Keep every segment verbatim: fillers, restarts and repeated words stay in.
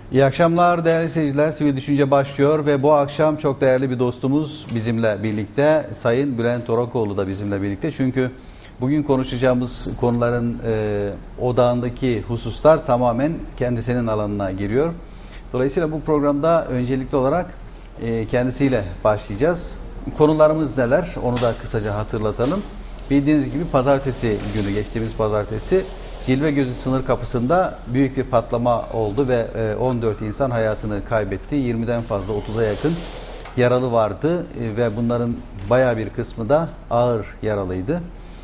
İyi akşamlar değerli seyirciler. Sivil Düşünce başlıyor ve bu akşam çok değerli bir dostumuz bizimle birlikte. Sayın Bülent Orakoğlu da bizimle birlikte. Çünkü bugün konuşacağımız konuların e, odağındaki hususlar tamamen kendisinin alanına giriyor. Dolayısıyla bu programda öncelikli olarak e, kendisiyle başlayacağız. Konularımız neler? Onu da kısaca hatırlatalım. Bildiğiniz gibi pazartesi günü, geçtiğimiz pazartesi Cilve Gözü sınır kapısında büyük bir patlama oldu ve on dört insan hayatını kaybetti. yirmiden fazla, otuza yakın yaralı vardı ve bunların bayağı bir kısmı da ağır yaralıydı.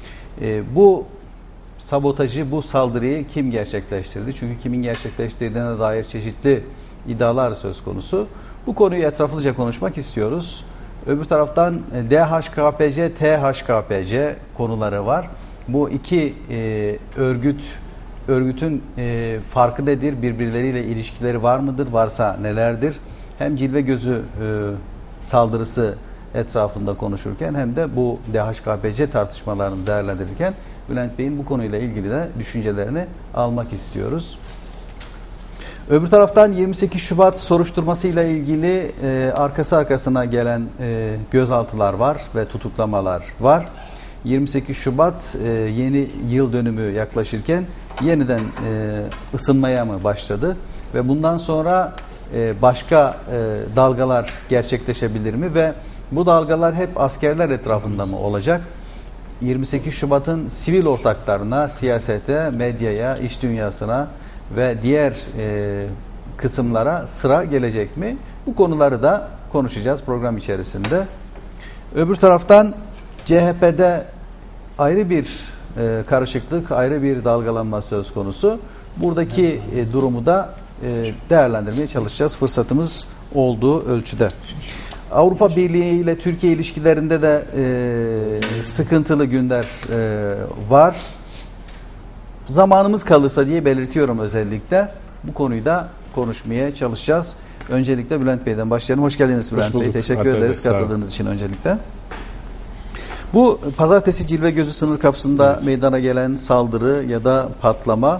Bu sabotajı, bu saldırıyı kim gerçekleştirdi? Çünkü kimin gerçekleştirdiğine dair çeşitli iddialar söz konusu. Bu konuyu etraflıca konuşmak istiyoruz. Öbür taraftan D H K P C, T H K P C konuları var. Bu iki e, örgüt örgütün e, farkı nedir? Birbirleriyle ilişkileri var mıdır? Varsa nelerdir? Hem Cilve Gözü e, saldırısı etrafında konuşurken hem de bu D H K P C tartışmalarını değerlendirirken Bülent Bey'in bu konuyla ilgili de düşüncelerini almak istiyoruz. Öbür taraftan yirmi sekiz Şubat soruşturmasıyla ilgili e, arkası arkasına gelen e, gözaltılar var ve tutuklamalar var. yirmi sekiz Şubat e, yeni yıl dönümü yaklaşırken yeniden e, ısınmaya mı başladı ve bundan sonra e, başka e, dalgalar gerçekleşebilir mi ve bu dalgalar hep askerler etrafında mı olacak? yirmi sekiz Şubat'ın sivil ortaklarına, siyasete, medyaya, iş dünyasına ve diğer e, kısımlara sıra gelecek mi? Bu konuları da konuşacağız program içerisinde. Öbür taraftan C H P'de ayrı bir e, karışıklık, ayrı bir dalgalanma söz konusu. Buradaki e, durumu da e, değerlendirmeye çalışacağız fırsatımız olduğu ölçüde. Avrupa Birliği ile Türkiye ilişkilerinde de e, sıkıntılı günler e, var. Zamanımız kalırsa diye belirtiyorum özellikle. Bu konuyu da konuşmaya çalışacağız. Öncelikle Bülent Bey'den başlayalım. Hoş geldiniz Bülent Bey. Teşekkür Hatta ederiz katıldığınız için öncelikle. Bu pazartesi Cilve Gözü sınır kapısında evet. meydana gelen saldırı ya da patlama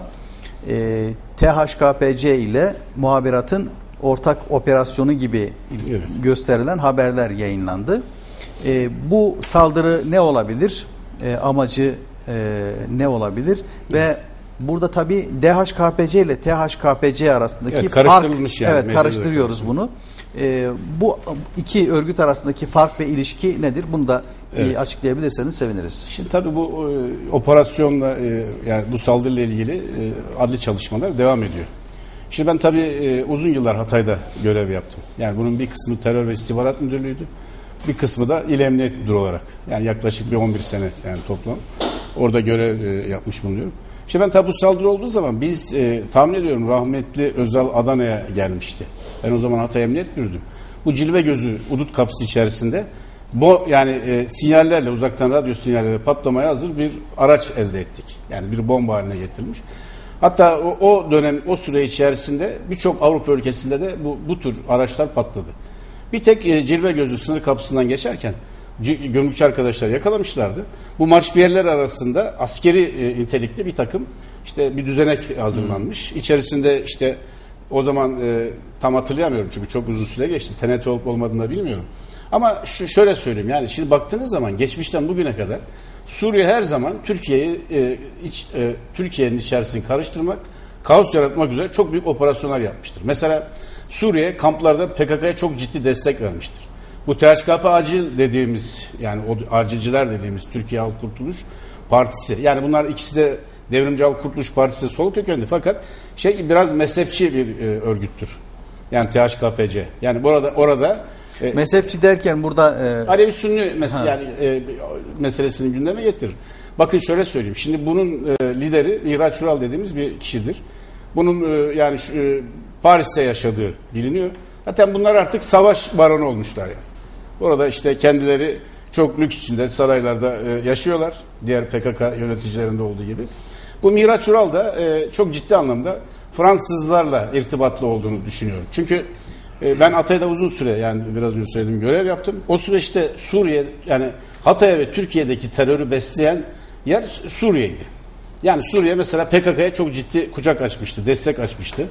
e, T H K P C ile muhabiratın ortak operasyonu gibi evet. gösterilen haberler yayınlandı. E, bu saldırı ne olabilir? E, amacı e, ne olabilir? Evet. Ve burada tabii D H K P C ile T H K P C arasındaki evet, fark, karıştırılmış yani. Evet, karıştırıyoruz bunu. E, bu iki örgüt arasındaki fark ve ilişki nedir? Bunu da evet. açıklayabilirseniz seviniriz. Şimdi tabii bu e, operasyonla e, yani bu saldırıyla ilgili e, adli çalışmalar devam ediyor. Şimdi ben tabii e, uzun yıllar Hatay'da görev yaptım. Yani bunun bir kısmı terör ve istihbarat müdürlüğüydü. Bir kısmı da İl Emniyet Müdürü olarak. Yani yaklaşık bir on bir sene yani toplam. Orada görev e, yapmış bulunuyorum. Şimdi ben tabii bu saldırı olduğu zaman biz e, tahmin ediyorum rahmetli Özal Adana'ya gelmişti. Ben o zaman Hatay Emniyet Müdürüydüm. Bu Cilve Gözü Udut kapısı içerisinde bu yani e, sinyallerle uzaktan radyo sinyallerle patlamaya hazır bir araç elde ettik. Yani bir bomba haline getirilmiş. Hatta o, o dönem o süre içerisinde birçok Avrupa ülkesinde de bu bu tür araçlar patladı. Bir tek e, Cilve Gözü sınır kapısından geçerken gümrükçü arkadaşlar yakalamışlardı. Bu marşpiyerler arasında askeri e, nitelikli bir takım işte bir düzenek hazırlanmış. Hmm. İçerisinde işte o zaman e, tam hatırlayamıyorum çünkü çok uzun süre geçti. T N T olup olmadığını da bilmiyorum. Ama şu, şöyle söyleyeyim yani şimdi baktığınız zaman geçmişten bugüne kadar Suriye her zaman Türkiye'yi e, iç e, Türkiye'nin içerisini karıştırmak, kaos yaratmak üzere çok büyük operasyonlar yapmıştır. Mesela Suriye kamplarda P K K'ya çok ciddi destek vermiştir. Bu T H K P acil dediğimiz yani o acilciler dediğimiz Türkiye Halk Kurtuluş Partisi. Yani bunlar ikisi de Devrimci Halk Kurtuluş Partisi sol kökenli fakat şey biraz mezhepçi bir e, örgüttür. Yani T H K P C. Yani burada orada e, mezhepçi derken burada e, Alevi Sünni mes- yani e, meselesini gündeme getirir. Bakın şöyle söyleyeyim. Şimdi bunun e, lideri Miraç Ural dediğimiz bir kişidir. Bunun e, yani şu, e, Paris'te yaşadığı biliniyor. Zaten bunlar artık savaş baronu olmuşlar yani. Orada işte kendileri çok lüks içinde saraylarda e, yaşıyorlar. Diğer P K K yöneticilerinde olduğu gibi. Bu Miraç Ural da e, çok ciddi anlamda Fransızlarla irtibatlı olduğunu düşünüyorum. Çünkü e, ben Hatay'da uzun süre yani biraz önce söylediğim görev yaptım. O süreçte Suriye yani Hatay'a ve Türkiye'deki terörü besleyen yer Suriye'ydi. Yani Suriye mesela P K K'ya çok ciddi kucak açmıştı, destek açmıştı.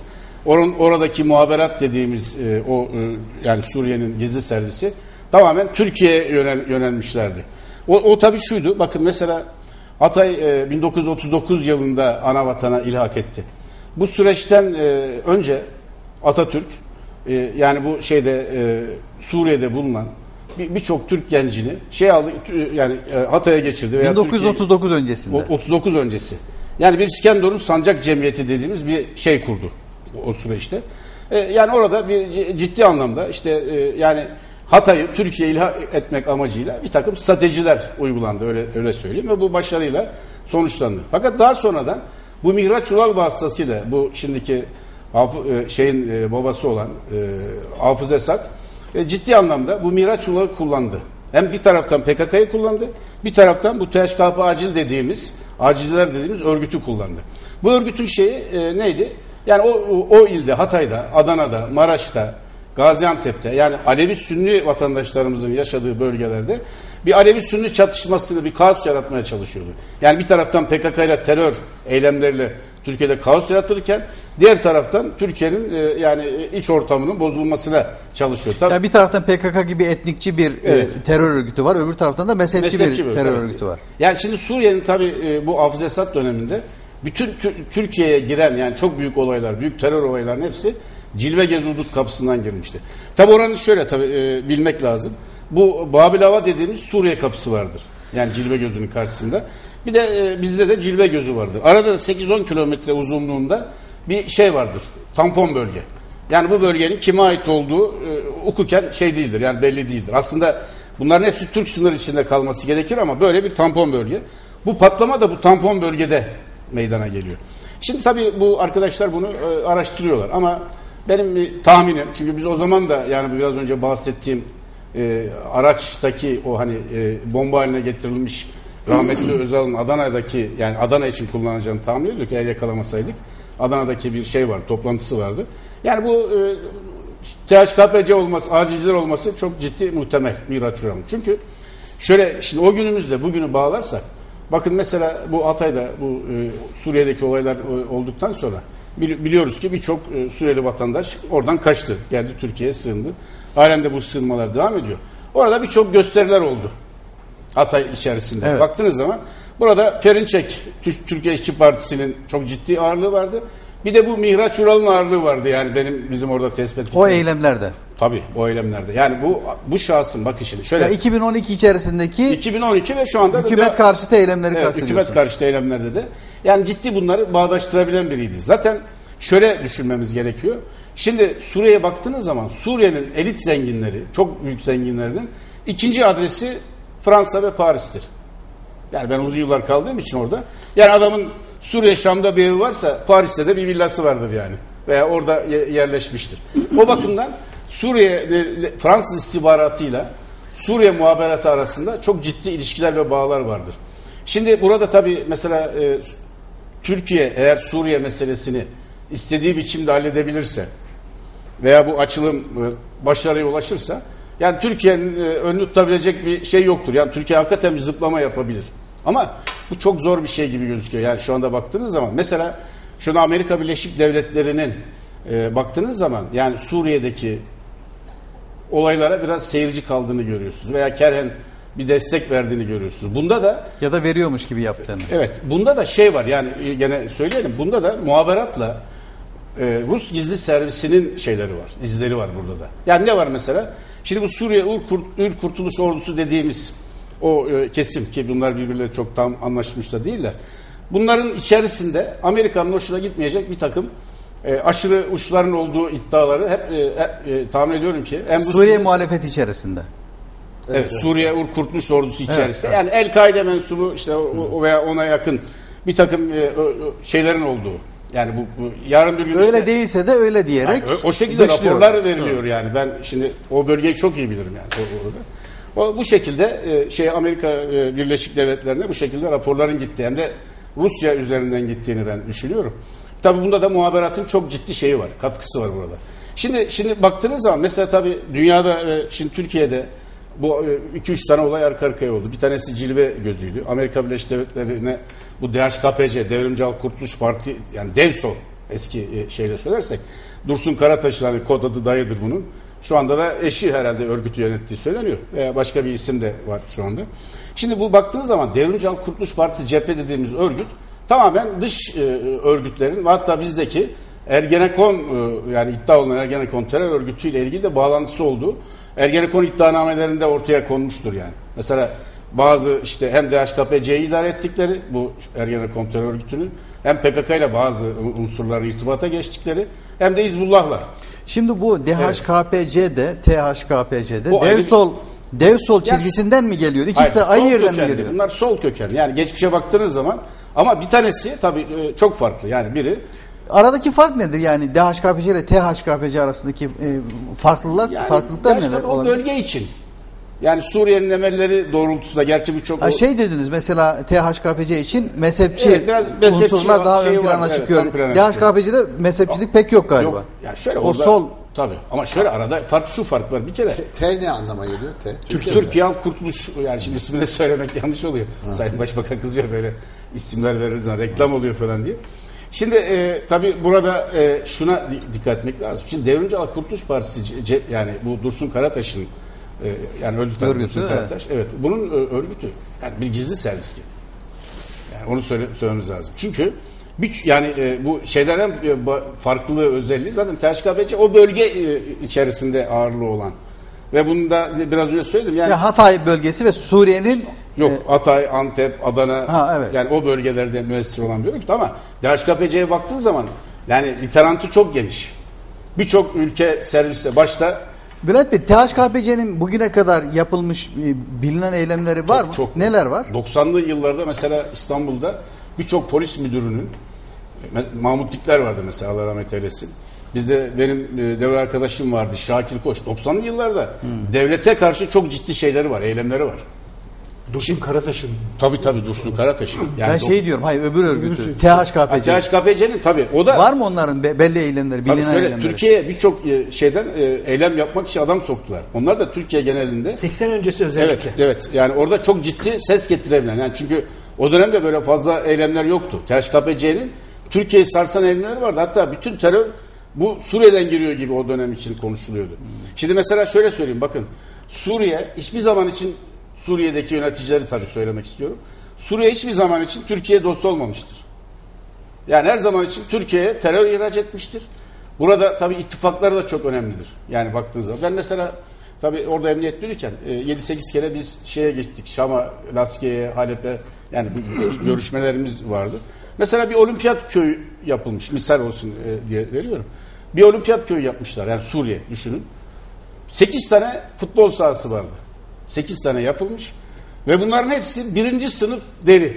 Orun, oradaki muhaberat dediğimiz e, o e, yani Suriye'nin gizli servisi tamamen Türkiye'ye yönel, yönelmişlerdi. O, o tabii şuydu. Bakın mesela Hatay e, bin dokuz yüz otuz dokuz yılında ana vatana ilhak etti. Bu süreçten e, önce Atatürk e, yani bu şeyde e, Suriye'de bulunan birçok bir Türk gencini şey aldı yani e, Hatay'a geçirdi veya bin dokuz yüz otuz dokuz öncesinde. otuz dokuz öncesi. Yani bir İskenderun Sancak Cemiyeti dediğimiz bir şey kurdu o, o süreçte. E, yani orada bir ciddi anlamda işte e, yani Hatay'ı Türkiye'ye ilhak etmek amacıyla bir takım stratejiler uygulandı öyle öyle söyleyeyim ve bu başarıyla sonuçlandı. Fakat daha sonradan bu Mihraç Ural vasıtasıyla bu şimdiki şeyin babası olan Hafız Esad ciddi anlamda bu Mihraç Ural'ı kullandı. Hem bir taraftan P K K'yı kullandı, bir taraftan bu T H K P acil dediğimiz, aciller dediğimiz örgütü kullandı. Bu örgütün şeyi neydi? Yani o, o ilde, Hatay'da, Adana'da, Maraş'ta, Gaziantep'te yani Alevi-Sünni vatandaşlarımızın yaşadığı bölgelerde bir Alevi-Sünni çatışmasını, bir kaos yaratmaya çalışıyordu. Yani bir taraftan P K K ile terör eylemleriyle Türkiye'de kaos yaratırken diğer taraftan Türkiye'nin e, yani iç ortamının bozulmasına çalışıyor. Tabii, yani bir taraftan P K K gibi etnikçi bir evet. e, terör örgütü var, öbür taraftan da mezhepçi, mezhepçi bir, bir terör evet. örgütü var. Yani şimdi Suriye'nin tabii e, bu Hafız Esad döneminde bütün Türkiye'ye giren yani çok büyük olaylar, büyük terör olaylarının hepsi Cilve Gezudut kapısından girmişti. Tabi oranı şöyle tabi e, bilmek lazım. Bu Babil Hava dediğimiz Suriye kapısı vardır. Yani Cilve Gözü'nün karşısında. Bir de e, bizde de Cilve Gözü vardır. Arada sekiz on kilometre uzunluğunda bir şey vardır. Tampon bölge. Yani bu bölgenin kime ait olduğu e, hukuken şey değildir. Yani belli değildir. Aslında bunların hepsi Türk sınırı içinde kalması gerekir ama böyle bir tampon bölge. Bu patlama da bu tampon bölgede meydana geliyor. Şimdi tabii bu arkadaşlar bunu e, araştırıyorlar ama benim bir tahminim, çünkü biz o zaman da yani biraz önce bahsettiğim e, araçtaki o hani e, bomba haline getirilmiş rahmetli Özal'ın Adana'daki yani Adana için kullanacağını tahmin ediyorduk eğer yakalamasaydık. Adana'daki bir şey var, toplantısı vardı. Yani bu e, T H K P C olması, acizler olması çok ciddi muhtemel Mihraç Ural'ın. Çünkü şöyle şimdi o günümüzde bugünü bağlarsak bakın mesela bu Hatay'da bu e, Suriye'deki olaylar e, olduktan sonra biliyoruz ki birçok e, Suriyeli vatandaş oradan kaçtı. Geldi Türkiye'ye sığındı. Halen de bu sığınmalar devam ediyor. Orada birçok gösteriler oldu. Hatay içerisinde. Evet. Baktığınız zaman burada Perinçek Türkiye İşçi Partisi'nin çok ciddi ağırlığı vardı. Bir de bu Mihraç Ural'ın ağırlığı vardı yani benim bizim orada tespit ettiğim. O eylemlerde. Tabii o eylemlerde. Yani bu bu şahsın bakın şimdi şöyle. Ya iki bin on iki içerisindeki iki bin on iki ve şu anda hükümet da, karşıtı eylemleri evet, kastediyorsun. Hükümet karşıtı eylemlerde de yani ciddi bunları bağdaştırabilen biriydi. Zaten şöyle düşünmemiz gerekiyor. Şimdi Suriye'ye baktığınız zaman Suriye'nin elit zenginleri, çok büyük zenginlerinin ikinci adresi Fransa ve Paris'tir. Yani ben uzun yıllar kaldığım için orada. Yani adamın Suriye Şam'da bir evi varsa Paris'te de bir villası vardır yani. Veya orada yerleşmiştir. O bakımdan Suriye Fransız istihbaratıyla Suriye muhaberatı arasında çok ciddi ilişkiler ve bağlar vardır. Şimdi burada tabii mesela e, Türkiye eğer Suriye meselesini istediği biçimde halledebilirse veya bu açılım e, başarıya ulaşırsa yani Türkiye'nin e, önünü tutabilecek bir şey yoktur. Yani Türkiye hakikaten bir zıplama yapabilir. Ama bu çok zor bir şey gibi gözüküyor. Yani şu anda baktığınız zaman mesela şuna Amerika Birleşik Devletleri'nin e, baktığınız zaman yani Suriye'deki olaylara biraz seyirci kaldığını görüyorsunuz veya kerhen bir destek verdiğini görüyorsunuz. Bunda da ya da veriyormuş gibi yaptığını. Evet. Bunda da şey var yani gene söyleyelim. Bunda da muhaberatla e, Rus gizli servisinin şeyleri var. İzleri var burada da. Yani ne var mesela? Şimdi bu Suriye Ür, Kurt, Ür Kurtuluş Ordusu dediğimiz o e, kesim ki bunlar birbirleriyle çok tam anlaşmış da değiller. Bunların içerisinde Amerika'nın hoşuna gitmeyecek bir takım e, aşırı uçların olduğu iddiaları hep, e, hep e, tahmin ediyorum ki en Suriye gizli... muhalefet içerisinde. Evet, evet. Suriye Ur Kurtuluş Ordusu içerisinde. Evet, evet. Yani El-Kaide mensubu işte o, veya ona yakın bir takım e, şeylerin olduğu. Yani bu, bu yarın bir gün öyle işte, değilse de öyle diyerek yani, o, o şekilde dışlıyor. Raporlar veriliyor yani. Ben şimdi o bölgeyi çok iyi bilirim yani. O, o, bu şekilde e, şey Amerika e, Birleşik Devletleri'ne bu şekilde raporların gittiği hem de Rusya üzerinden gittiğini ben düşünüyorum. Tabii bunda da muhaberatın çok ciddi şeyi var, katkısı var burada. Şimdi şimdi baktığınız zaman mesela tabii dünyada e, şimdi Türkiye'de bu iki üç tane olay arka arkaya oldu. Bir tanesi Cilve Gözü'ydü. Amerika Birleşik Devletleri'ne bu D H K P C, Devrimci Halk Kurtuluş Parti yani DEVSO eski e, şeyle söylersek. Dursun Karataş'ın hani kod adı dayıdır bunun. Şu anda da eşi herhalde örgütü yönettiği söyleniyor. Veya başka bir isim de var şu anda. Şimdi bu baktığınız zaman Devrimci Halk Kurtuluş Partisi cephe dediğimiz örgüt tamamen dış e, örgütlerin ve hatta bizdeki Ergenekon e, yani iddia olunan Ergenekon terör örgütüyle ilgili de bağlantısı olduğu Ergenekon iddianamelerinde ortaya konmuştur yani. Mesela bazı işte hem D H K P C'yi idare ettikleri bu Ergenekon terör örgütünün hem P K K ile bazı unsurların irtibata geçtikleri hem de Hizbullah'la. Şimdi bu D H K P C'de, T H K P C'de Bu dev ayrı- sol dev sol çizgisinden mi geliyor? İkisi Hayır, de aynı sol yerden mi kökenli. geliyor? Bunlar sol kökenli. Yani geçmişe baktığınız zaman ama bir tanesi tabii e, çok farklı. Yani biri Aradaki fark nedir? Yani D H K P C ile T H K P C arasındaki e, farklılıklar, yani farklılıklar gerçekten neler o olabilir? bölge için. Yani Suriye'nin emelleri doğrultusunda gerçi bu çok Ha, o- şey dediniz mesela T H K P C için mezhepçi Evet, biraz mezhepçi unsurlar daha şeyi ön plana var, evet, çıkıyor. ön plana D H K P C'de mezhepçilik pek yok galiba. yok. Yani şöyle o orada, sol tabii ama şöyle arada fark şu fark var bir kere. T, T ne anlama geliyor? T. Türkiye, Türkiye Halk Kurtuluş yani şimdi ismini de söylemek yanlış oluyor. Sayın Başbakan kızıyor böyle isimler verildiği zaman reklam oluyor falan diye. Şimdi e, tabii burada e, şuna di- dikkat etmek lazım. Şimdi Devrimci Halk Kurtuluş Partisi ce- ce- yani bu Dursun Karataş'ın e, yani öldü tabii Örgütü, Dursun evet. Karataş. Evet. Bunun e, örgütü yani bir gizli servis gibi. Yani onu söyle, söylememiz lazım. Çünkü bir, yani e, bu şeylerden e, ba- farklılığı özelliği zaten T H K P C o bölge e, içerisinde ağırlığı olan ve bunu da biraz önce söyledim yani ya Hatay bölgesi ve Suriye'nin yok Hatay, Antep, Adana Ha, evet. yani o bölgelerde müessir olan bir örgüt ama D H K P C'ye baktığın zaman yani literatürü çok geniş. Birçok ülke serviste başta Bülent Bey, T H K P C'nin bugüne kadar yapılmış e, bilinen eylemleri var mı? çok Neler var? doksanlı yıllarda mesela İstanbul'da birçok polis müdürünün Mahmut Dikler vardı mesela Allah rahmet eylesin. Bizde benim e, deve arkadaşım vardı Şakir Koç. doksanlı yıllarda devlete karşı çok ciddi şeyleri var, eylemleri var. Dursun Karataş'ın Tabii tabii Dursun Karataş'ın. Yani ben dok- şey diyorum, hayır öbür örgütü. Öbürüsü. T H K P Ha, C. T H K P C'nin tabii o da Var mı onların be- belli eylemleri, tabii bilinen şöyle eylemleri? Türkiye'ye birçok e, şeyden e, eylem yapmak için adam soktular. Onlar da Türkiye genelinde seksen öncesi özellikle. evet evet yani orada çok ciddi ses getirebilen yani çünkü o dönemde böyle fazla eylemler yoktu. T H K P C'nin Türkiye'yi sarsan eylemleri vardı. Hatta bütün terör bu Suriye'den giriyor gibi o dönem için konuşuluyordu. Şimdi mesela şöyle söyleyeyim bakın Suriye hiçbir zaman için Suriye'deki yöneticileri tabii söylemek istiyorum. Suriye hiçbir zaman için Türkiye dost olmamıştır. Yani her zaman için Türkiye'ye terör ihraç etmiştir. Burada tabii ittifakları da çok önemlidir. Yani baktığınız zaman. Ben mesela tabii orada emniyet müdürüyken yedi sekiz kere biz şeye gittik. Şam'a, Laskiye'ye, Halep'e yani bu görüşmelerimiz vardı. Mesela bir olimpiyat köyü yapılmış. Misal olsun e, diye veriyorum. Bir olimpiyat köyü yapmışlar. Yani Suriye düşünün. sekiz tane futbol sahası vardı. sekiz tane yapılmış. Ve bunların hepsi birinci sınıf deri.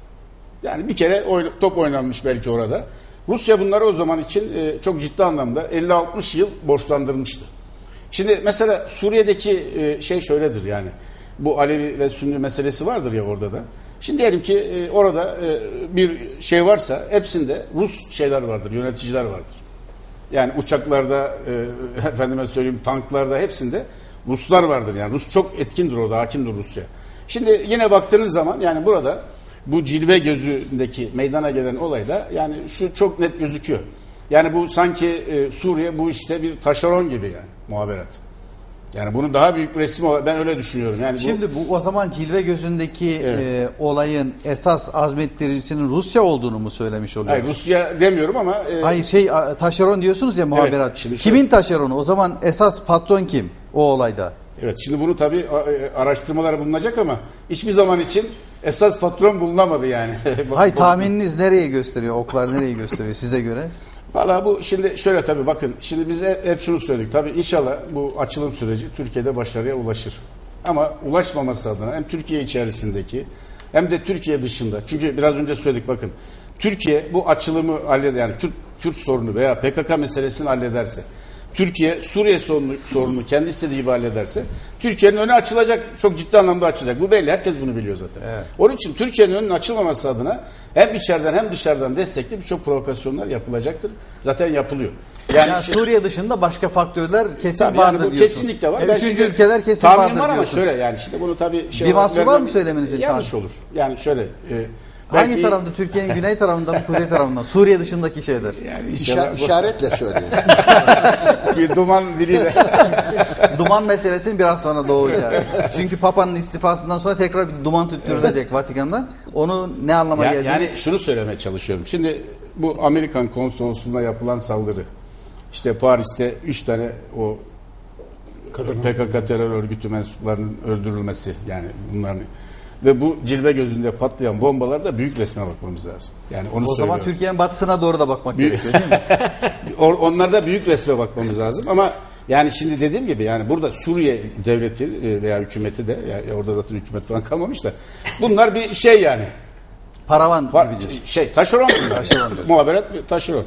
Yani bir kere oyna, top oynanmış belki orada. Rusya bunları o zaman için e, çok ciddi anlamda elli altmış yıl borçlandırmıştı. Şimdi mesela Suriye'deki e, şey şöyledir yani. Bu Alevi ve Sünni meselesi vardır ya orada da. Şimdi diyelim ki e, orada e, bir şey varsa hepsinde Rus şeyler vardır, yöneticiler vardır. Yani uçaklarda, e, efendime söyleyeyim tanklarda hepsinde Ruslar vardır. Yani Rus çok etkindir orada, hakimdir Rusya. Şimdi yine baktığınız zaman yani burada bu cilve gözündeki meydana gelen olayda yani şu çok net gözüküyor. Yani bu sanki e, Suriye bu işte bir taşeron gibi yani muhaberat. Yani bunun daha büyük resmi olarak ben öyle düşünüyorum. Yani bu, Şimdi bu o zaman cilve gözündeki Evet. e, olayın esas azmettiricisinin Rusya olduğunu mu söylemiş oluyoruz? hayır, Rusya demiyorum ama e, Hayır şey a, taşeron diyorsunuz ya muhaberat. şimdi şöyle- Kimin taşeronu? O zaman esas patron kim o olayda? evet şimdi bunu tabii a- e, araştırmalar bulunacak ama hiçbir zaman için esas patron bulunamadı yani. Hayır tahmininiz nereye gösteriyor? Oklar nereye gösteriyor size göre? Valla bu şimdi şöyle tabii bakın şimdi biz hep, hep şunu söyledik tabii inşallah bu açılım süreci Türkiye'de başarıya ulaşır. Ama ulaşmaması adına hem Türkiye içerisindeki hem de Türkiye dışında çünkü biraz önce söyledik bakın Türkiye bu açılımı halleder yani Türk, Kürt sorunu veya P K K meselesini hallederse Türkiye Suriye sorunu, sorunu kendi istediği gibi hallederse Türkiye'nin önü açılacak çok ciddi anlamda açılacak. Bu belli herkes bunu biliyor zaten. Evet. Onun için Türkiye'nin önünün açılmaması adına hem içeriden hem dışarıdan destekli birçok provokasyonlar yapılacaktır. Zaten yapılıyor. Yani, Yani şey- Suriye dışında başka faktörler kesin tabii vardır yani bu diyorsunuz. kesinlikle var. E, Ben üçüncü şimdi ülkeler kesin tahminim vardır var ama diyorsunuz. şöyle yani şimdi bunu tabii şey Bir olarak vasfı var vermem mı söylemenizin? yanlış olur. Yani şöyle e, Hangi Belki- tarafta? Türkiye'nin güney tarafında mı, kuzey tarafında mı? Suriye dışındaki şeyler. Yani İşa- inşallah işaretle söyleyin. bir duman diliyle. Duman meselesinin biraz sonra doğacak. Çünkü Papa'nın istifasından sonra tekrar bir duman tüttürülecek Vatikan'dan. Onu ne anlama Ya- geldiğini... yani şunu söylemeye çalışıyorum. Şimdi bu Amerikan konsolosluğuna yapılan saldırı. İşte Paris'te üç tane o Kadın- P K K terör örgütü mensuplarının öldürülmesi, yani bunların ve bu cilve gözünde patlayan bombalarda büyük resme bakmamız lazım. Yani onu o zaman söylüyorum. Türkiye'nin batısına doğru da bakmak Büyük- gerekiyor değil mi? O- Onlarda büyük resme bakmamız lazım ama yani şimdi dediğim gibi yani burada Suriye devleti e, veya hükümeti de, yani orada zaten hükümet falan kalmamış da bunlar bir şey yani. Paravan Var- gibidir. Şey taşeron bunlar. Taşerondur. Muhaberat bir taşeron.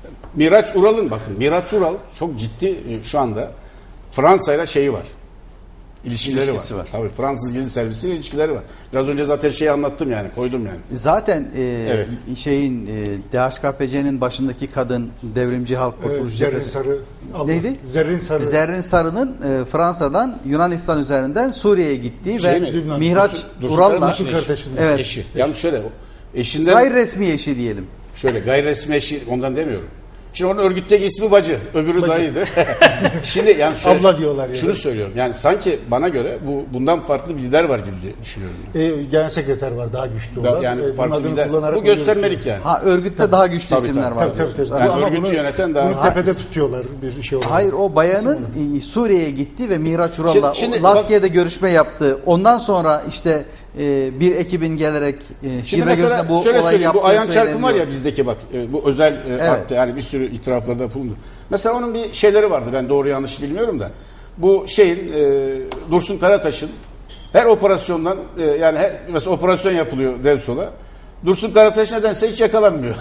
Miraç Ural'ın bakın Miraç Ural çok ciddi e, şu anda Fransa ile şeyi var. İlişkileri İlişkisi var. var. Tabii Fransız gizli servisiyle ilişkileri var. Biraz önce zaten şeyi anlattım yani koydum yani. Zaten e, Evet. şeyin e, D H K P C'nin başındaki kadın devrimci halk Ee, kurtuluş Zerrin cephesi. Sarı. abla. Neydi? Zerrin Sarı. Zerrin Sarı'nın e, Fransa'dan Yunanistan üzerinden Suriye'ye gittiği Şey ve mi? Lübnan, Mihraç Dursun- Dursun Ural'la Karabaş'ın Dursun kardeşinin evet, Eşi. Yalnız şöyle o eşinden gayri resmi eşi diyelim. şöyle gayri resmi eşi ondan demiyorum. Şimdi onun örgütteki ismi bacı, öbürü dayıydı. Şimdi yani şöyle, Abla diyorlar yani. Şunu söylüyorum. Yani sanki bana göre bu bundan farklı bir lider var gibi diye düşünüyorum. E, genel sekreter var daha güçlü Da- olan. yani E, bunun farklı adını lider. kullanarak Bu onu göstermelik yönetiyor. yani. Ha örgütte daha güçlü Tabii, isimler tabii. var. Tabii tabii. diyorsunuz. tabii. Yani Ama örgütü bunu- yöneten daha- Bunu tepede tutuyorlar bir şey olarak. Hayır, o bayanın e, Suriye'ye gitti ve Mihraç Ural'la Şimdi- şimdi Laskiye'de görüşme yaptı. Ondan sonra işte e, bir ekibin gelerek e, Şimdi Şirve mesela gözüne bu şöyle olayı söyleyeyim. Bu yaptığı Ayhan Çarkın var söyleniyor. ya bizdeki bak. e, Bu özel e, hatta yani bir sürü itiraflarda bulundu. Mesela onun bir şeyleri vardı. Ben doğru yanlış bilmiyorum da. Bu şeyin e, Dursun Karataş'ın her operasyondan e, yani her, mesela operasyon yapılıyor Devsol'a. Dursun Karataş nedense hiç yakalanmıyor.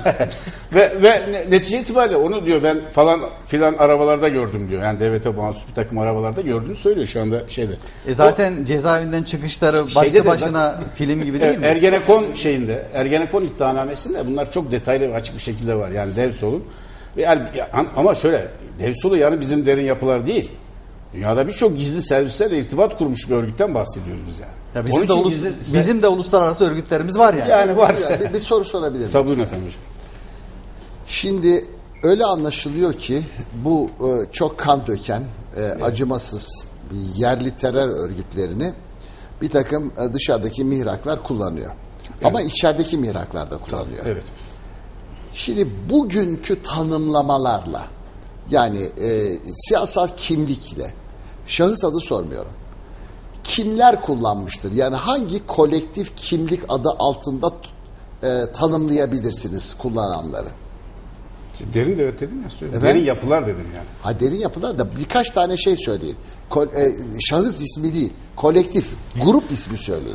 ve ve ne- netice itibariyle onu diyor ben falan filan arabalarda gördüm diyor. Yani devlete bağımsız bir takım arabalarda gördüğünü söylüyor şu anda şeyde. E zaten cezaevinden çıkışları Şeyde başlı de başına film gibi değil Er- mi? Ergenekon şeyinde, Ergenekon iddianamesinde bunlar çok detaylı ve açık bir şekilde var. Yani Devsol'un ve yani, ya- ama şöyle Devsol'u yani bizim derin yapılar değil. Dünyada birçok gizli servislerle irtibat kurmuş bir örgütten bahsediyoruz biz yani. Ya bizim, Onun de için ulus- gizli- bizim de uluslararası örgütlerimiz var yani. yani var. Ya, bir, bir soru sorabilir miyim? Tabii buyurun efendim hocam. Şimdi öyle anlaşılıyor ki bu e, çok kan döken, e, acımasız yerli terör örgütlerini bir takım e, dışarıdaki mihraklar kullanıyor. Ama içerideki mihraklar da kullanıyor. Evet. Şimdi bugünkü tanımlamalarla yani e, siyasal kimlikle şahıs adı sormuyorum. Kimler kullanmıştır? Yani hangi kolektif kimlik adı altında e, tanımlayabilirsiniz kullananları? Derin devlet dedim ya söyledim. Efendim? Derin yapılar dedim yani. Ha derin yapılar da birkaç tane şey söyleyin. Ko- e, şahıs ismi değil, kolektif, grup ismi söyleyin.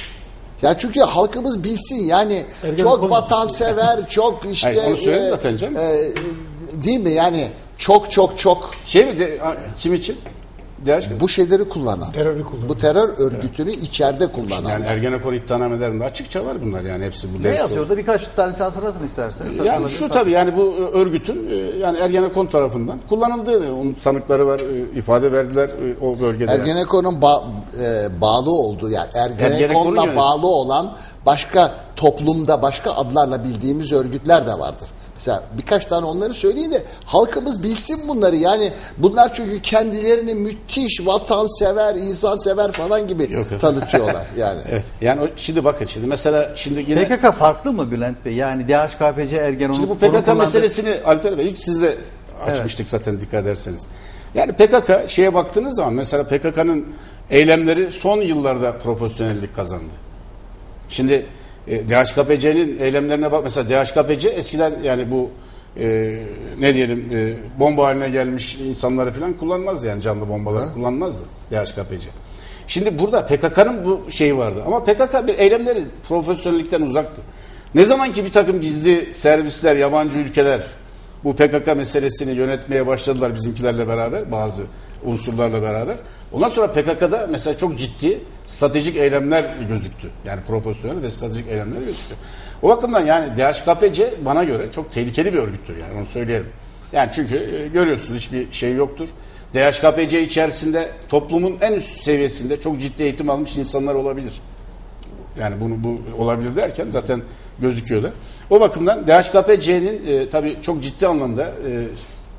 Ya çünkü halkımız bilsin yani Ergenekon- çok vatansever, çok işte Hayır, onu söyledim zaten canım. e, değil mi yani çok çok çok Şey mi de, kim için? D H K. bu şeyleri kullanan. Terörü kullanıyor. Bu terör örgütünü içeride kullanan. Yani Ergenekon iddianamelerinde açıkça var bunlar yani hepsi bu Ne Devsol. yazıyor orada? Birkaç tanesi hatırlatın isterseniz. Yani Hatırlatın, şu hatırlatın. tabii yani bu e, örgütün e, yani Ergenekon tarafından kullanıldığı onun tanıkları var, e, ifade verdiler e, o bölgede. yani. Ergenekon'un ba- e, bağlı olduğu yani Ergenekon'un Ergenekon'la yönetimi. bağlı olan başka toplumda başka adlarla bildiğimiz örgütler de vardır. Mesela birkaç tane onları söyleyeyim de halkımız bilsin bunları. Yani bunlar çünkü kendilerini müthiş vatansever, insansever falan gibi Yok efendim. tanıtıyorlar yani. Evet. Yani o, şimdi bakın şimdi mesela şimdi yine P K K farklı mı Bülent Bey? Yani D H K P C Ergenekon şimdi bu P K K meselesini Alper Bey ilk sizle açmıştık zaten dikkat ederseniz. Yani P K K şeye baktığınız zaman mesela P K K'nın eylemleri son yıllarda profesyonellik kazandı. Şimdi e, D H K P C'nin eylemlerine bak mesela D H K P C eskiden yani bu e, ne diyelim e, bomba haline gelmiş insanları falan kullanmaz yani canlı bombaları kullanmazdı D H K P C. Şimdi burada P K K'nın bu şeyi vardı ama P K K bir eylemleri profesyonellikten uzaktı. Ne zaman ki bir takım gizli servisler, yabancı ülkeler bu P K K meselesini yönetmeye başladılar bizimkilerle beraber, bazı unsurlarla beraber. Ondan sonra P K K'da mesela çok ciddi stratejik eylemler gözüktü. Yani profesyonel ve stratejik eylemler gözüktü. O bakımdan yani D H K P C bana göre çok tehlikeli bir örgüttür yani onu söyleyelim. Yani çünkü e, görüyorsunuz hiçbir şey yoktur. D H K P C içerisinde toplumun en üst seviyesinde çok ciddi eğitim almış insanlar olabilir. Yani bunu bu olabilir derken zaten gözüküyorlar. O bakımdan D H K P C'nin e, tabii çok ciddi anlamda e,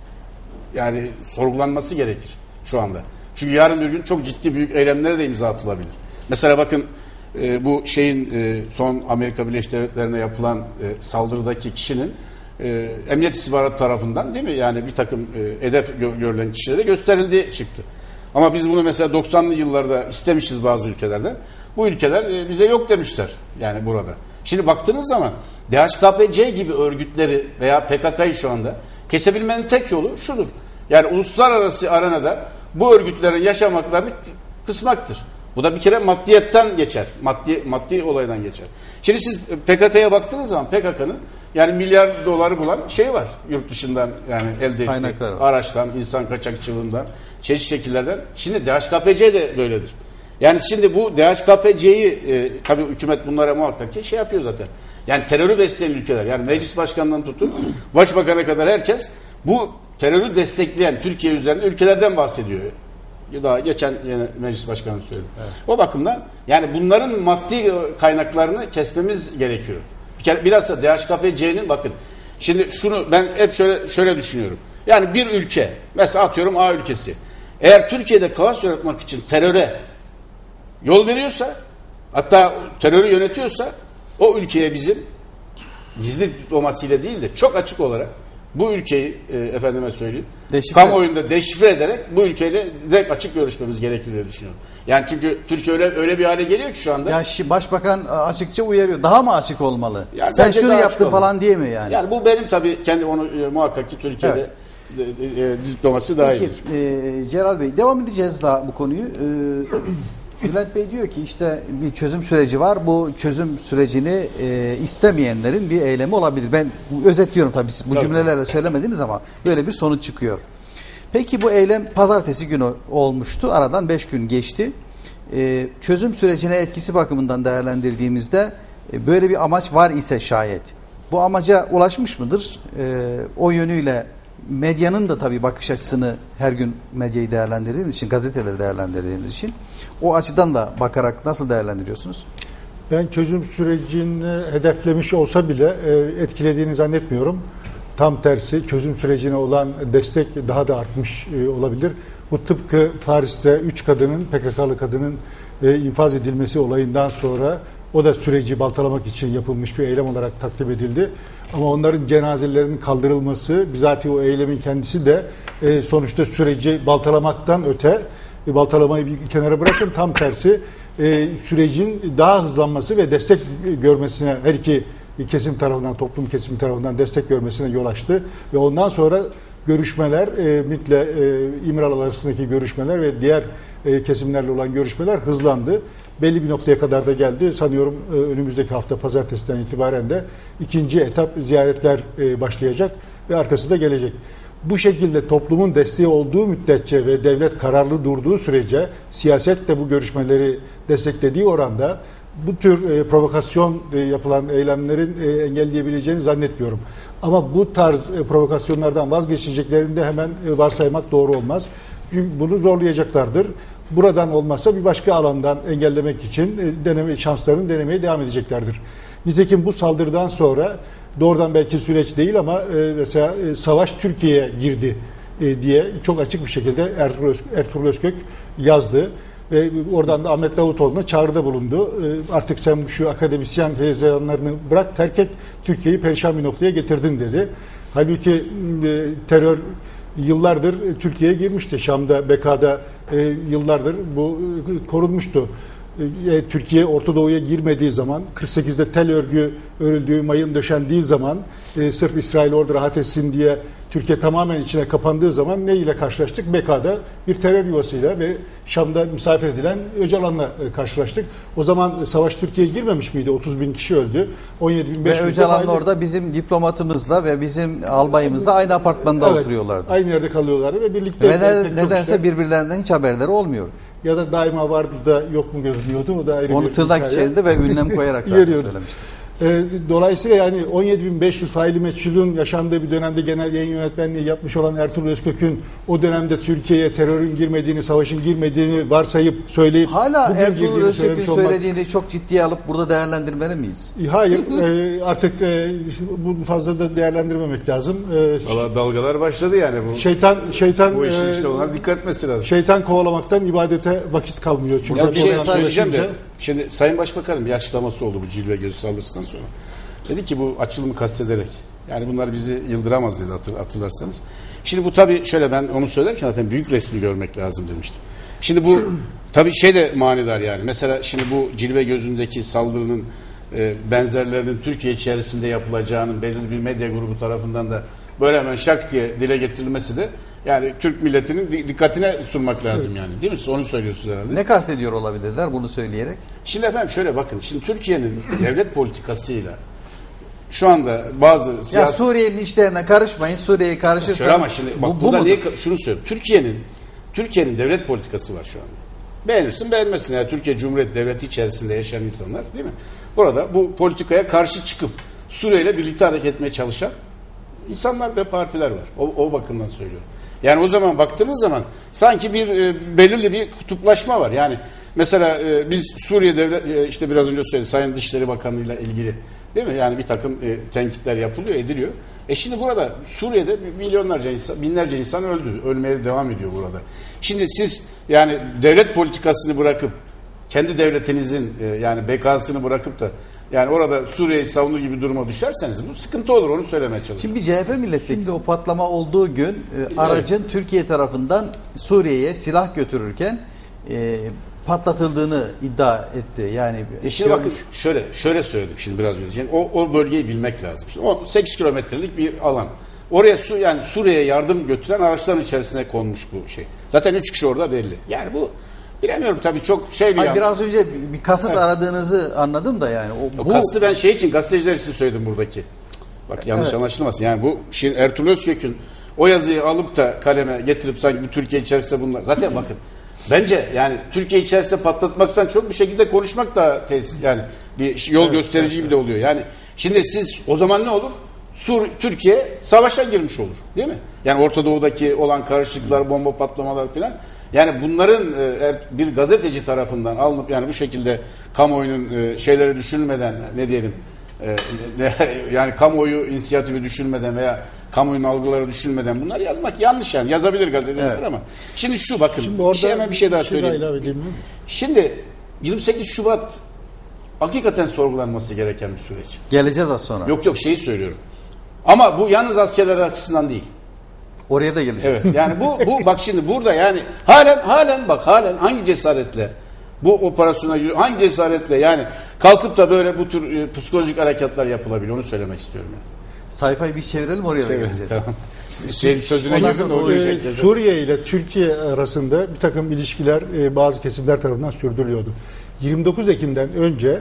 yani sorgulanması gerekir şu anda. Çünkü yarın bir gün çok ciddi büyük eylemlere de imza atılabilir. Mesela bakın e, bu şeyin e, son Amerika Birleşik Devletleri'ne yapılan e, saldırıdaki kişinin e, Emniyet İstihbaratı tarafından değil mi? Yani bir takım e, hedef gö- görülen kişilere gösterildiği çıktı. Ama biz bunu mesela doksanlı yıllarda istemişiz bazı ülkelerden. Bu ülkeler e, bize yok demişler yani burada. Şimdi baktığınız zaman D H K P C gibi örgütleri veya P K K'yı şu anda kesebilmenin tek yolu şudur. Yani uluslararası arenada bu örgütlerin yaşamaklarını kısmaktır. Bu da bir kere maddiyetten geçer. Maddi maddi olaydan geçer. Şimdi siz P K K'ya baktığınız zaman P K K'nın yani milyar doları bulan şey var. Yurt dışından yani elde ettiği araçtan, insan kaçakçılığından, çeşitli şekillerden. Şimdi D H K P C de böyledir. Yani şimdi bu D H K P C'yi e, tabii hükümet bunlara muhakkak ki şey yapıyor zaten. Yani terörü besleyen ülkeler, yani meclis başkanından tutun başbakana kadar herkes bu terörü destekleyen Türkiye üzerinde ülkelerden bahsediyor. Daha geçen yine meclis başkanı söyledi. Evet. O bakımdan yani bunların maddi kaynaklarını kesmemiz gerekiyor. Bir kere biraz da D H K P C'nin bakın. Şimdi şunu ben hep şöyle şöyle düşünüyorum. Yani bir ülke, mesela atıyorum A ülkesi. Eğer Türkiye'de kaos yaratmak için teröre yol veriyorsa, hatta terörü yönetiyorsa o ülkeye bizim gizli diplomasiyle değil de çok açık olarak bu ülkeyi e, efendime söyleyeyim deşifre. Kamuoyunda deşifre ederek bu ülkeyle direkt açık görüşmemiz gerekir diye düşünüyorum. Yani çünkü Türkiye öyle öyle bir hale geliyor ki şu anda. Ya başbakan açıkça uyarıyor. Daha mı açık olmalı? Yani sen şunu yaptın falan diye mi yani? Yani bu benim tabii kendi onu e, muhakkak ki Türkiye'de evet. e, e, diplomasi daha iyidir. E, Celal Bey devam edeceğiz daha bu konuyu. E, Bülent Bey diyor ki işte bir çözüm süreci var. Bu çözüm sürecini e, istemeyenlerin bir eylemi olabilir. Ben özetliyorum tabii siz bu tabii. cümlelerle söylemediniz ama böyle bir sonuç çıkıyor. Peki bu eylem pazartesi günü olmuştu. Aradan beş gün geçti. E, çözüm sürecine etkisi bakımından değerlendirdiğimizde e, böyle bir amaç var ise şayet bu amaca ulaşmış mıdır? E, o yönüyle medyanın da tabii bakış açısını her gün medyayı değerlendirdiğiniz için, gazeteleri değerlendirdiğiniz için o açıdan da bakarak nasıl değerlendiriyorsunuz? Ben çözüm sürecini hedeflemiş olsa bile e, etkilediğini zannetmiyorum. Tam tersi çözüm sürecine olan destek daha da artmış e, olabilir. Bu tıpkı Paris'te üç kadının, P K K'lı kadının e, infaz edilmesi olayından sonra o da süreci baltalamak için yapılmış bir eylem olarak takdim edildi. Ama onların cenazelerinin kaldırılması, bizatihi o eylemin kendisi de e, sonuçta süreci baltalamaktan öte, e, baltalamayı bir kenara bırakın, tam tersi e, sürecin daha hızlanması ve destek görmesine, her iki kesim tarafından, toplum kesimi tarafından destek görmesine yol açtı. Ve ondan sonra görüşmeler, e, M İ T'le e, İmralı arasındaki görüşmeler ve diğer e, kesimlerle olan görüşmeler hızlandı. Belli bir noktaya kadar da geldi. Sanıyorum e, önümüzdeki hafta pazartesiden itibaren de ikinci etap ziyaretler e, başlayacak ve arkası da gelecek. Bu şekilde toplumun desteği olduğu müddetçe ve devlet kararlı durduğu sürece siyaset de bu görüşmeleri desteklediği oranda bu tür e, provokasyon e, yapılan eylemlerin e, engelleyebileceğini zannetmiyorum. Ama bu tarz e, provokasyonlardan vazgeçeceklerini de hemen e, varsaymak doğru olmaz. Çünkü bunu zorlayacaklardır. Buradan olmazsa bir başka alandan engellemek için e, deneme şanslarını denemeye devam edeceklerdir. Nitekim bu saldırıdan sonra doğrudan belki süreç değil ama e, mesela e, savaş Türkiye'ye girdi e, diye çok açık bir şekilde Ertuğrul, Ertuğrul Özkök yazdı. Ve oradan da Ahmet Davutoğlu'na çağrıda bulundu. E, artık sen şu akademisyen heyecanlarını bırak, terk et, Türkiye'yi perişan bir noktaya getirdin dedi. Halbuki e, terör yıllardır Türkiye'ye girmişti. Şam'da, B K'da e, yıllardır bu e, korunmuştu. E, Türkiye Orta Doğu'ya girmediği zaman, kırk sekizde tel örgü örüldüğü, mayın döşendiği zaman, e, sırf İsrail orada rahat etsin diye Türkiye tamamen içine kapandığı zaman ne ile karşılaştık? B K'da bir terör yuvasıyla ve Şam'da misafir edilen Öcalan'la e, karşılaştık. O zaman savaş Türkiye'ye girmemiş miydi? otuz bin kişi öldü. on yedi bin beş yüz ve Öcalan orada bizim diplomatımızla ve bizim albayımızla aynı apartmanda evet, oturuyorlardı. Aynı yerde kalıyorlardı ve birlikte. Ve ne, nedense işte, birbirlerinden hiç haberleri olmuyor. Ya da daima vardı da yok mu görünüyordu. O da ayrı onu bir tırnak hikaye. içerisinde ve ünlem koyarak zaten söylemiştim. E, dolayısıyla yani on yedi bin beş yüz faili meçhulün yaşandığı bir dönemde genel yayın yönetmenliği yapmış olan Ertuğrul Özkök'ün o dönemde Türkiye'ye terörün girmediğini, savaşın girmediğini varsayıp söyleyip Hala bugün Ertuğrul girdiğini Özkök'ün söylemiş olmak- söylediğini çok ciddiye alıp burada değerlendirmeli miyiz? Hayır, e, artık e, bu fazla da değerlendirmemek lazım. E, Valla dalgalar başladı yani bu. şeytan şeytan bu işin e, işte onlar dikkat etmesi lazım. şeytan kovalamaktan ibadete vakit kalmıyor çünkü. Ya bir şey Oradan söyleyeceğim de. anlaşılınca- Şimdi Sayın Başbakan'ın bir açıklaması oldu bu cilve gözü saldırısından sonra. Dedi ki bu açılımı kastederek. Yani bunlar bizi yıldıramaz dedi hatır, hatırlarsanız. Şimdi bu tabii şöyle ben onu söylerken zaten büyük resmi görmek lazım demiştim. Şimdi bu tabii şey de manidar yani. Mesela şimdi bu cilve gözündeki saldırının e, benzerlerinin Türkiye içerisinde yapılacağının belirli bir medya grubu tarafından da böyle hemen şak diye dile getirilmesi de yani Türk milletinin di- dikkatine sunmak lazım yani. Değil mi? Siz onu söylüyorsunuz herhalde. Ne kastediyor olabilirler bunu söyleyerek? Şimdi efendim şöyle bakın. Şimdi Türkiye'nin devlet politikasıyla şu anda bazı Ya siyasi... Suriye'nin işlerine karışmayın. Suriye'ye Şöyle karışırsanız ama şimdi bak bu, bu burada mudur? niye, şunu söylüyorum. Türkiye'nin Türkiye'nin devlet politikası var şu anda. Beğenirsin beğenmezsin. Yani Türkiye Cumhuriyeti Devleti içerisinde yaşayan insanlar değil mi? Burada bu politikaya karşı çıkıp Suriye ile birlikte hareket etmeye çalışan insanlar ve partiler var. O, o bakımdan söylüyorum. Yani o zaman baktığımız zaman sanki bir e, belirli bir kutuplaşma var. Yani mesela e, biz Suriye devlet e, işte biraz önce söyledim Sayın Dışişleri Bakanlığı ile ilgili değil mi? Yani bir takım e, tenkitler yapılıyor, ediliyor. E şimdi burada Suriye'de milyonlarca insan, binlerce insan öldü. Ölmeye devam ediyor burada. Şimdi siz yani devlet politikasını bırakıp kendi devletinizin e, yani bekasını bırakıp da yani orada Suriye'yi savunur gibi duruma düşerseniz bu sıkıntı olur. Onu söylemeye çalışıyorum. Şimdi bir C H P milletvekili o patlama olduğu gün e, aracın Türkiye tarafından Suriye'ye silah götürürken e, patlatıldığını iddia etti. Yani E şimdi bakın görmüş. şöyle şöyle söyledim şimdi biraz önce. Şimdi o, o bölgeyi bilmek lazım. Şimdi o sekiz kilometrelik bir alan. Oraya su yani Suriye'ye yardım götüren araçların içerisine konmuş bu şey. Zaten üç kişi orada belli. Yani bu bilemiyorum tabii çok şey bir Ay, yan- biraz önce bir- bir kasıt Evet. aradığınızı anladım da yani. O, O bu kastı ben şey için gazeteciler için söyledim buradaki. Bak yanlış Evet. anlaşılmasın. Yani bu şeyin Ertuğrul Özkök'ün o yazıyı alıp da kaleme getirip sanki bu Türkiye içerisinde bunlar. Zaten bakın bence yani Türkiye içerisinde patlatmaktan çok bir şekilde konuşmak da tes yani bir yol gösterici gibi de oluyor. Yani şimdi siz o zaman ne olur? Sur Türkiye savaşa girmiş olur, değil mi? Yani Orta Doğu'daki olan karışıklıklar, bomba patlamalar filan. Yani bunların e, er- bir gazeteci tarafından alınıp yani bu şekilde kamuoyunun e, şeyleri düşünülmeden ne diyelim e, ne- yani kamuoyu inisiyatifi düşünmeden veya kamuoyunun algıları düşünmeden bunlar yazmak yanlış yani. Yazabilir gazeteciler Evet. ama. Şimdi şu bakın. Şimdi bir orada şey, hemen bir şey daha söyleyeyim. ilave edeyim mi? Şimdi yirmi sekiz Şubat hakikaten sorgulanması gereken bir süreç. geleceğiz az sonra. Yok yok şeyi söylüyorum. Ama bu yalnız askerler açısından değil. Oraya da geleceğiz. Evet. Yani bu bu bak şimdi burada yani halen halen bak halen hangi cesaretle bu operasyona yürü- hangi cesaretle yani kalkıp da böyle bu tür e, psikolojik harekatlar yapılabiliyor onu söylemek istiyorum yani. Sayfayı bir çevirelim oraya da geleceğiz. Tamam. Şey, sözüne Ondan girdim de sonra o bu, e, yüzden Ee, geleceğiz. Suriye ile Türkiye arasında bir takım ilişkiler e, bazı kesimler tarafından sürdürülüyordu. yirmi dokuz Ekim'den önce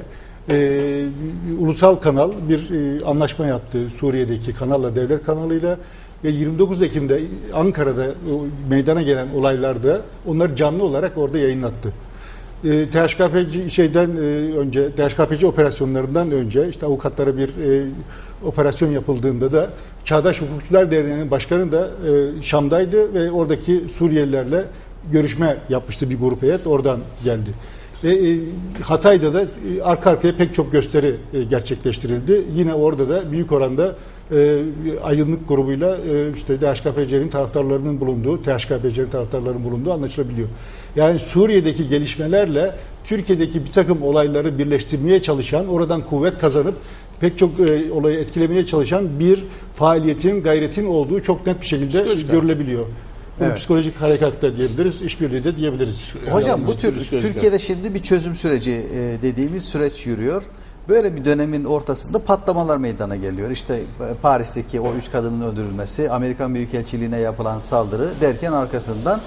e, ulusal kanal bir e, anlaşma yaptı Suriye'deki kanalla, devlet kanalıyla ve yirmi dokuz Ekim'de Ankara'da o meydana gelen olaylarda onları canlı olarak orada yayınlattı. E, T H K P C şeyden e, önce T H K P C operasyonlarından önce işte avukatlara bir e, operasyon yapıldığında da Çağdaş Hukukçular Derneği'nin başkanı da e, Şam'daydı ve oradaki Suriyelilerle görüşme yapmıştı bir grup heyet oradan geldi. Ve e, Hatay'da da e, arka arkaya pek çok gösteri e, gerçekleştirildi. Yine orada da büyük oranda e, aydınlık grubuyla e, işte D H K P C'nin taraftarlarının bulunduğu, T H K P C'nin taraftarlarının bulunduğu anlaşılabiliyor. Yani Suriye'deki gelişmelerle Türkiye'deki bir takım olayları birleştirmeye çalışan, oradan kuvvet kazanıp pek çok e, olayı etkilemeye çalışan bir faaliyetin, gayretin olduğu çok net bir şekilde Psikolojik görülebiliyor. Bunu Evet. psikolojik harekat da diyebiliriz, işbirliği de diyebiliriz. Hocam Yani bu tür psikolojik Türkiye'de şimdi bir çözüm süreci e, dediğimiz süreç yürüyor. Böyle bir dönemin ortasında patlamalar meydana geliyor. İşte e, Paris'teki o üç kadının öldürülmesi, Amerikan Büyükelçiliğine yapılan saldırı derken arkasından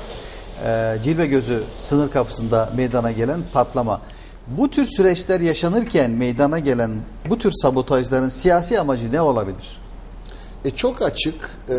e, Cilve Gözü sınır kapısında meydana gelen patlama. Bu tür süreçler yaşanırken meydana gelen bu tür sabotajların siyasi amacı ne olabilir? E çok açık. E,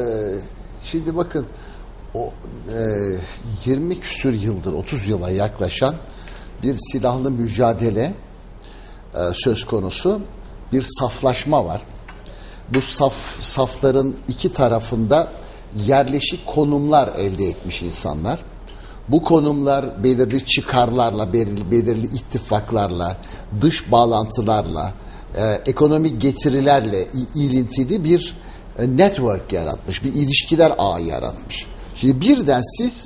şimdi bakın o e, yirmi küsür yıldır, otuz yıla yaklaşan bir silahlı mücadele e, söz konusu bir saflaşma var. Bu saf safların iki tarafında yerleşik konumlar elde etmiş insanlar. Bu konumlar belirli çıkarlarla, belirli, belirli ittifaklarla, dış bağlantılarla, e, ekonomik getirilerle ilintili bir e, network yaratmış, bir ilişkiler ağı yaratmış. Şimdi birden siz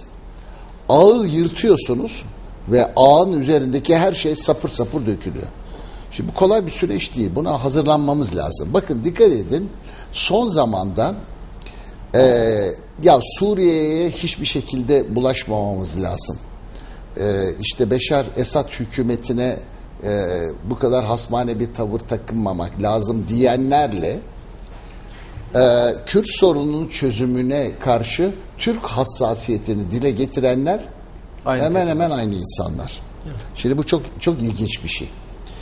ağı yırtıyorsunuz ve ağın üzerindeki her şey sapır sapır dökülüyor. Şimdi bu kolay bir süreç değil. Buna hazırlanmamız lazım. Bakın dikkat edin. Son zamanda e, ya Suriye'ye hiçbir şekilde bulaşmamamız lazım. E, işte Beşar Esad hükümetine e, bu kadar hasmane bir tavır takınmamak lazım diyenlerle e, Kürt sorununun çözümüne karşı Türk hassasiyetini dile getirenler aynı hemen kesin. hemen aynı insanlar. Evet. Şimdi bu çok çok ilginç bir şey.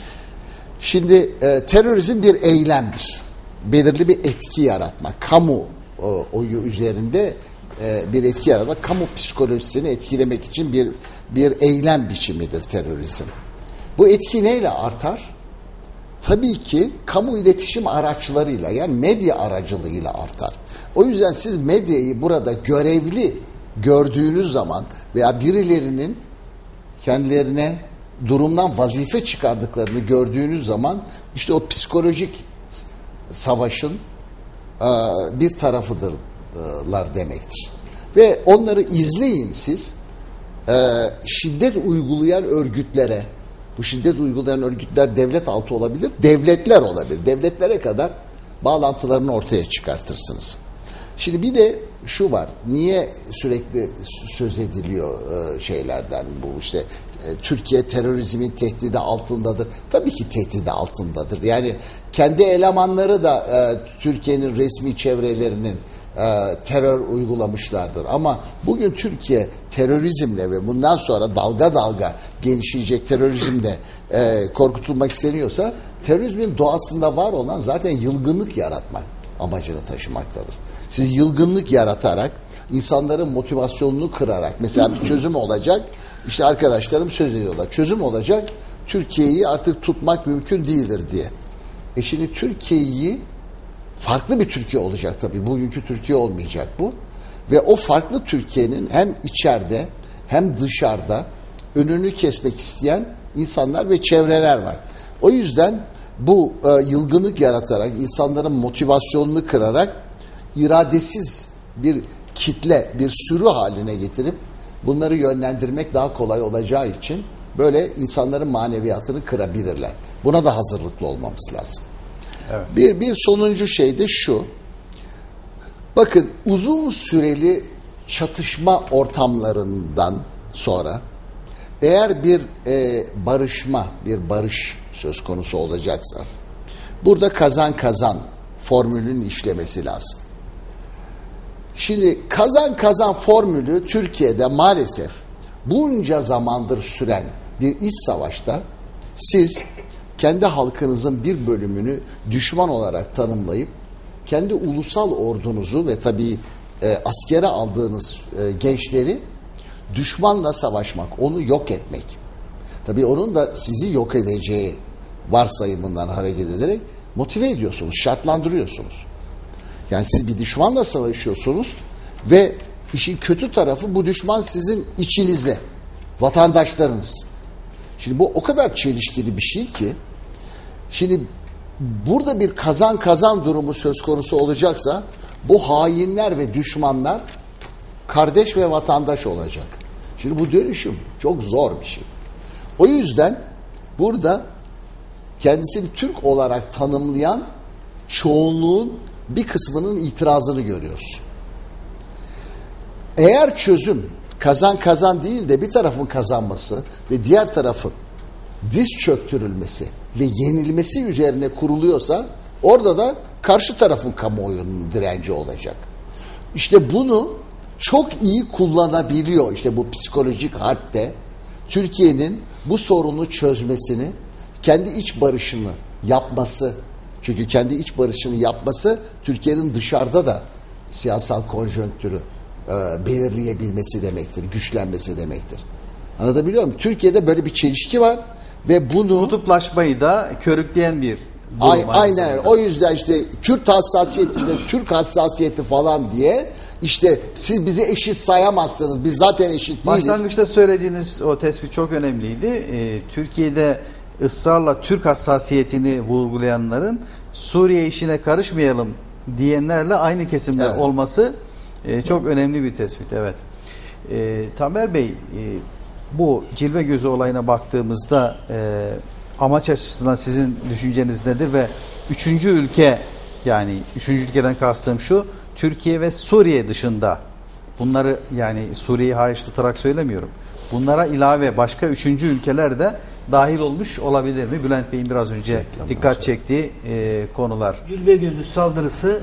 Şimdi e, terörizm bir eylemdir. Belirli bir etki yaratmak, kamu e, oyu üzerinde e, bir etki yaratmak, kamu psikolojisini etkilemek için bir bir eylem biçimidir terörizm. Bu etki neyle artar? Tabii ki kamu iletişim araçlarıyla, yani medya aracılığıyla artar. O yüzden siz medyayı burada görevli gördüğünüz zaman veya birilerinin kendilerine durumdan vazife çıkardıklarını gördüğünüz zaman işte o psikolojik savaşın e, bir tarafıdırlar demektir. Ve onları izleyin siz. E, şiddet uygulayan örgütlere, bu şiddet uygulayan örgütler devlet altı olabilir, devletler olabilir. Devletlere kadar bağlantılarını ortaya çıkartırsınız. Şimdi bir de şu var. Niye sürekli söz ediliyor e, şeylerden bu işte e, Türkiye terörizmin tehdidi altındadır. Tabii ki tehdidi altındadır. Yani kendi elemanları da e, Türkiye'nin resmi çevrelerinin e, terör uygulamışlardır. Ama bugün Türkiye terörizmle ve bundan sonra dalga dalga genişleyecek terörizmle e, korkutulmak isteniyorsa terörizmin doğasında var olan zaten yılgınlık yaratmak amacını taşımaktadır. Siz yılgınlık yaratarak, insanların motivasyonunu kırarak, mesela bir çözüm olacak, işte arkadaşlarım söz ediyorlar, çözüm olacak, Türkiye'yi artık tutmak mümkün değildir diye. E şimdi Türkiye'yi, farklı bir Türkiye olacak tabii, bugünkü Türkiye olmayacak bu. Ve o farklı Türkiye'nin hem içeride hem dışarıda önünü kesmek isteyen insanlar ve çevreler var. O yüzden bu e, yılgınlık yaratarak, insanların motivasyonunu kırarak, iradesiz bir kitle, bir sürü haline getirip bunları yönlendirmek daha kolay olacağı için böyle insanların maneviyatını kırabilirler. Buna da hazırlıklı olmamız lazım. Evet. Bir, bir sonuncu şey de şu. Bakın, uzun süreli çatışma ortamlarından sonra eğer bir e, barışma, bir barış söz konusu olacaksa burada kazan kazan formülünün işlemesi lazım. Şimdi kazan kazan formülü Türkiye'de maalesef bunca zamandır süren bir iç savaşta siz kendi halkınızın bir bölümünü düşman olarak tanımlayıp kendi ulusal ordunuzu ve tabii e, askere aldığınız e, gençleri düşmanla savaşmak, onu yok etmek. Tabii onun da sizi yok edeceği varsayımından hareket ederek motive ediyorsunuz, şartlandırıyorsunuz. Yani siz bir düşmanla savaşıyorsunuz ve işin kötü tarafı bu düşman sizin içinizde, vatandaşlarınız. Şimdi bu o kadar çelişkili bir şey ki, şimdi burada bir kazan kazan durumu söz konusu olacaksa bu hainler ve düşmanlar kardeş ve vatandaş olacak. Şimdi bu dönüşüm çok zor bir şey. O yüzden burada kendisini Türk olarak tanımlayan çoğunluğun bir kısmının itirazını görüyoruz. Eğer çözüm kazan kazan değil de bir tarafın kazanması ve diğer tarafın diz çöktürülmesi ve yenilmesi üzerine kuruluyorsa orada da karşı tarafın kamuoyunun direnci olacak. İşte bunu çok iyi kullanabiliyor işte bu psikolojik harpte Türkiye'nin bu sorunu çözmesini, kendi iç barışını yapması. Çünkü kendi iç barışını yapması Türkiye'nin dışarıda da siyasal konjonktürü e, belirleyebilmesi demektir, güçlenmesi demektir. Anlatabiliyor muyum? Türkiye'de böyle bir çelişki var ve bunu kutuplaşmayı da körükleyen bir durum. Ay, aynen öyle. O yüzden işte Kürt hassasiyetinde Türk hassasiyeti falan diye işte siz bizi eşit sayamazsınız. Biz zaten eşit değiliz. Başlangıçta söylediğiniz o tespit çok önemliydi. Ee, Türkiye'de ısrarla Türk hassasiyetini vurgulayanların Suriye işine karışmayalım diyenlerle aynı kesimde Evet. olması e, çok önemli bir tespit. Evet. E, Tamer Bey, e, bu cilve gözü olayına baktığımızda e, amaç açısından sizin düşünceniz nedir ve üçüncü ülke, yani üçüncü ülkeden kastım şu, Türkiye ve Suriye dışında, bunları yani Suriye'yi hariç tutarak söylemiyorum, bunlara ilave başka üçüncü ülkeler de dahil olmuş olabilir mi? Bülent Bey'in biraz önce Reklam dikkat olsun. çektiği e, konular. Cilve gözü saldırısı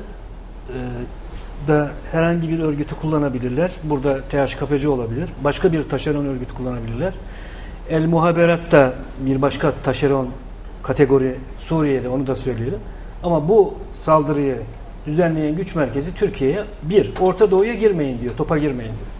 e, da herhangi bir örgütü kullanabilirler. Burada T H K P C olabilir. Başka bir taşeron örgütü kullanabilirler. El Muhaberat da bir başka taşeron kategori Suriye'de, onu da söyleyelim. Ama bu saldırıyı düzenleyen güç merkezi Türkiye'ye bir, Orta Doğu'ya girmeyin diyor, topa girmeyin diyor.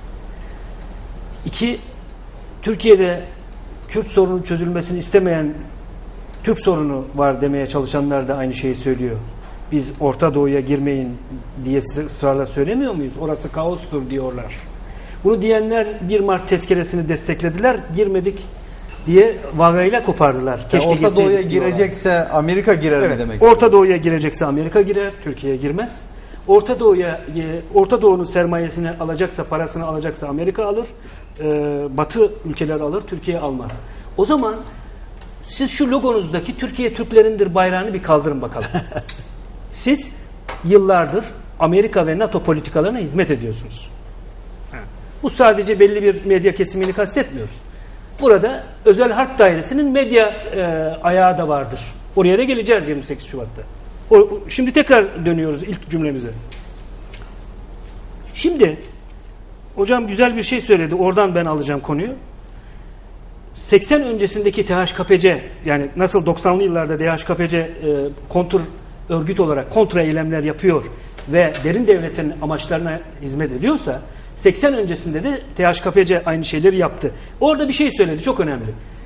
İki, Türkiye'de Kürt sorunu çözülmesini istemeyen Türk sorunu var demeye çalışanlar da aynı şeyi söylüyor. Biz Orta Doğu'ya girmeyin diye size ısrarla söylemiyor muyuz? Orası kaostur diyorlar. Bunu diyenler bir Mart tezkeresini desteklediler. Girmedik diye vavayla kopardılar. Yani Keşke Orta Doğu'ya girseydik diyorlar. girecekse Amerika girer Evet. mi demek Orta istiyorum? Doğu'ya girecekse Amerika girer, Türkiye girmez. Orta Doğu'ya e, Orta Doğu'nun sermayesini alacaksa, parasını alacaksa Amerika alır. E, Batı ülkeler alır, Türkiye almaz. O zaman siz şu logonuzdaki Türkiye Türklerindir bayrağını bir kaldırın bakalım. Siz yıllardır Amerika ve NATO politikalarına hizmet ediyorsunuz. Ha. Bu sadece belli bir medya kesimini kastetmiyoruz. Burada Özel Harp Dairesi'nin medya e, ayağı da vardır. Oraya da geleceğiz yirmi sekiz Şubat'ta. O, şimdi tekrar dönüyoruz ilk cümlemize. Şimdi hocam güzel bir şey söyledi. Oradan ben alacağım konuyu. seksen öncesindeki T H K P C, yani nasıl doksanlı yıllarda T H K P C e, kontur örgüt olarak kontra eylemler yapıyor ve derin devletin amaçlarına hizmet ediyorsa, seksen öncesinde de T H K P C aynı şeyleri yaptı. Orada bir şey söyledi, çok önemli.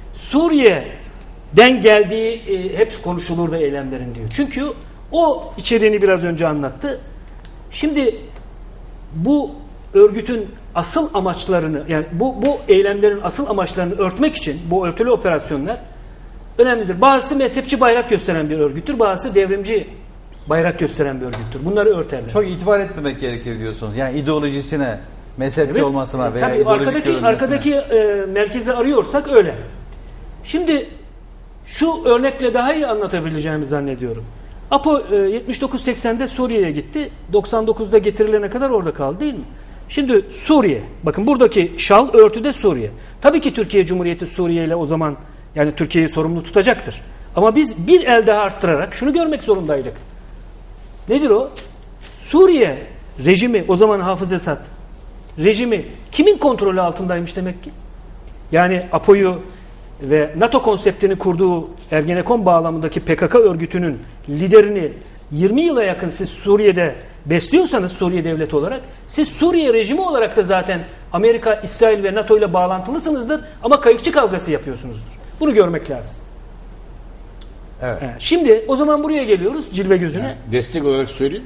Suriye'den geldiği e, hep konuşulurdu eylemlerin diyor. Çünkü o içeriğini biraz önce anlattı. Şimdi bu örgütün asıl amaçlarını, yani bu, bu eylemlerin asıl amaçlarını örtmek için bu örtülü operasyonlar önemlidir. Bazısı mezhepçi bayrak gösteren bir örgüttür, bazısı devrimci bayrak gösteren bir örgüttür. Bunları örterler. Çok itibar etmemek gerekir diyorsunuz. Yani ideolojisine, mezhepçi Evet. olmasına veya Tabii ideolojik arkadaki görünmesine. arkadaki e, merkezi arıyorsak öyle. Şimdi şu örnekle daha iyi anlatabileceğimi zannediyorum. APO e, yetmiş dokuz seksende Suriye'ye gitti. doksan dokuzda getirilene kadar orada kaldı, değil mi? Şimdi Suriye. Bakın buradaki şal örtüde Suriye. Tabii ki Türkiye Cumhuriyeti Suriye ile o zaman, yani Türkiye'yi sorumlu tutacaktır. Ama biz bir el daha arttırarak şunu görmek zorundaydık. Nedir o? Suriye rejimi, o zaman Hafız Esad rejimi kimin kontrolü altındaymış demek ki? Yani APO'yu ve NATO konseptini kurduğu Ergenekon bağlamındaki P K K örgütünün liderini yirmi yıla yakın siz Suriye'de besliyorsanız, Suriye devleti olarak, siz Suriye rejimi olarak da zaten Amerika, İsrail ve NATO ile bağlantılısınızdır ama kayıkçı kavgası yapıyorsunuzdur. Bunu görmek lazım. Evet. Evet. Şimdi o zaman buraya geliyoruz cilve gözüne. Yani destek olarak söyleyeyim.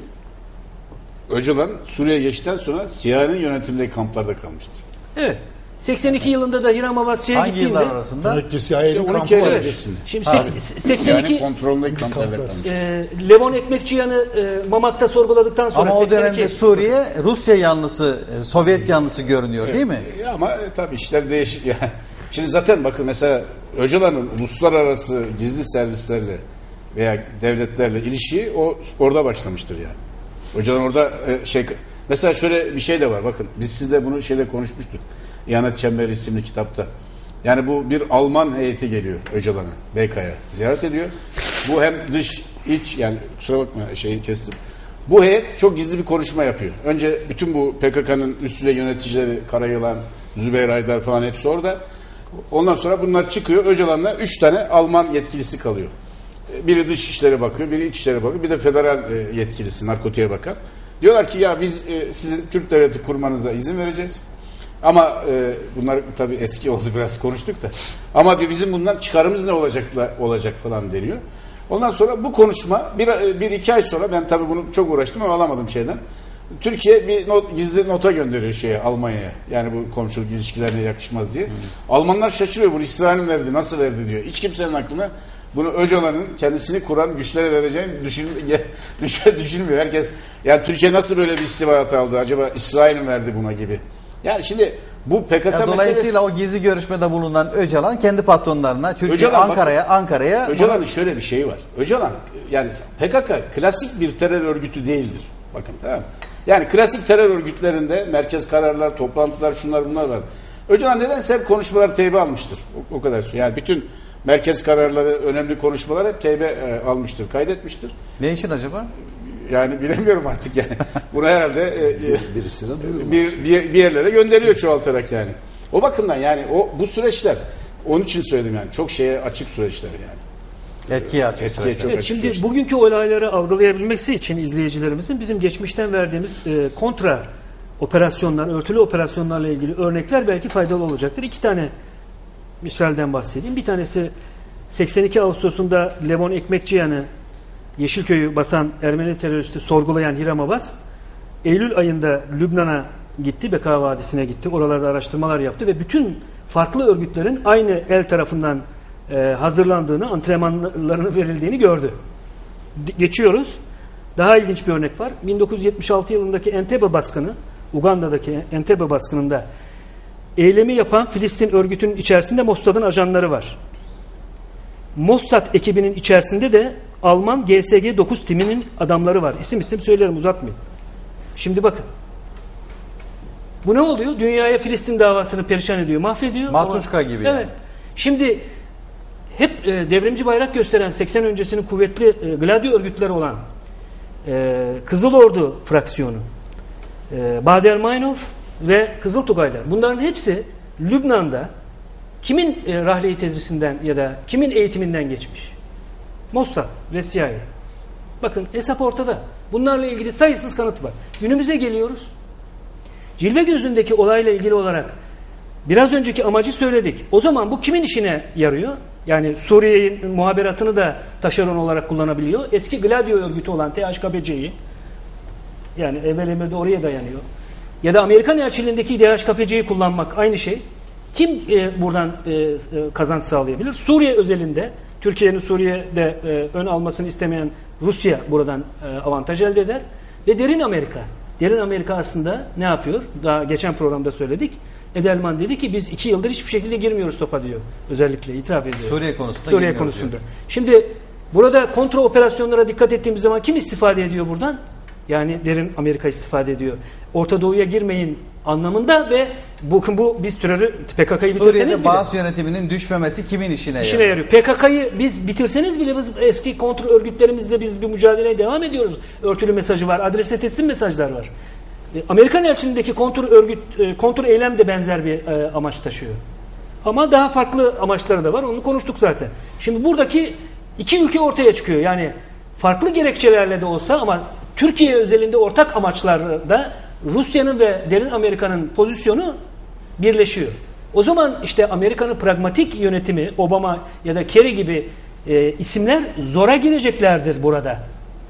Öcalan Suriye'ye geçtikten sonra C I A'nın yönetimindeki kamplarda kalmıştır. Evet. seksen iki yılında da Hiram Abbasi'ye Hangi gittiğinde... yıllar arasında? Demek ki İşte C I A'nin on iki kampı ay var. öncesinde. Şimdi Tabii. sek- seksen iki Yani kontrolündeki kamplarda Kamplar. kalmıştır. e, Levon Ekmekçiyan'ı e, Mamak'ta sorguladıktan sonra Ama o seksen iki dönemde Suriye Rusya yanlısı, e, Sovyet yanlısı görünüyor değil mi? E, Ama e, tabii işler değişik. Yani. Şimdi zaten bakın mesela Öcalan'ın uluslararası gizli servislerle veya devletlerle ilişiği o orada başlamıştır yani. Öcalan orada e, şey mesela şöyle bir şey de var, bakın biz sizle bunu şeyle konuşmuştuk. İhanet Çemberi isimli kitapta. Yani bu bir Alman heyeti geliyor Öcalan'a, B K'ya ziyaret ediyor. Bu hem dış iç, yani kusura bakma şeyi kestim. Bu heyet çok gizli bir konuşma yapıyor. Önce bütün bu P K K'nın üst düzey yöneticileri, Karayılan, Zübeyir Aydar falan hepsi orada. Ondan sonra bunlar çıkıyor. Öcalan'la üç tane Alman yetkilisi kalıyor. Biri dış işlere bakıyor, biri iç işlere bakıyor, bir de federal yetkilisi, narkotiğe bakan. Diyorlar ki ya biz sizin Türk devleti kurmanıza izin vereceğiz. Ama e, bunlar tabii eski oldu, biraz konuştuk da. Ama bizim bundan çıkarımız ne olacak olacak falan deniyor. Ondan sonra bu konuşma bir, bir iki ay sonra, ben tabii bunu çok uğraştım ama alamadım şeyden. Türkiye bir not, gizli nota gönderiyor şeye, Almanya'ya. Yani bu komşuluk ilişkilerine yakışmaz diye. Hmm. Almanlar şaşırıyor, bunu İsrail'in verdi, nasıl verdi diyor. Hiç kimsenin aklına bunu Öcalan'ın kendisini kuran güçlere vereceğini düşün, düşünmüyor. Herkes yani Türkiye nasıl böyle bir istihbarat aldı, acaba İsrail'in verdi buna gibi. Yani şimdi bu P K K ya dolayısıyla meselesi, o gizli görüşmede bulunan Öcalan kendi patronlarına Türkiye Öcalan, Ankara'ya Ankara'ya Öcalan'ın şöyle bir şeyi var. Öcalan yani P K K klasik bir terör örgütü değildir. Bakın, tamam mı? Yani klasik terör örgütlerinde merkez kararlar, toplantılar, şunlar bunlar var. Öcalan nedense hep konuşmalar teybe almıştır. O, o kadar. Yani bütün merkez kararları, önemli konuşmalar hep teybe e, almıştır, kaydetmiştir. Ne için acaba? Yani bilemiyorum artık yani. Bunu herhalde e, birisine bir, bir, bir yerlere gönderiyor çoğaltarak yani. O bakımdan yani o bu süreçler, onun için söyledim yani, çok şeye açık süreçler yani. Etkiye açık Etkiye süreçler. çok Evet, açık şimdi süreçler. bugünkü olayları algılayabilmesi için izleyicilerimizin bizim geçmişten verdiğimiz e, kontra operasyonlar, örtülü operasyonlarla ilgili örnekler belki faydalı olacaktır. İki tane misalden bahsedeyim. Bir tanesi seksen iki Ağustos'unda Levon Ekmekçiyan'ı, Yeşilköy'ü basan Ermeni teröristi sorgulayan Hiram Abbas, Eylül ayında Lübnan'a gitti, Beka Vadisi'ne gitti. Oralarda araştırmalar yaptı ve bütün farklı örgütlerin aynı el tarafından e, hazırlandığını, antrenmanlarının verildiğini gördü. Geçiyoruz. Daha ilginç bir örnek var. bin dokuz yüz yetmiş altı yılındaki Entebbe baskını, Uganda'daki Entebbe baskınında eylemi yapan Filistin örgütünün içerisinde Mossad'ın ajanları var. Mossad ekibinin içerisinde de Alman G S G dokuz timinin adamları var. İsim isim söylerim, uzatmayayım. Şimdi bakın. Bu ne oluyor? Dünyaya Filistin davasını perişan ediyor, mahvediyor. Matruşka gibi. Evet. Yani. Şimdi hep e, devrimci bayrak gösteren seksen öncesinin kuvvetli e, Gladio örgütleri olan e, Kızıl Ordu fraksiyonu, e, Baader-Meinhof ve Kızıl Tugaylar. Bunların hepsi Lübnan'da kimin e, rahleyi tedrisinden ya da kimin eğitiminden geçmiş? Mossad ve C I A. Bakın hesap ortada. Bunlarla ilgili sayısız kanıt var. Günümüze geliyoruz. Cilve gözündeki olayla ilgili olarak biraz önceki amacı söyledik. O zaman bu kimin işine yarıyor? Yani Suriye'nin muhaberatını da taşeron olarak kullanabiliyor. Eski Gladio örgütü olan T H K P C'yi, yani evvel emir de oraya dayanıyor. Ya da Amerikan elçiliğindeki T H K P C'yi kullanmak aynı şey. Kim e, buradan e, e, kazanç sağlayabilir? Suriye özelinde, Türkiye'nin Suriye'de e, ön almasını istemeyen Rusya buradan e, avantaj elde eder. Ve derin Amerika. Derin Amerika aslında ne yapıyor? Daha geçen programda söyledik. Edelman dedi ki biz iki yıldır hiçbir şekilde girmiyoruz topa diyor. Özellikle itiraf ediyor. Suriye konusunda Suriye konusunda. Diyor. Şimdi burada kontra operasyonlara dikkat ettiğimiz zaman kim istifade ediyor buradan? Yani derin Amerika istifade ediyor. Orta Doğu'ya girmeyin anlamında ve bu, bu biz terörü P K K'yı bitirseniz Suriye'de bile Baas yönetiminin düşmemesi kimin işine, işine yarıyor? P K K'yı biz bitirseniz bile biz eski kontra örgütlerimizle biz bir mücadeleye devam ediyoruz. Örtülü mesajı var, adrese teslim mesajlar var. Amerikan elçiliğindeki kontur örgüt, kontur eylem de benzer bir e, amaç taşıyor. Ama daha farklı amaçları da var. Onu konuştuk zaten. Şimdi buradaki iki ülke ortaya çıkıyor. Yani farklı gerekçelerle de olsa ama Türkiye özelinde ortak amaçlarda Rusya'nın ve derin Amerika'nın pozisyonu birleşiyor. O zaman işte Amerika'nın pragmatik yönetimi, Obama ya da Kerry gibi e, isimler zora gireceklerdir burada.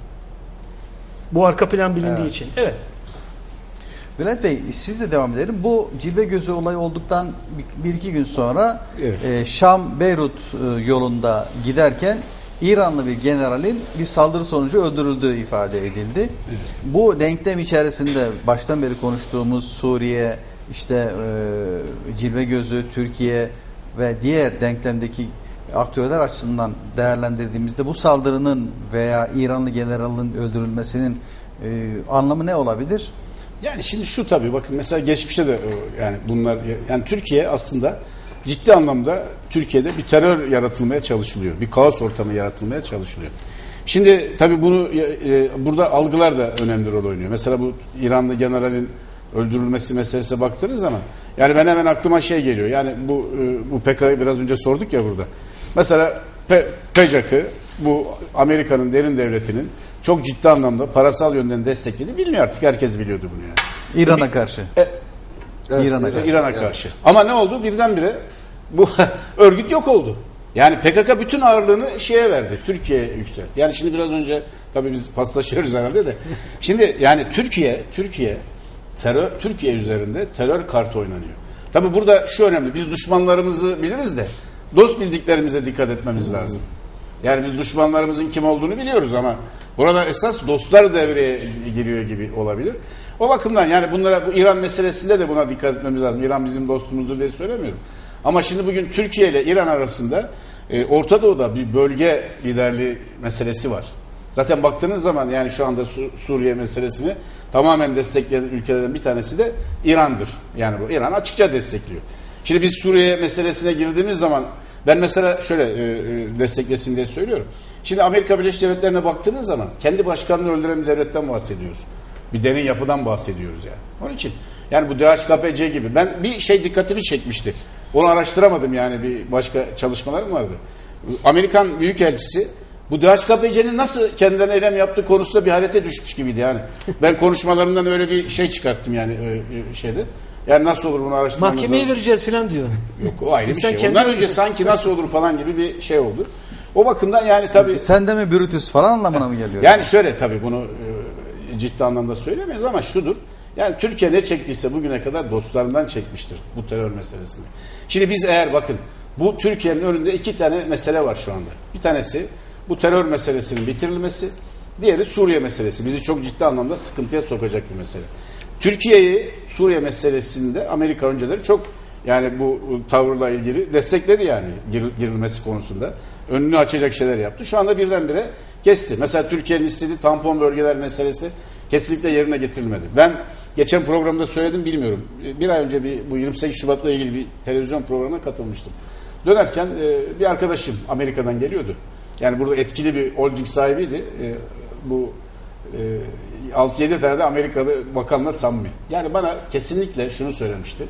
Bu arka plan bilindiği evet. için. Evet. Bülent Bey siz de devam edelim. Bu Cilve Gözü olayı olduktan bir iki gün sonra evet. e, Şam-Beyrut e, yolunda giderken İranlı bir generalin bir saldırı sonucu öldürüldüğü ifade edildi. Evet. Bu denklem içerisinde baştan beri konuştuğumuz Suriye, işte e, Cilve Gözü, Türkiye ve diğer denklemdeki aktörler açısından değerlendirdiğimizde bu saldırının veya İranlı generalin öldürülmesinin e, anlamı ne olabilir? Yani şimdi şu tabii bakın mesela geçmişte de yani bunlar yani Türkiye aslında ciddi anlamda Türkiye'de bir terör yaratılmaya çalışılıyor. Bir kaos ortamı yaratılmaya çalışılıyor. Şimdi tabii bunu e, burada algılar da önemli rol oynuyor. Mesela bu İranlı generalin öldürülmesi meselesine baktığınız zaman yani ben hemen aklıma şey geliyor. Yani bu e, bu P K K'yı biraz önce sorduk ya burada. Mesela P K K'ı bu Amerika'nın derin devletinin çok ciddi anlamda parasal yönden desteklediği biliniyor artık. Herkes biliyordu bunu yani. İran'a karşı. E, evet, İran'a karşı. İran'a karşı. Evet. Ama ne oldu? Birdenbire bu örgüt yok oldu. Yani P K K bütün ağırlığını şeye verdi. Türkiye'ye yükseltti. Yani şimdi biraz önce tabii biz paslaşıyoruz herhalde de. Şimdi yani Türkiye Türkiye terör Türkiye üzerinde terör kartı oynanıyor. Tabii burada şu önemli. Biz düşmanlarımızı biliriz de dost bildiklerimize dikkat etmemiz lazım. Yani biz düşmanlarımızın kim olduğunu biliyoruz ama burada esas dostlar devreye giriyor gibi olabilir. O bakımdan yani bunlara bu İran meselesinde de buna dikkat etmemiz lazım. İran bizim dostumuzdur diye söylemiyorum. Ama şimdi bugün Türkiye ile İran arasında e, Orta Doğu'da bir bölge liderliği meselesi var. Zaten baktığınız zaman yani şu anda Su- Suriye meselesini tamamen destekleyen ülkelerden bir tanesi de İran'dır. Yani bu İran açıkça destekliyor. Şimdi biz Suriye meselesine girdiğimiz zaman ben mesela şöyle e, desteklesin diye söylüyorum. Şimdi Amerika Birleşik Devletleri'ne baktığınız zaman kendi başkanını öldüren bir devletten bahsediyoruz. Bir derin yapıdan bahsediyoruz yani. Onun için yani bu D H K P C gibi ben bir şey dikkatimi çekmişti. Onu araştıramadım yani bir başka çalışmalarım vardı. Amerikan Büyükelçisi bu D H K P C'nin nasıl kendilerine eylem yaptığı konusunda bir hayrete düşmüş gibiydi yani. Ben konuşmalarından öyle bir şey çıkarttım yani şeyde. Yani nasıl olur bunu araştırmamız lazım. Mahkemeye vereceğiz falan diyor. Yok o ayrı bir Sen şey. Ondan önce sanki nasıl olur falan gibi bir şey oldu. O bakımdan yani tabii. Sen de mi Brutus falan anlamına mı geliyor? Yani şöyle tabii bunu e, ciddi anlamda söylemeyiz ama şudur. Yani Türkiye ne çektiyse bugüne kadar dostlarından çekmiştir bu terör meselesinde. Şimdi biz eğer bakın bu Türkiye'nin önünde iki tane mesele var şu anda. Bir tanesi bu terör meselesinin bitirilmesi. Diğeri Suriye meselesi. Bizi çok ciddi anlamda sıkıntıya sokacak bir mesele. Türkiye'yi Suriye meselesinde Amerika önceleri çok yani bu tavırla ilgili destekledi yani girilmesi konusunda. Önünü açacak şeyler yaptı. Şu anda birdenbire kesti. Mesela Türkiye'nin istediği tampon bölgeler meselesi kesinlikle yerine getirilmedi. Ben geçen programda söyledim bilmiyorum. Bir ay önce bir bu yirmi sekiz Şubat'la ilgili bir televizyon programına katılmıştım. Dönerken bir arkadaşım Amerika'dan geliyordu. Yani burada etkili bir holding sahibiydi. Bu altı yedi tane de Amerikalı bakanla samimi. Yani bana kesinlikle şunu söylemişti.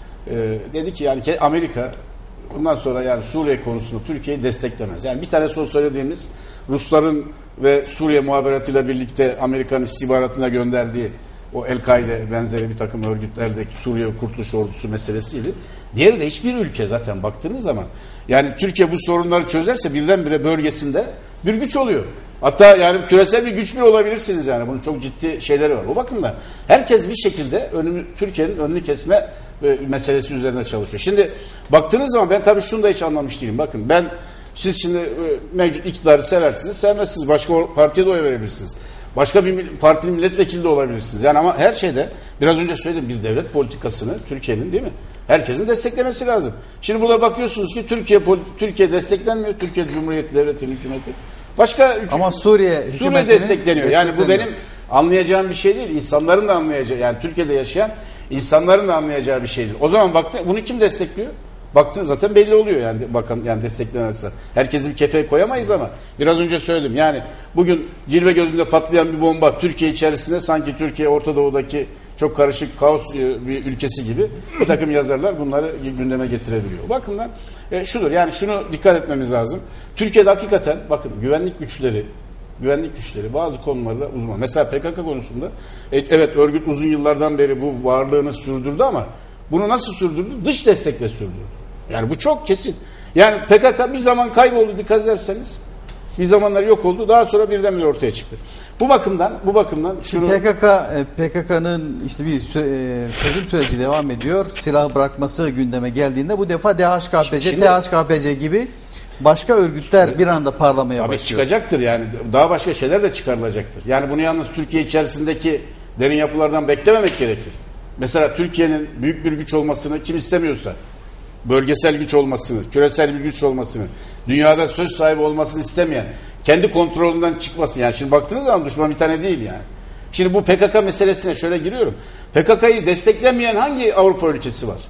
Dedi ki yani Amerika bundan sonra yani Suriye konusunda Türkiye'yi desteklemez. Yani bir tane son söylediğimiz Rusların ve Suriye muhaberatıyla birlikte Amerikan istihbaratına gönderdiği o El-Kaide benzeri bir takım örgütlerdeki Suriye Kurtuluş Ordusu meselesiydi. Diğeri de hiçbir ülke zaten baktığınız zaman yani Türkiye bu sorunları çözerse birdenbire bölgesinde bir güç oluyor. Hatta yani küresel bir güç bile olabilirsiniz yani. Bunun çok ciddi şeyleri var. O bakımdan herkes bir şekilde önünü, Türkiye'nin önünü kesme meselesi üzerine çalışıyor. Şimdi baktığınız zaman ben tabii şunu da hiç anlamış değilim. Bakın ben siz şimdi mevcut iktidarı seversiniz, sevmezsiniz. Başka partiye de oy verebilirsiniz. Başka bir partinin milletvekili de olabilirsiniz. Yani ama her şeyde biraz önce söyledim bir devlet politikasını Türkiye'nin değil mi? Herkesin desteklemesi lazım. Şimdi burada bakıyorsunuz ki Türkiye Türkiye desteklenmiyor. Türkiye Cumhuriyeti Devleti'nin hükümeti. Başka ama Suriye Suriye destekleniyor. Yani bu benim anlayacağım bir şey değil. İnsanların da anlayacağı yani Türkiye'de yaşayan insanların da anlayacağı bir şey değil. O zaman baktı bunu kim destekliyor? Baktın zaten belli oluyor yani bakan yani desteklenirse. Herkesi bir kefeye koyamayız ama biraz önce söyledim. Yani bugün cilve gözünde patlayan bir bomba Türkiye içerisinde sanki Türkiye Orta Doğu'daki çok karışık kaos bir ülkesi gibi bir takım yazarlar bunları gündeme getirebiliyor. Bakımdan e, şudur yani şunu dikkat etmemiz lazım. Türkiye'de hakikaten bakın güvenlik güçleri güvenlik güçleri bazı konularda uzman. Mesela P K K konusunda e, evet örgüt uzun yıllardan beri bu varlığını sürdürdü ama bunu nasıl sürdürdü? Dış destekle sürdürdü. Yani bu çok kesin. Yani P K K bir zaman kayboldu dikkat ederseniz. Bir zamanlar yok oldu. Daha sonra birdenbire ortaya çıktı. Bu bakımdan, bu bakımdan şunu P K K P K K'nın işte bir süre, çözüm süreci devam ediyor. Silah bırakması gündeme geldiğinde bu defa D H K P C, Şimdi, D H K P C gibi başka örgütler şimdi, bir anda parlamaya tabii başlıyor. Çıkacaktır yani. Daha başka şeyler de çıkarılacaktır. Yani bunu yalnız Türkiye içerisindeki derin yapılardan beklememek gerekir. Mesela Türkiye'nin büyük bir güç olmasını kim istemiyorsa, bölgesel güç olmasını, küresel bir güç olmasını, dünyada söz sahibi olmasını istemeyen, kendi kontrolünden çıkmasın. Yani şimdi baktığınız zaman düşman bir tane değil yani. Şimdi bu P K K meselesine şöyle giriyorum. P K K'yı desteklemeyen hangi Avrupa ülkesi var?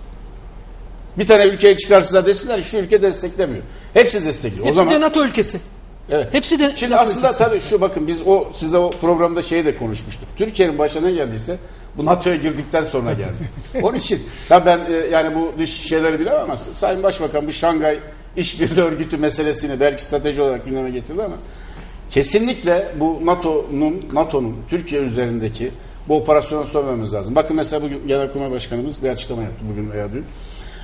Bir tane ülkeye çıkarsınlar desinler şu ülke desteklemiyor. Hepsi destekliyor. Hepsi o zaman, de NATO ülkesi. Evet. Hepsi de Şimdi NATO aslında ülkesi. tabii şu bakın biz o sizde o programda şeyi de konuşmuştuk. Türkiye'nin başına ne geldiyse bu NATO'ya girdikten sonra geldi. Onun için tabii ben e, yani bu dış şeyleri bilemem ama Sayın Başbakan bu Şangay İşbirliği Örgütü meselesini belki strateji olarak gündeme getirdi ama kesinlikle bu NATO'nun NATO'nun Türkiye üzerindeki bu operasyona son vermemiz lazım. Bakın mesela bugün Genelkurmay Başkanımız bir açıklama yaptı bugün veya dün.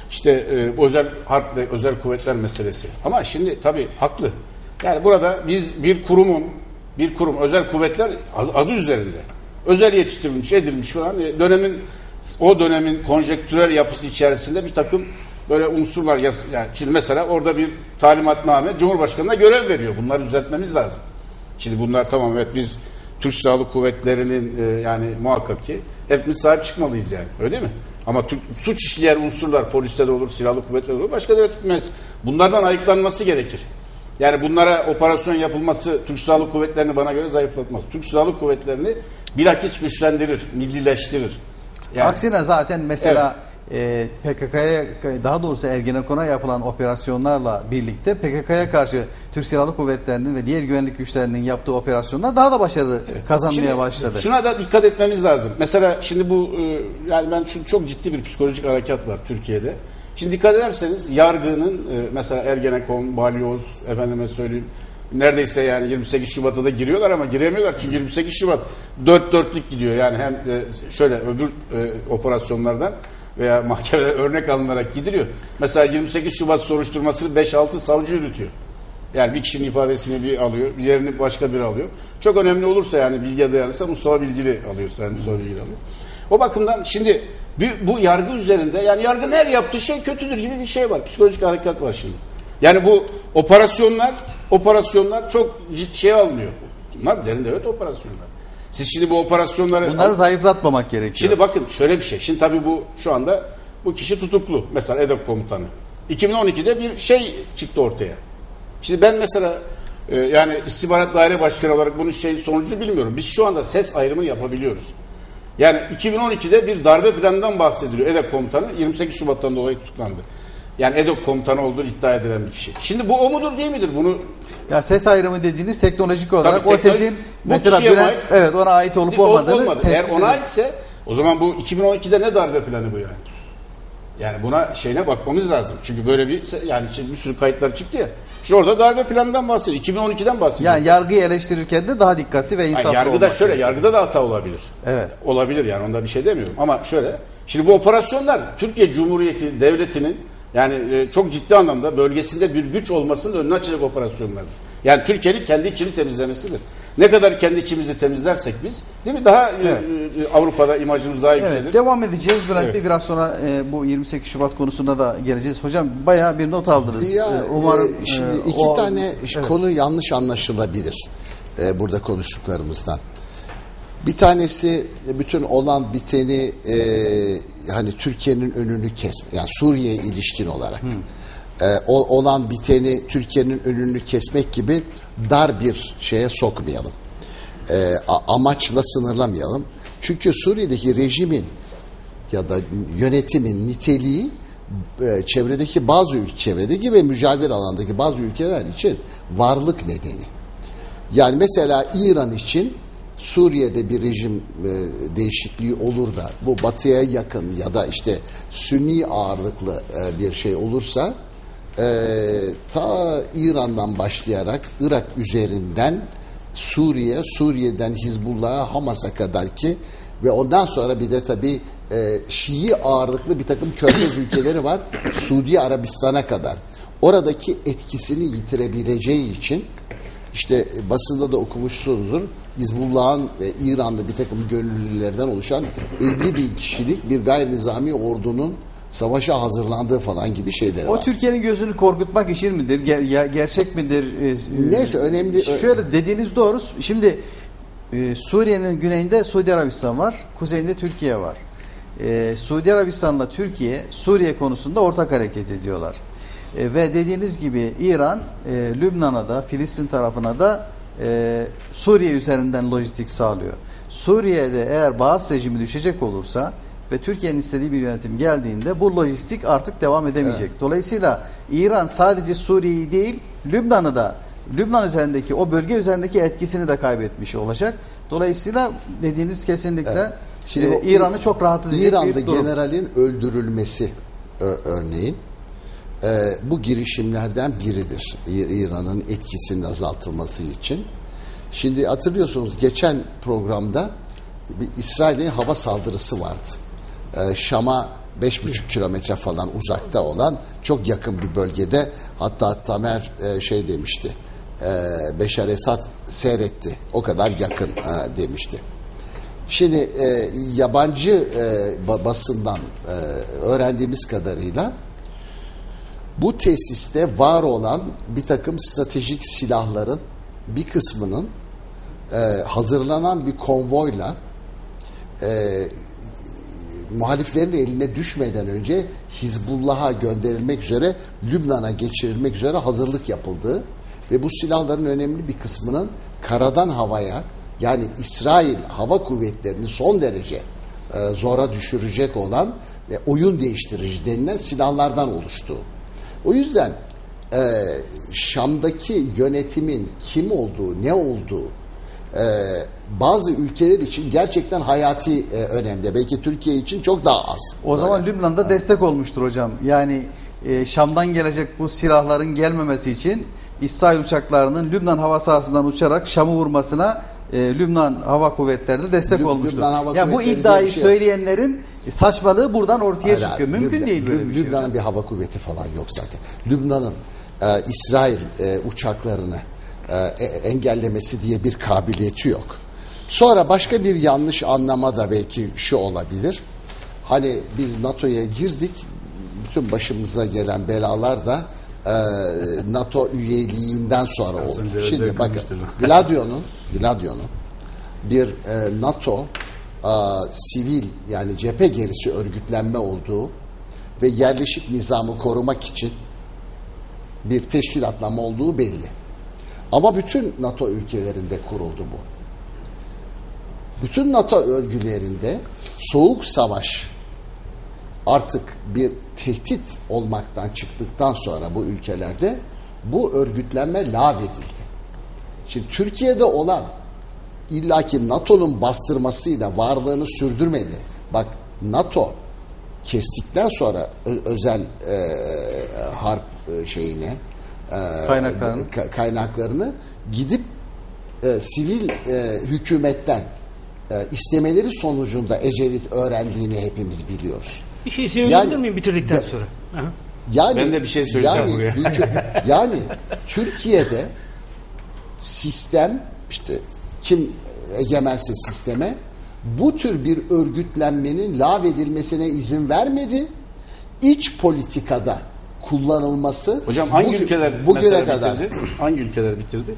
İşte e, özel harp ve özel kuvvetler meselesi. Ama şimdi tabii haklı. Yani burada biz bir kurumun, bir kurum özel kuvvetler adı üzerinde. Özel yetiştirilmiş, edilmiş falan. E, dönemin o dönemin konjektürel yapısı içerisinde bir takım böyle unsurlar yaz, yani şimdi mesela orada bir talimatname Cumhurbaşkanı'na görev veriyor. Bunları düzeltmemiz lazım. Şimdi bunlar tamam, evet, biz Türk Silahlı Kuvvetleri'nin e, yani muhakkak ki hepimiz sahip çıkmalıyız yani. Öyle mi? Ama Türk, suç işleyen unsurlar poliste de olur, silahlı kuvvetler olur, başka devlet bilmez. Bunlardan ayıklanması gerekir. Yani bunlara operasyon yapılması Türk Silahlı Kuvvetleri'ni bana göre zayıflatmaz. Türk Silahlı Kuvvetleri'ni bilakis güçlendirir, millileştirir. Yani, Aksine zaten mesela e, P K K'ya, daha doğrusu Ergenekon'a yapılan operasyonlarla birlikte P K K'ya karşı Türk Silahlı Kuvvetleri'nin ve diğer güvenlik güçlerinin yaptığı operasyonlar daha da başarılı kazanmaya şimdi, başladı. Şuna da dikkat etmemiz lazım. Mesela şimdi bu e, yani ben şu çok ciddi bir psikolojik harekat var Türkiye'de. Şimdi dikkat ederseniz yargının e, mesela Ergenekon, Balyoz, efendime söyleyeyim, neredeyse yani yirmi sekiz Şubat'a da giriyorlar ama giremiyorlar. Çünkü yirmi sekiz Şubat dört dörtlük gidiyor. Yani hem e, şöyle öbür e, operasyonlardan veya mahkemede örnek alınarak gidiliyor. Mesela yirmi sekiz Şubat soruşturmasını beş altı savcı yürütüyor. Yani bir kişinin ifadesini bir alıyor, bir yerini başka biri alıyor. Çok önemli olursa yani bilgiye dayanırsa Mustafa Bilgili alıyor. Yani Mustafa Bilgili alıyor. O bakımdan şimdi bu yargı üzerinde, yani yargının her yaptığı şey kötüdür gibi bir şey var. Psikolojik harekat var şimdi. Yani bu operasyonlar operasyonlar çok ciddi şey alınıyor. Bunlar derin devlet operasyonlar. Siz şimdi bu operasyonları... Bunları zayıflatmamak gerekiyor. Şimdi bakın şöyle bir şey. Şimdi tabii bu şu anda bu kişi tutuklu. Mesela EDOK komutanı. iki bin on ikide bir şey çıktı ortaya. Şimdi ben mesela e, yani istihbarat daire başkanı olarak bunun şey sonucunu bilmiyorum. Biz şu anda ses ayrımı yapabiliyoruz. Yani iki bin on ikide bir darbe planından bahsediliyor. EDOK komutanı yirmi sekiz Şubat'tan dolayı tutuklandı. Yani EDOK komutanı olduğu iddia edilen bir kişi. Şimdi bu o mudur değil midir? Bunu ya ses ayrımı dediğiniz teknolojik olarak tabii, o sesin mesela Bülent, ait, evet ona ait olup olmadığını olmadı. Eğer ona aitse o zaman bu iki bin on ikide ne darbe planı bu yani? Yani buna şeyine bakmamız lazım. Çünkü böyle bir yani bir sürü kayıtlar çıktı ya. Şimdi orada darbe planından bahsediyor. iki bin on ikiden bahsediyor. Yani yargıyı eleştirirken de daha dikkatli ve insaflı yani yargıda olmak şöyle, gerekiyor. yargıda da hata olabilir. Evet. Olabilir yani, onda bir şey demiyorum. Ama şöyle, şimdi bu operasyonlar Türkiye Cumhuriyeti Devleti'nin yani çok ciddi anlamda bölgesinde bir güç olmasının önünü açacak operasyonlardır. Yani Türkiye'nin kendi içini temizlemesidir. Ne kadar kendi içimizi temizlersek biz, değil mi? Daha evet. e, Avrupa'da imajımız daha yükselir. Evet, devam edeceğiz Bülent Evet. Bey. Biraz sonra e, bu yirmi sekiz Şubat konusuna da geleceğiz. Hocam bayağı bir not aldınız. Ya, e, umarım e, şimdi e, iki o, tane evet. konu yanlış anlaşılabilir e, burada konuştuklarımızdan. Bir tanesi bütün olan biteni e, hani Türkiye'nin önünü kesme, yani Suriye'ye ilişkin olarak hmm. e, o, olan biteni Türkiye'nin önünü kesmek gibi dar bir şeye sokmayalım. E, a, amaçla sınırlamayalım. Çünkü Suriye'deki rejimin ya da yönetimin niteliği e, çevredeki bazı çevredeki ve mücavir alandaki bazı ülkeler için varlık nedeni. Yani mesela İran için Suriye'de bir rejim e, değişikliği olur da bu batıya yakın ya da işte Sünni ağırlıklı e, bir şey olursa e, ta İran'dan başlayarak Irak üzerinden Suriye, Suriye'den Hizbullah'a, Hamas'a kadar ki ve ondan sonra bir de tabii e, Şii ağırlıklı bir takım körfez ülkeleri var. Suudi Arabistan'a kadar. Oradaki etkisini yitirebileceği için işte basında da okumuşsunuzdur. Hizbullah'ın ve İran'da bir takım gönüllülerden oluşan elli bin kişilik bir gayri nizami ordunun savaşa hazırlandığı falan gibi şeyler o var. O Türkiye'nin gözünü korkutmak için midir? Ger- gerçek midir? Neyse önemli. Şöyle dediğiniz doğru. Şimdi e, Suriye'nin güneyinde Suudi Arabistan var. Kuzeyinde Türkiye var. E, Suudi Arabistan'la Türkiye Suriye konusunda ortak hareket ediyorlar. E, ve dediğiniz gibi İran e, Lübnan'a da Filistin tarafına da e, Suriye üzerinden lojistik sağlıyor. Suriye'de eğer Baas rejimi düşecek olursa ve Türkiye'nin istediği bir yönetim geldiğinde bu lojistik artık devam edemeyecek. Evet. Dolayısıyla İran sadece Suriye'yi değil Lübnan'ı da Lübnan üzerindeki o bölge üzerindeki etkisini de kaybetmiş olacak. Dolayısıyla dediğiniz kesinlikle evet. Şimdi e, İran'ı çok rahat edecek İran'da bir durum. generalin öldürülmesi örneğin e, bu girişimlerden biridir. İran'ın etkisinin azaltılması için. Şimdi hatırlıyorsunuz geçen programda bir İsrail'in hava saldırısı vardı. Ee, Şam'a beş buçuk kilometre falan uzakta olan çok yakın bir bölgede, hatta Tamer e, şey demişti, e, Beşar Esad seyretti, o kadar yakın e, demişti. Şimdi e, yabancı e, basından e, öğrendiğimiz kadarıyla bu tesiste var olan bir takım stratejik silahların bir kısmının e, hazırlanan bir konvoyla e, muhaliflerin eline düşmeden önce Hizbullah'a gönderilmek üzere, Lübnan'a geçirilmek üzere hazırlık yapıldığı ve bu silahların önemli bir kısmının karadan havaya, yani İsrail Hava Kuvvetleri'ni son derece e, zora düşürecek olan ve oyun değiştirici denilen silahlardan oluştuğu. O yüzden e, Şam'daki yönetimin kim olduğu, ne olduğu e, bazı ülkeler için gerçekten hayati e, önemli. Belki Türkiye için çok daha az. O Böyle. zaman Lübnan'da evet. destek olmuştur hocam. Yani e, Şam'dan gelecek bu silahların gelmemesi için İsrail uçaklarının Lübnan hava sahasından uçarak Şam'ı vurmasına e, Lübnan Hava Kuvvetleri de destek Lüb, olmuştur. Ya bu iddiayı şey söyleyenlerin saçmalığı buradan ortaya hayır, çıkıyor. Mümkün Lübnan, değil böyle Lüb, bir şey. Lübnan'ın bir hava kuvveti falan yok zaten. Lübnan'ın e, İsrail e, uçaklarını e, engellemesi diye bir kabiliyeti yok. Sonra başka bir yanlış anlama da belki şu olabilir. Hani biz NATO'ya girdik, bütün başımıza gelen belalar da e, NATO üyeliğinden sonra oldu. Şimdi bakın, Gladio'nun Gladio'nun bir e, NATO e, sivil, yani cephe gerisi örgütlenme olduğu ve yerleşik nizamı korumak için bir teşkilatlanma olduğu belli. Ama bütün NATO ülkelerinde kuruldu bu. Bütün NATO örgülerinde soğuk savaş artık bir tehdit olmaktan çıktıktan sonra bu ülkelerde bu örgütlenme lağvedildi. Şimdi Türkiye'de olan illaki NATO'nun bastırmasıyla varlığını sürdürmedi. Bak, NATO kestikten sonra ö- özel e, harp e, şeyine e, kaynaklarını. Ka- kaynaklarını gidip e, sivil e, hükümetten e, istemeleri sonucunda Ecevit öğrendiğini hepimiz biliyoruz. Bir şey söyleyebilir yani, miyim bitirdikten sonra? Aha. Yani, ben de bir şey söyleyeceğim yani, buraya. Hükü, yani Türkiye'de sistem, işte kim egemense sisteme, bu tür bir örgütlenmenin lağvedilmesine izin vermedi. İç politikada kullanılması. Hocam hangi bugün, ülkeler bugüne kadar bitirdi? Hangi ülkeler bitirdi?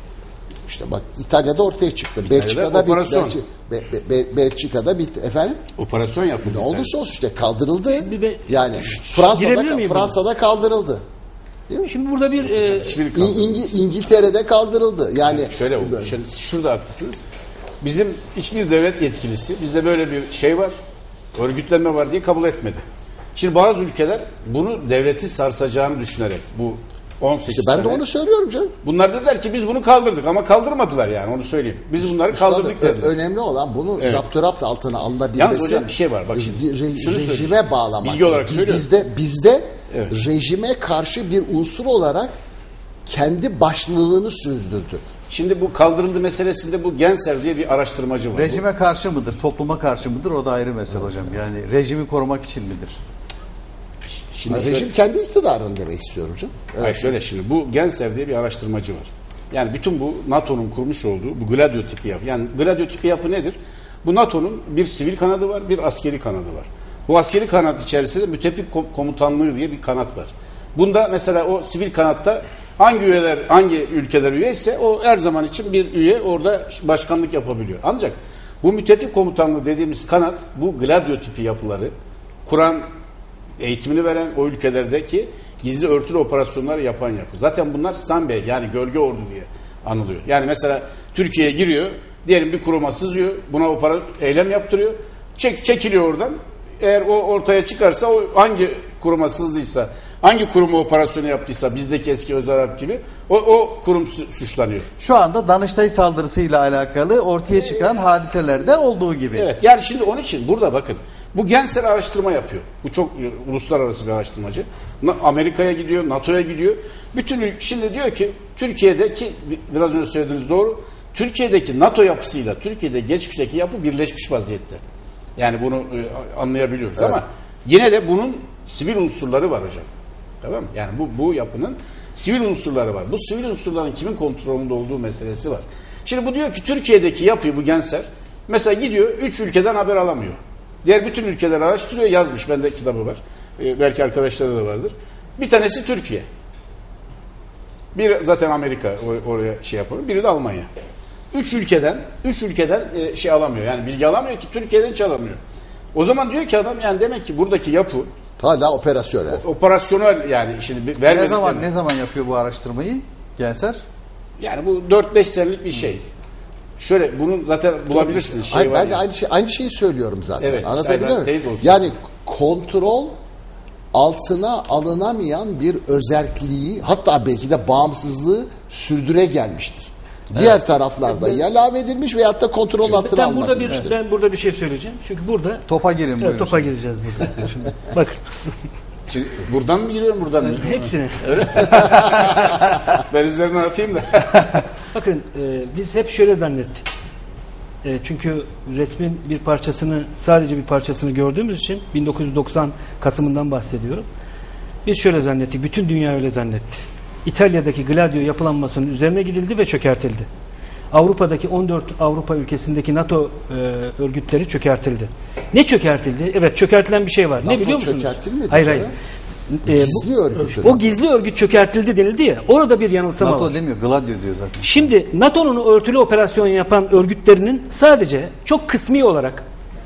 İşte bak, İtalya'da ortaya çıktı. İtalya'da Belçika'da operasyon. Belçi, Be, Be, Belçika'da bit efendim. Operasyon yapıldı. Ne olursa olsun işte kaldırıldı. Ben, yani Fransa'da Fransa'da kaldırıldı. Değil mi? Şimdi burada bir e, İng, İngiltere'de kaldırıldı. Yani, yani şöyle oldu. Şöyle, şurada haklısınız. Bizim hiçbir devlet yetkilisi bizde böyle bir şey var, örgütlenme var diye kabul etmedi. Şimdi bazı ülkeler bunu devleti sarsacağını düşünerek bu on sekiz işte ben sene, de onu söylüyorum canım. Bunlar dediler ki biz bunu kaldırdık ama kaldırmadılar, yani onu söyleyeyim. Biz bunları Üstadım, kaldırdık dediler. Önemli olan bunu evet. zapturapt altına alınabilmesi. Yalnız hocam bir şey var. Bak şimdi, re, şunu rejime bağlamak. Bilgi olarak söylüyorum. Bizde, bizde evet. rejime karşı bir unsur olarak kendi başlılığını sürdürdü. Şimdi bu kaldırıldı meselesinde bu Genser diye bir araştırmacı var. Rejime bu. karşı mıdır, topluma karşı mıdır, o da ayrı mesele hocam. Yani rejimi korumak için midir? Şimdi yani rejim şöyle, kendi iktidarını demek istiyorum canım. Evet. Hayır şöyle, şimdi bu Genser diye bir araştırmacı var. Yani bütün bu NATO'nun kurmuş olduğu bu Gladio tipi yapı. Yani Gladio tipi yapı nedir? Bu NATO'nun bir sivil kanadı var, bir askeri kanadı var. Bu askeri kanat içerisinde müttefik komutanlığı diye bir kanat var. Bunda mesela o sivil kanatta hangi üyeler, hangi ülkeler üyeyse o her zaman için bir üye orada başkanlık yapabiliyor. Ancak bu müttefik komutanlığı dediğimiz kanat, bu Gladio tipi yapıları kuran, eğitimini veren, o ülkelerdeki gizli örtülü operasyonları yapan yapı. Zaten bunlar standby, yani gölge ordu diye anılıyor. Yani mesela Türkiye'ye giriyor, diyelim bir kuruma sızıyor, buna opera, eylem yaptırıyor, çek, çekiliyor oradan. Eğer o ortaya çıkarsa, o hangi kuruma sızdıysa, hangi kurumu operasyonu yaptıysa, bizdeki eski özel harp gibi, o, o kurum suçlanıyor. Şu anda Danıştay saldırısıyla alakalı ortaya çıkan ee, hadiselerde olduğu gibi. Evet, yani şimdi onun için burada bakın, bu Genser araştırma yapıyor. Bu çok uluslararası bir araştırmacı. Amerika'ya gidiyor, NATO'ya gidiyor. Bütün şimdi diyor ki Türkiye'deki, biraz önce söylediğiniz doğru, Türkiye'deki NATO yapısıyla Türkiye'de geçmişteki yapı birleşmiş vaziyette. Yani bunu anlayabiliyoruz, evet. Ama Yine de bunun sivil unsurları var hocam. Tamam mı? Yani bu, bu yapının sivil unsurları var. Bu sivil unsurların kimin kontrolünde olduğu meselesi var. Şimdi bu diyor ki Türkiye'deki yapıyı bu Genser mesela gidiyor üç ülkeden haber alamıyor. Diğer bütün ülkeleri araştırıyor, yazmış. Bende kitabı var. Ee, belki arkadaşlarda da vardır. Bir tanesi Türkiye. Bir zaten Amerika or- oraya şey yapıyor. Biri de Almanya. Üç ülkeden, üç ülkeden e, şey alamıyor. Yani bilgi alamıyor ki Türkiye'den hiç alamıyor. O zaman diyor ki adam yani demek ki buradaki yapı Hala operasyonel. operasyonel yani şimdi Ne vermedikleri. zaman ne zaman yapıyor bu araştırmayı Genser? Yani bu dört beş senelik bir şey. Şöyle bunun zaten bulabilirsiniz. Şey Hayır, var ben ya. de aynı şey aynı şeyi söylüyorum zaten. Evet, Anlatabiliyor işte muyum? teyit olsun. Yani kontrol altına alınamayan bir özerkliği, hatta belki de bağımsızlığı sürdüre gelmiştir. Diğer taraflarda ya lağvedilmiş veyahut da kontrol altına Ben burada bir alınabilmiştir. ben burada bir şey söyleyeceğim. Çünkü burada Topa girin evet, buyurun. topa gireceğiz burada. Şimdi bakın Şimdi buradan mı giriyorum buradan mı? hepsini. Ben üzerinden atayım da. Bakın e, biz hep şöyle zannettik. E, çünkü resmin bir parçasını, sadece bir parçasını gördüğümüz için bin dokuz yüz doksan Kasım'ından bahsediyorum. Biz şöyle zannettik. Bütün dünya öyle zannetti. İtalya'daki Gladio yapılanmasının üzerine gidildi ve çökertildi. Avrupa'daki on dört Avrupa ülkesindeki NATO e, örgütleri çökertildi. Ne çökertildi? Evet, çökertilen bir şey var. NATO ne biliyor musunuz? çökertilmedi Hayır canım. hayır. E, Gizli bu, örgütü O NATO. gizli örgüt çökertildi denildi ya. Orada bir yanılsama NATO var. demiyor, Gladio diyor zaten. Şimdi NATO'nun örtülü operasyon yapan örgütlerinin sadece çok kısmi olarak,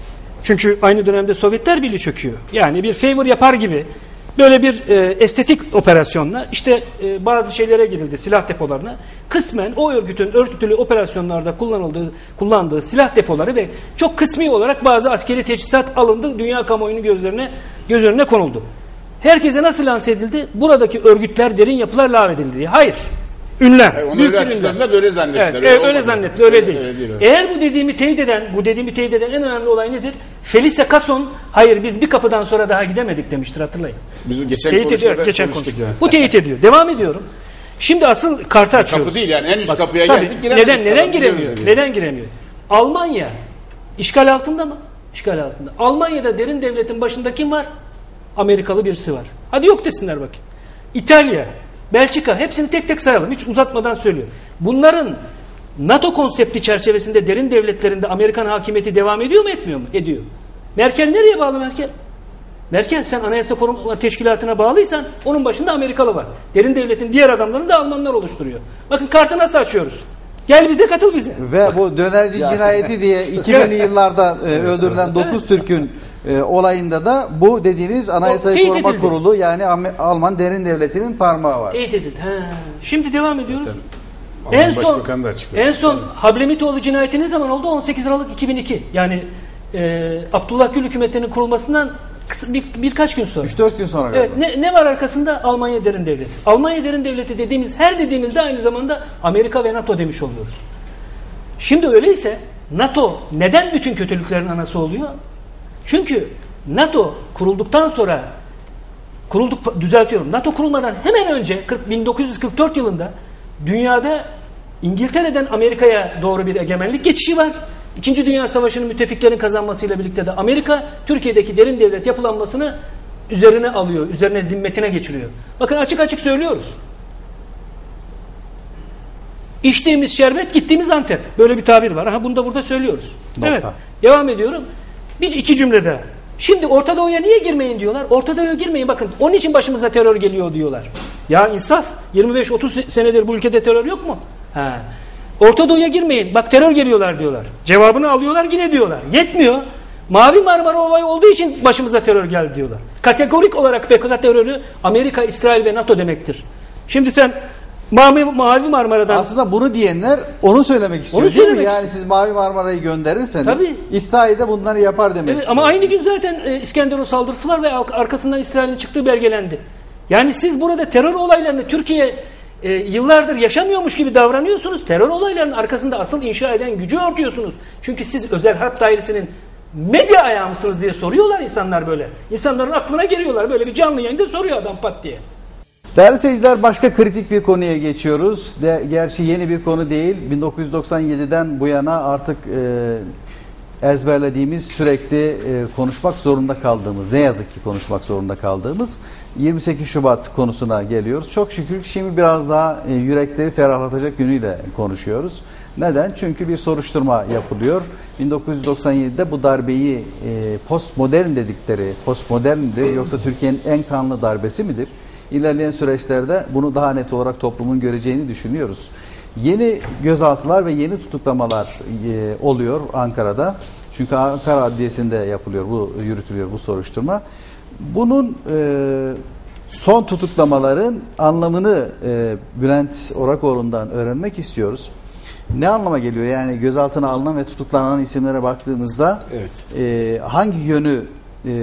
çünkü aynı dönemde Sovyetler Birliği çöküyor. Yani bir favor yapar gibi böyle bir e, estetik operasyonla işte e, bazı şeylere girildi, silah depolarına. Kısmen o örgütün örtülü operasyonlarda kullanıldığı kullandığı silah depoları ve çok kısmi olarak bazı askeri teçhizat alındı. Dünya kamuoyunun gözlerine göz önüne konuldu. Herkese nasıl lanse edildi? Buradaki örgütler, derin yapılar lağvedildi diye. Hayır. Ünlem. Onu Büyük öyle bir ünlem. açıkladılar, öyle zannettiler. Evet, Öyle evet, olmadı. öyle zannettiler, öyle Öyle- değil. öyle değil, evet. Eğer bu dediğimi teyit eden, bu dediğimi teyit eden en önemli olay nedir? Felice Casson, hayır biz bir kapıdan sonra daha gidemedik demiştir, hatırlayın. Biz geçen Teyit ediyor, konuşmada geçen konuştuk konuştuk. yani. Bu teyit ediyor. Devam ediyorum. Şimdi asıl kartı açıyoruz. Kapı değil yani en üst Bak, kapıya tabii, geldik. giremedik. neden neden Tamam, giremiyor? gidiyoruz Neden giremiyor? Almanya işgal altında mı? İşgal altında. Almanya'da derin devletin başında kim var? Amerikalı birisi var. Hadi yok desinler bakayım. İtalya, Belçika, hepsini tek tek sayalım. Hiç uzatmadan söylüyorum. Bunların NATO konsepti çerçevesinde derin devletlerinde Amerikan hakimiyeti devam ediyor mu, etmiyor mu? Ediyor. Merkel nereye bağlı Merkel? Merkel, sen Anayasa Koruma Teşkilatı'na bağlıysan onun başında Amerikalı var. Derin devletin diğer adamlarını da Almanlar oluşturuyor. Bakın kartı nasıl açıyoruz? Gel bize, katıl bize. Ve bu dönerci Ya. cinayeti diye iki binli yıllarda e, öldürülen dokuz Türk'ün e, olayında da bu dediğiniz Anayasa teyit Koruma edildi. Kurulu yani Am- Alman derin devletinin parmağı var. Teyit edildi. Ha. Şimdi devam ediyoruz. Alman En son, Başbakanı da açıkladı. en son Hablemitoğlu cinayeti ne zaman oldu? on sekiz Aralık iki bin iki. Yani e, Abdullah Gül hükümetinin kurulmasından kısa, bir, birkaç gün sonra. üç dört gün sonra Evet, galiba. ne, ne var arkasında? Almanya derin devleti. Almanya derin devleti dediğimiz, her dediğimizde aynı zamanda Amerika ve NATO demiş oluyoruz. Şimdi öyleyse NATO neden bütün kötülüklerin anası oluyor? Çünkü NATO kurulduktan sonra, kurulduk düzeltiyorum. NATO kurulmadan hemen önce bin dokuz yüz kırk dört yılında dünyada İngiltere'den Amerika'ya doğru bir egemenlik geçişi var. İkinci Dünya Savaşı'nın müttefiklerin kazanmasıyla birlikte de Amerika Türkiye'deki derin devlet yapılanmasını üzerine alıyor, üzerine zimmetine geçiriyor. Bakın açık açık söylüyoruz. İçtiğimiz şerbet, gittiğimiz Antep. Böyle bir tabir var. Aha, bunu da burada söylüyoruz. Nokta. Evet. Devam ediyorum. Bir iki cümle daha. Şimdi Orta Doğu'ya niye girmeyin diyorlar? Orta Doğu'ya girmeyin, bakın. Onun için başımıza terör geliyor diyorlar. Ya insaf. yirmi beş otuz senedir bu ülkede terör yok mu? Ha. Orta Doğu'ya girmeyin. Bak terör geliyorlar diyorlar. Cevabını alıyorlar, yine diyorlar. Yetmiyor. Mavi Marmara olayı olduğu için başımıza terör geldi diyorlar. Kategorik olarak P K K terörü Amerika, İsrail ve NATO demektir. Şimdi sen Mavi, Mavi Marmara'dan... Aslında bunu diyenler onu söylemek istiyor Onu değil mi? söylemek Yani siz Mavi Marmara'yı gönderirseniz Tabii. İsrail de bunları yapar demek Evet, istiyor. ama aynı gün zaten e, İskenderun saldırısı var ve arkasından İsrail'in çıktığı belgelendi. Yani siz burada terör olaylarını Türkiye e, yıllardır yaşamıyormuş gibi davranıyorsunuz. Terör olaylarının arkasında asıl inşa eden gücü örtüyorsunuz. Çünkü siz özel harp dairesinin medya ayağı mısınız diye soruyorlar insanlar böyle. İnsanların aklına geliyorlar, böyle bir canlı yayında soruyor adam pat diye. Değerli seyirciler, başka kritik bir konuya geçiyoruz. De, gerçi yeni bir konu değil. bin dokuz yüz doksan yediden bu yana artık e, ezberlediğimiz, sürekli e, konuşmak zorunda kaldığımız, ne yazık ki konuşmak zorunda kaldığımız yirmi sekiz Şubat konusuna geliyoruz. Çok şükür şimdi biraz daha e, yürekleri ferahlatacak yönüyle konuşuyoruz. Neden? Çünkü bir soruşturma yapılıyor. bin dokuz yüz doksan yedide bu darbeyi e, postmodern dedikleri, postmodern midir yoksa Türkiye'nin en kanlı darbesi midir? İlerleyen süreçlerde bunu daha net olarak toplumun göreceğini düşünüyoruz. Yeni gözaltılar ve yeni tutuklamalar e, oluyor Ankara'da. Çünkü Ankara Adliyesi'nde yapılıyor, bu yürütülüyor bu soruşturma. Bunun e, son tutuklamaların anlamını e, Bülent Orakoğlu'ndan öğrenmek istiyoruz. Ne anlama geliyor? Yani gözaltına alınan ve tutuklanan isimlere baktığımızda evet. e, hangi yönü e,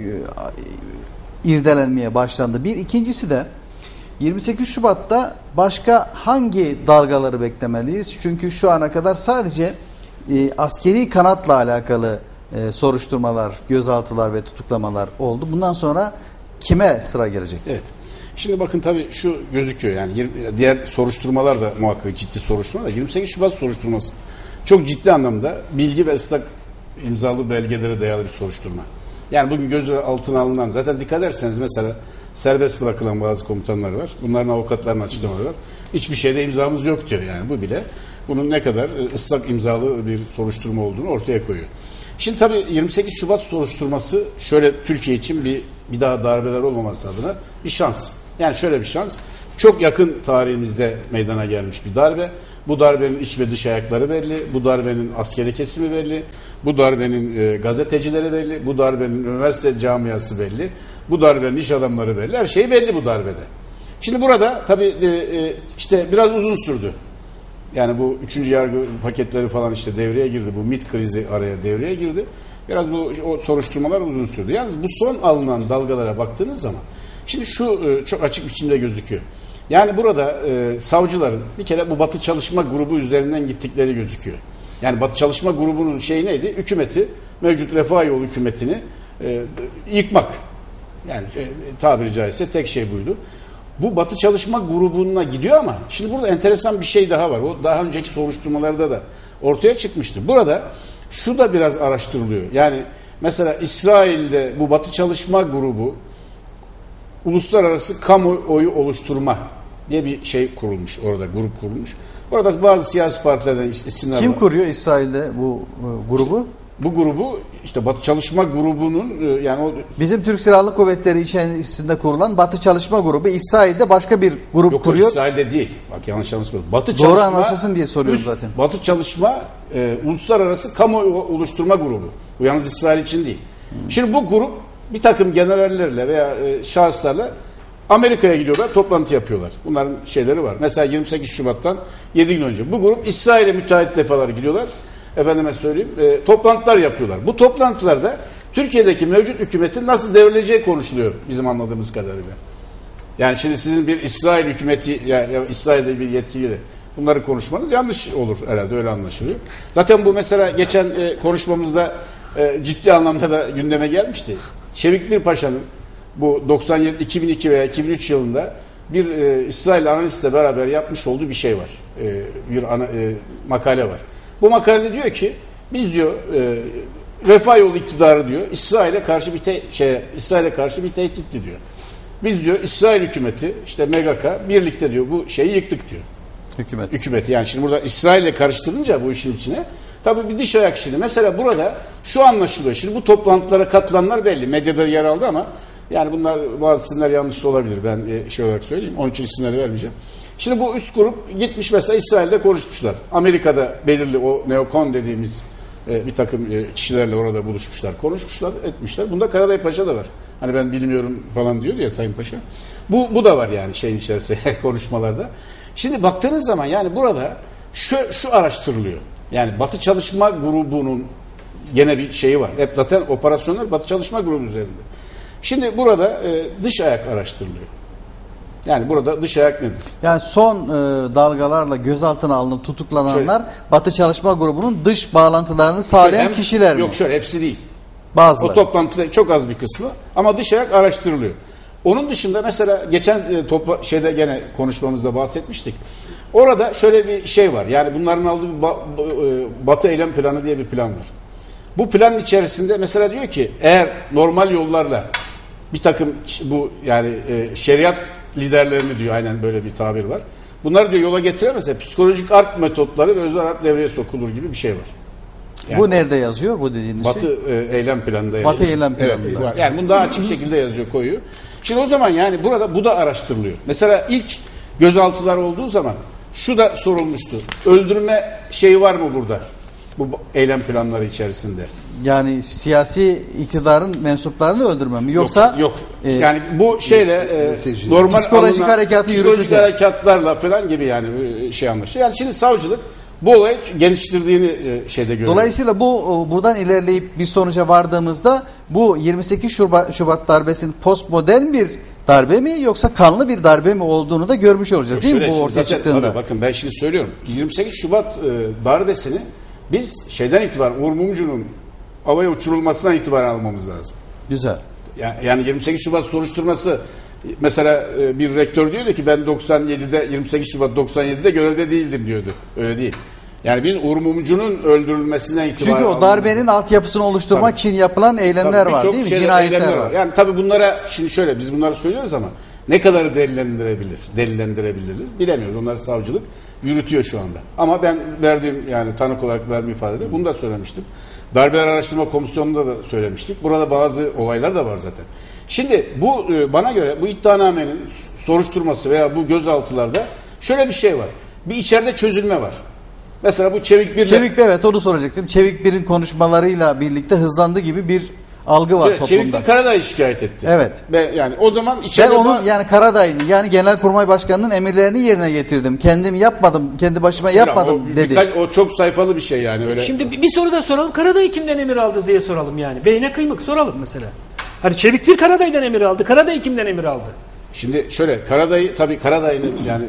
irdelenmeye başlandı? Bir ikincisi de yirmi sekiz Şubat'ta başka hangi dalgaları beklemeliyiz? Çünkü şu ana kadar sadece e, askeri kanatla alakalı e, soruşturmalar, gözaltılar ve tutuklamalar oldu. Bundan sonra kime sıra gelecektir? Evet. Şimdi bakın tabii şu gözüküyor yani diğer soruşturmalar da muhakkak ciddi soruşturmalar da yirmi sekiz Şubat soruşturması çok ciddi anlamda bilgi ve ıslak imzalı belgelere dayalı bir soruşturma. Yani bugün göz altına alınan zaten dikkat ederseniz mesela serbest bırakılan bazı komutanlar var. Bunların avukatlarının açıklamaları var. Hiçbir şeyde imzamız yok diyor yani bu bile bunun ne kadar ıslak imzalı bir soruşturma olduğunu ortaya koyuyor. Şimdi tabii yirmi sekiz Şubat soruşturması şöyle Türkiye için bir bir daha darbeler olmaması adına bir şans. Yani şöyle bir şans. Çok yakın tarihimizde meydana gelmiş bir darbe. Bu darbenin iç ve dış ayakları belli. Bu darbenin askeri kesimi belli. Bu darbenin e, gazetecileri belli. Bu darbenin üniversite camiası belli. Bu darbenin iş adamları belli. Her şey belli bu darbede. Şimdi burada tabii e, e, işte biraz uzun sürdü. Yani bu üçüncü yargı paketleri falan işte devreye girdi. Bu MİT krizi araya devreye girdi. Biraz bu o soruşturmalar uzun sürdü. Yalnız bu son alınan dalgalara baktığınız zaman şimdi şu çok açık biçimde gözüküyor. Yani burada e, savcıların bir kere bu Batı Çalışma Grubu üzerinden gittikleri gözüküyor. Yani Batı Çalışma Grubu'nun şeyi neydi? Hükümeti, mevcut Refah Yolu hükümetini e, yıkmak. Yani e, tabiri caizse tek şey buydu. Bu Batı Çalışma Grubu'na gidiyor ama şimdi burada enteresan bir şey daha var. O daha önceki soruşturmalarda da ortaya çıkmıştı. Burada şu da biraz araştırılıyor. Yani mesela İsrail'de bu Batı Çalışma Grubu uluslararası kamuoyu oluşturma diye bir şey kurulmuş orada, grup kurulmuş. Orada bazı siyasi partilerden isimler Kim var. kuruyor İsrail'de bu e, grubu? Bu grubu işte Batı Çalışma Grubu'nun e, yani o Bizim Türk Silahlı Kuvvetleri içerisinde kurulan Batı Çalışma Grubu İsrail'de başka bir grup yok, kuruyor. İsrail'de değil. Bak yanlış anlaşılmasın. Batı Doğru Çalışma anlaşılsın diye soruyoruz üst, zaten. Batı Çalışma e, Uluslararası Kamuoyu Oluşturma Grubu. Bu yalnız İsrail için değil. Hmm. Şimdi bu grup bir takım generallerle veya e, şahıslarla Amerika'ya gidiyorlar, toplantı yapıyorlar. Bunların şeyleri var. Mesela yirmi sekiz Şubat'tan yedi gün önce. Bu grup İsrail'e müteahhit defalar gidiyorlar. Efendime söyleyeyim, e, toplantılar yapıyorlar. Bu toplantılarda Türkiye'deki mevcut hükümetin nasıl devrileceği konuşuluyor bizim anladığımız kadarıyla. Yani şimdi sizin bir İsrail hükümeti ya, ya İsrail'de bir yetkiliyle bunları konuşmanız yanlış olur herhalde, öyle anlaşılıyor. Zaten bu mesela geçen e, konuşmamızda e, ciddi anlamda da gündeme gelmişti. Şevik Birpaşa'nın bu doksan yedi iki bin iki veya iki bin üç yılında bir e, İsrail analistle beraber yapmış olduğu bir şey var. E, bir ana, e, makale var. Bu makalede diyor ki biz diyor e, Refah Yolu iktidarı diyor İsrail'e karşı bir te- şey İsrail'e karşı bir tehditti diyor. Biz diyor İsrail hükümeti işte M G K birlikte diyor bu şeyi yıktık diyor. Hükümet. Hükümeti yani şimdi burada İsrail'le karıştırınca bu işin içine tabii bir dış ayak şimdi. Mesela burada şu anlaşılıyor. Şimdi bu toplantılara katılanlar belli. Medyada yer aldı ama yani bunlar bazı isimler yanlış da olabilir. Ben şey olarak söyleyeyim. Onun için isimleri vermeyeceğim. Şimdi bu üst grup gitmiş mesela İsrail'de konuşmuşlar. Amerika'da belirli o neokon dediğimiz e, bir takım e, kişilerle orada buluşmuşlar. Konuşmuşlar, etmişler. Bunda Karaday Paşa da var. Hani ben bilmiyorum falan diyor ya Sayın Paşa. Bu, bu da var yani şeyin içerisinde konuşmalarda. Şimdi baktığınız zaman yani burada şu, şu araştırılıyor. Yani Batı Çalışma Grubu'nun gene bir şeyi var. Hep zaten operasyonlar Batı Çalışma Grubu üzerinde. Şimdi burada e, dış ayak araştırılıyor. Yani burada dış ayak nedir? Yani son e, dalgalarla gözaltına alınıp tutuklananlar Şöyle, Batı Çalışma Grubu'nun dış bağlantılarını sağlayan hem, kişiler mi? Yok şöyle hepsi değil. Bazıları. O toplantıda çok az bir kısmı ama dış ayak araştırılıyor. Onun dışında mesela geçen e, topla, şeyde gene konuşmamızda bahsetmiştik. Orada şöyle bir şey var. Yani bunların aldığı bir ba, e, Batı eylem planı diye bir plan var. Bu planın içerisinde mesela diyor ki eğer normal yollarla bir takım bu yani e, şeriat liderlerini diyor, aynen böyle bir tabir var. Bunlar diyor yola getiremezse psikolojik harp metotları ve özel harp devreye sokulur gibi bir şey var. Yani, bu nerede yazıyor bu dediğiniz Batı şey? e, eylem planında. Batı eylem planında. Evet, var. Yani bunu daha açık şekilde yazıyor, koyuyor. Şimdi o zaman yani burada bu da araştırılıyor. Mesela ilk gözaltılar olduğu zaman şu da sorulmuştu. Öldürme şeyi var mı burada? Bu eylem planları içerisinde. Yani siyasi iktidarın mensuplarını öldürme mi? Yoksa yok. yok. E, yani bu şeyle e, normal psikolojik alınan, harekatı psikolojik yürütürken. harekatlarla falan gibi yani şey anlaşılıyor. Yani şimdi savcılık bu olayı geliştirdiğini e, şeyde görüyor. Dolayısıyla bu buradan ilerleyip bir sonuca vardığımızda bu yirmi sekiz Şubat, Şubat darbesinin postmodern bir darbe mi yoksa kanlı bir darbe mi olduğunu da görmüş olacağız, değil Şöyle, mi bu ortaya zaten, çıktığında? Tabii, bakın ben şimdi söylüyorum. yirmi sekiz Şubat e, darbesini biz şeyden itibaren Uğur Mumcu'nun havaya uçurulmasından itibaren almamız lazım. Güzel. Yani, yani yirmi sekiz Şubat soruşturması mesela e, bir rektör diyordu ki ben doksan yedide yirmi sekiz Şubat doksan yedide görevde değildim diyordu. Öyle değil. Yani biz Uğur Mumcu'nun öldürülmesinden itibaren... Çünkü o darbenin altyapısını oluşturmak tabii, için yapılan eylemler tabii, var değil mi? Cinayetler var. var. Yani tabii bunlara şimdi şöyle biz bunları söylüyoruz ama ne kadarı delillendirebilir, delillendirebilir bilemiyoruz. Onları savcılık yürütüyor şu anda. Ama ben verdiğim yani tanık olarak verdiğim ifadede bunu da söylemiştim. Darbeler Araştırma Komisyonu'nda da söylemiştik. Burada bazı olaylar da var zaten. Şimdi bu bana göre bu iddianamenin soruşturması veya bu gözaltılarda şöyle bir şey var. Bir içeride çözülme var. Mesela bu Çevik Bir'le... Çevik Bir, evet onu soracaktım. Çevik Bir'in konuşmalarıyla birlikte hızlandı gibi bir algı var Çevik, toplumda. Çevik Bir Karadağ'ı şikayet etti. Evet. Ve yani o zaman Ben içeride... onun yani Karadayı'nın yani Genelkurmay Başkanı'nın emirlerini yerine getirdim. Kendim yapmadım, kendi başıma Şimdi yapmadım o dedi. Birkaç, o çok sayfalı bir şey yani öyle. Şimdi bir, bir soru da soralım. Karadayı kimden emir aldı diye soralım yani. Beyne kıymık soralım mesela. Hani Çevik Bir Karadayı'dan emir aldı. Karadayı kimden emir aldı? Şimdi şöyle Karadayı tabii Karadayı'nın yani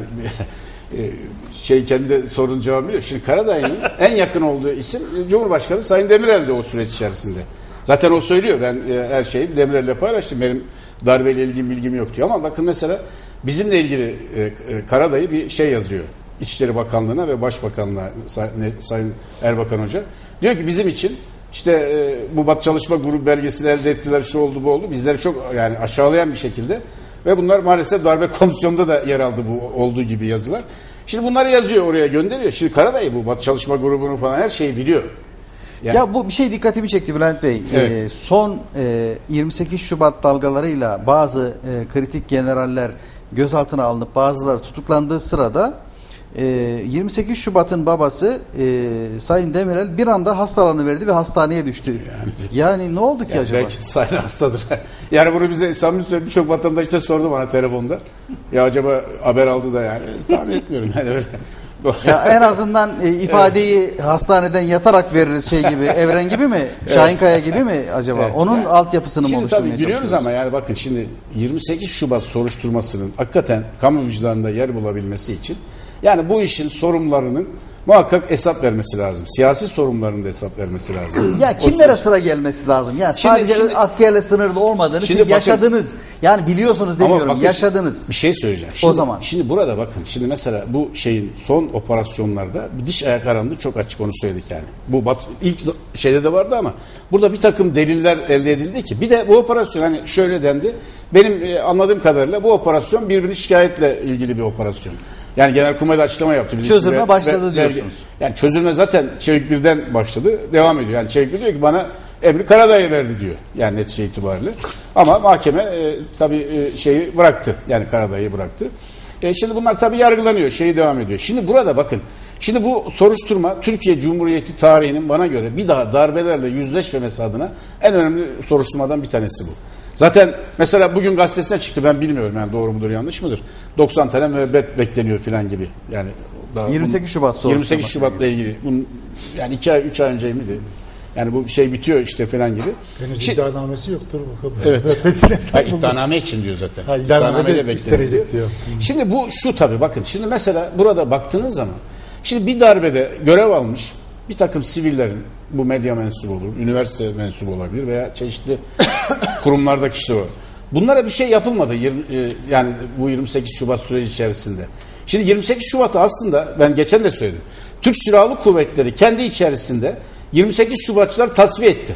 e, şey kendi sorunun cevabı biliyor. Şimdi Karadayı'nın en yakın olduğu isim Cumhurbaşkanı Sayın Demirel'di o süreç içerisinde. Zaten o söylüyor. Ben e, her şeyi Demirel'le paylaştım. Benim darbeyle ilgili bilgim yok diyor. Ama bakın mesela bizimle ilgili e, e, Karadayı bir şey yazıyor. İçişleri Bakanlığı'na ve Başbakanlığı'na Say, ne, Sayın Erbakan Hoca. Diyor ki bizim için işte e, bu Batı Çalışma Grubu belgesini elde ettiler, şu oldu bu oldu. Bizleri çok yani aşağılayan bir şekilde ve bunlar maalesef darbe komisyonunda da yer aldı bu olduğu gibi yazılar. Şimdi bunları yazıyor, oraya gönderiyor. Şimdi Karadayı bu Batı Çalışma Grubu'nun falan her şeyi biliyor. Yani, ya bu bir şey dikkatimi çekti Bülent Bey. Evet. Ee, son e, yirmi sekiz Şubat dalgalarıyla bazı e, kritik generaller gözaltına alınıp bazıları tutuklandığı sırada e, yirmi sekiz Şubat'ın babası e, Sayın Demirel bir anda hastalanıverdi ve hastaneye düştü. Yani, yani ne oldu ki yani acaba? belki sayın hastadır. Yani bunu bize samimi söyleyeyim birçok vatandaş da sordu bana telefonda. Ya acaba haber aldı da yani tahmin etmiyorum yani öyle. Ya en azından e, ifadeyi evet. hastaneden yatarak veririz şey gibi, Evren gibi mi, Şahinkaya gibi mi acaba? Evet. Onun yani, altyapısını mı oluşturmaya çalışıyoruz? Şimdi tabii gülüyoruz ama yani bakın şimdi yirmi sekiz Şubat soruşturmasının hakikaten kamu vicdanında yer bulabilmesi için yani bu işin sorumlularının muhakkak hesap vermesi lazım. Siyasi sorumluların da hesap vermesi lazım. Ya kimlere sıra gelmesi lazım? Yani şimdi, sadece şimdi, askerle sınırlı olmadığını siz bakın, yaşadınız. Yani biliyorsunuz demiyorum. Bakın, yaşadınız. Bir şey söyleyeceğim. Şimdi, o zaman. Şimdi burada bakın. Şimdi mesela bu şeyin son operasyonlarda bir diş ayak arandı. Çok açık onu söyledik yani. Bu bat, ilk şeyde de vardı ama burada bir takım deliller elde edildi ki bir de bu operasyon hani şöyle dendi. Benim anladığım kadarıyla bu operasyon birbirini şikayetle ilgili bir operasyon. Yani Genelkurmay'da açıklama yaptı. Çözülme ve, başladı ve, diyorsunuz. Yani çözülme zaten Çevik Bir'den başladı. Devam ediyor. Yani Çevik Bir diyor ki bana emri Karadayı verdi diyor. Yani netice itibariyle. Ama mahkeme e, tabii e, şeyi bıraktı. Yani Karadayı'yı bıraktı. E, şimdi bunlar tabii yargılanıyor. Şeyi devam ediyor. Şimdi burada bakın. Şimdi bu soruşturma Türkiye Cumhuriyeti tarihinin bana göre bir daha darbelerle yüzleşmemesi adına en önemli soruşturmadan bir tanesi bu. Zaten mesela bugün gazetesine çıktı, ben bilmiyorum yani doğru mudur yanlış mıdır? doksan tane müebbet bekleniyor filan gibi. Yani daha yirmi sekiz Şubat soruşturması. yirmi sekiz Şubat'la ilgili. Bunun, yani iki ay üç ay önce miydi? Yani bu şey bitiyor işte filan gibi. Henüz Şi- iddianamesi yoktur bakalım. Evet. Ha, iddianame için diyor zaten. Ha, iddianame de istenecek diyor. Şimdi bu şu tabii bakın. Şimdi mesela burada baktığınız zaman şimdi bir darbede görev almış bir takım sivillerin, bu medya mensubu olur, üniversite mensubu olabilir veya çeşitli kurumlardaki kişiler var. Bunlara bir şey yapılmadı yirmi, yani bu yirmi sekiz Şubat süreci içerisinde. Şimdi yirmi sekiz Şubat'ı aslında ben geçen de söyledim. Türk Silahlı Kuvvetleri kendi içerisinde yirmi sekiz Şubatçılar tasfiye etti.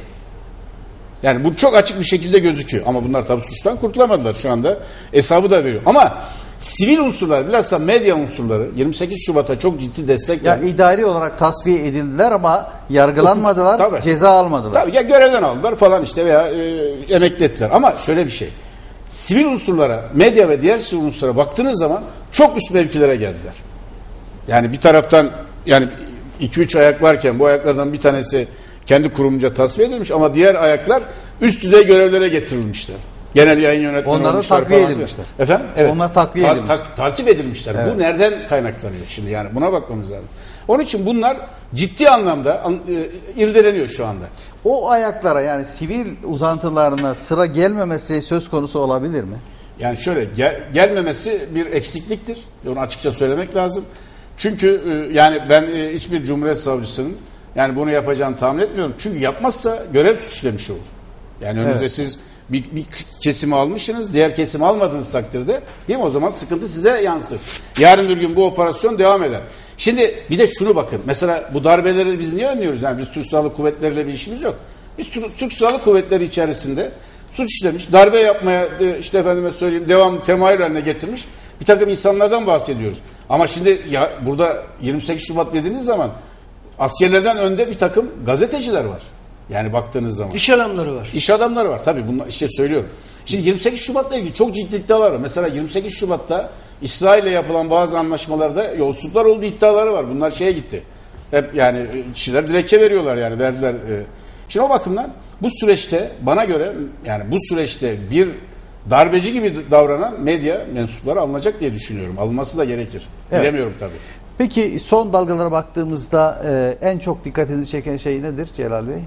Yani bu çok açık bir şekilde gözüküyor. Ama bunlar tabii suçtan kurtulamadılar şu anda. Hesabı da veriyor. Ama sivil unsurlar, bilhassa medya unsurları yirmi sekiz Şubat'a çok ciddi destek Ya vermiş. idari olarak tasfiye edildiler ama yargılanmadılar, Tabii. ceza almadılar. Tabii ya görevden aldılar falan işte veya e, emekli ettiler. Ama şöyle bir şey. Sivil unsurlara, medya ve diğer sivil unsurlara baktığınız zaman çok üst mevkilere geldiler. Yani bir taraftan yani iki üç ayak varken bu ayaklardan bir tanesi kendi kurumca tasfiye edilmiş ama diğer ayaklar üst düzey görevlere getirilmişler. Genel yayın yönetmeni Onlar da olmuşlar takviye falan. edilmişler. Efendim? Evet. Onlar takviye edilmiş. Ta- takip edilmişler. Evet. Bu nereden kaynaklanıyor şimdi yani buna bakmamız lazım. Onun için bunlar ciddi anlamda e, irdeleniyor şu anda. O ayaklara yani sivil uzantılarına sıra gelmemesi söz konusu olabilir mi? Yani şöyle gel, gelmemesi bir eksikliktir. Onu açıkça söylemek lazım. Çünkü e, yani ben e, hiçbir Cumhuriyet Savcısının yani bunu yapacağını tahmin etmiyorum. Çünkü yapmazsa görev suçlamış olur. Yani önünüze Evet. siz bir, bir kesimi almışsınız, diğer kesimi almadığınız takdirde değil mi? O zaman sıkıntı size yansır. Yarın bir gün bu operasyon devam eder. Şimdi bir de şunu bakın. Mesela bu darbeleri biz niye önlüyoruz? Yani biz Türk Silahlı Kuvvetleri'yle bir işimiz yok. Biz Türk Silahlı Kuvvetleri içerisinde suç işlemiş, darbe yapmaya işte efendime söyleyeyim devam temayül haline getirmiş bir takım insanlardan bahsediyoruz. Ama şimdi ya burada yirmi sekiz Şubat dediğiniz zaman askerlerden önde bir takım gazeteciler var. Yani baktığınız zaman. İş adamları var. İş adamları var tabii bunlar işte söylüyorum. Şimdi yirmi sekiz Şubat'la ilgili çok ciddi iddialar var. Mesela yirmi sekiz Şubat'ta İsrail'le yapılan bazı anlaşmalarda yolsuzluklar olduğu iddiaları var. Bunlar şeye gitti. Hep yani kişiler dilekçe veriyorlar yani verdiler. Şimdi o bakımdan bu süreçte bana göre yani bu süreçte bir darbeci gibi davranan medya mensupları alınacak diye düşünüyorum. Alınması da gerekir. Evet. Bilemiyorum tabii. Peki son dalgalara baktığımızda e, en çok dikkatinizi çeken şey nedir Celal Bey?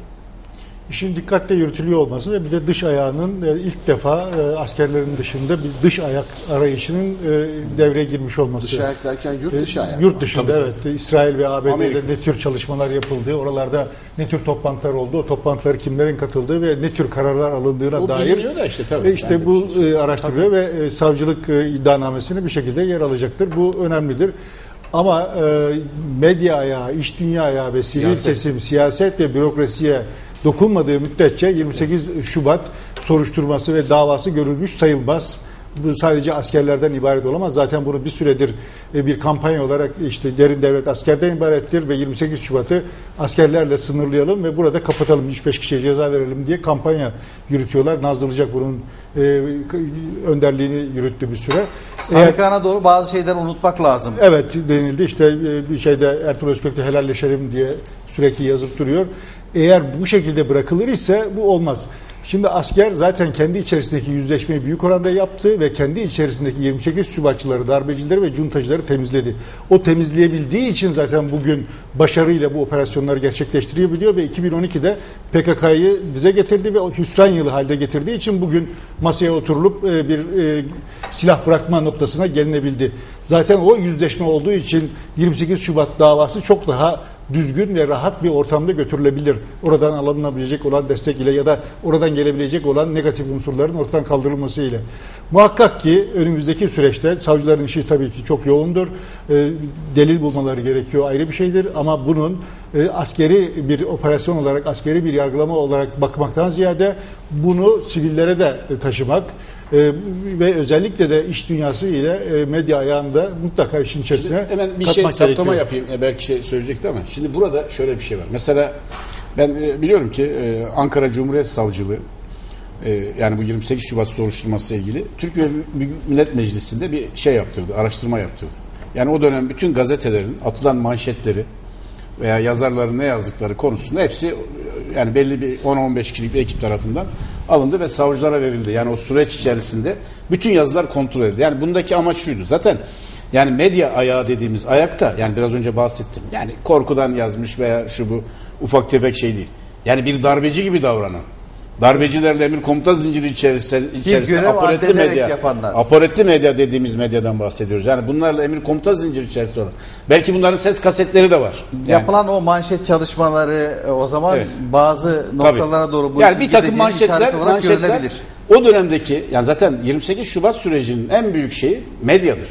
İşin dikkatle yürütülüyor olması ve bir de dış ayağının e, ilk defa e, askerlerin dışında bir dış ayak arayışının e, devreye girmiş olması. Dış ayak derken yurt dışı E, ayak. Yurt dışında Tabii. evet. İsrail ve A B D'de Amerika. ne tür çalışmalar yapıldığı, oralarda ne tür toplantılar oldu, o toplantılara kimlerin katıldığı ve ne tür kararlar alındığına O dair biliniyor da işte tabii. e, işte Yani bu bir e, araştırılıyor ve e, savcılık e, iddianamesine bir şekilde yer alacaktır. Bu önemlidir. Ama e, medya ayağı, iş dünya ayağı ve sivil Siyaset. kesim, siyaset ve bürokrasiye dokunmadığı müddetçe yirmi sekiz Şubat soruşturması ve davası görülmüş sayılmaz. Bu sadece askerlerden ibaret olamaz. Zaten bunu bir süredir e, bir kampanya olarak işte derin devlet askerden ibarettir ve yirmi sekiz Şubat'ı askerlerle sınırlayalım ve burada kapatalım, üç beş kişiye ceza verelim diye kampanya yürütüyorlar. Nazlı Ilıcak bunun e, önderliğini yürüttü bir süre. Eğer- Sarıkan'a doğru bazı şeyleri unutmak lazım. Evet denildi işte e, bir şeyde Ertuğrul Özkök'te helalleşelim diye sürekli yazıp duruyor. Eğer bu şekilde bırakılır ise bu olmaz. Şimdi asker zaten kendi içerisindeki yüzleşmeyi büyük oranda yaptı ve kendi içerisindeki yirmi sekiz Şubatçıları, darbecileri ve cuntacıları temizledi. O temizleyebildiği için zaten bugün başarıyla bu operasyonları gerçekleştirebiliyor ve iki bin on iki'de P K K'yı dize getirdi ve o hüsran yılı halde getirdiği için bugün masaya oturulup e, bir e, silah bırakma noktasına gelinebildi. Zaten o yüzleşme olduğu için yirmi sekiz Şubat davası çok daha düzgün ve rahat bir ortamda götürülebilir. Oradan alınabilecek olan destek ile ya da oradan gelebilecek olan negatif unsurların ortadan kaldırılması ile. Muhakkak ki önümüzdeki süreçte savcıların işi tabii ki çok yoğundur. E, delil bulmaları gerekiyor ayrı bir şeydir ama bunun e, askeri bir operasyon olarak, askeri bir yargılama olarak bakmaktan ziyade bunu sivillere de e, taşımak e, ve özellikle de iş dünyası ile e, medya ayağında mutlaka işin içerisine Şimdi hemen bir katmak şey saptama gerekiyor. yapayım. E, belki şey söyleyecekti ama şimdi burada şöyle bir şey var. Mesela ben e, biliyorum ki e, Ankara Cumhuriyet Savcılığı e, yani bu yirmi sekiz Şubat soruşturması ile ilgili Türkiye Büyük Millet Meclisi'nde bir şey yaptırdı, araştırma yaptırdı. Yani o dönem bütün gazetelerin atılan manşetleri veya yazarların ne yazdıkları konusunda hepsi yani belli bir on on beş kişilik bir ekip tarafından alındı ve savcılara verildi. Yani o süreç içerisinde bütün yazılar kontrol edildi. Yani bundaki amaç şuydu. Zaten yani medya ayağı dediğimiz ayakta yani biraz önce bahsettim. Yani korkudan yazmış veya şu bu ufak tefek şey değil. Yani bir darbeci gibi davranan. Darbecilerle emir komuta zinciri içerisinde, içerisinde görev aparatlı addederek medya, yapanlar. aparatlı medya dediğimiz medyadan bahsediyoruz. Yani bunlarla emir komuta zinciri içerisinde olan. Belki bunların ses kasetleri de var. Yani, Yapılan o manşet çalışmaları e, o zaman Evet. bazı noktalara Tabii. doğru bu yani işin bir takım gideceğini işaret manşetler, olarak manşetler görülebilir. o dönemdeki yani zaten yirmi sekiz Şubat sürecinin en büyük şeyi medyadır.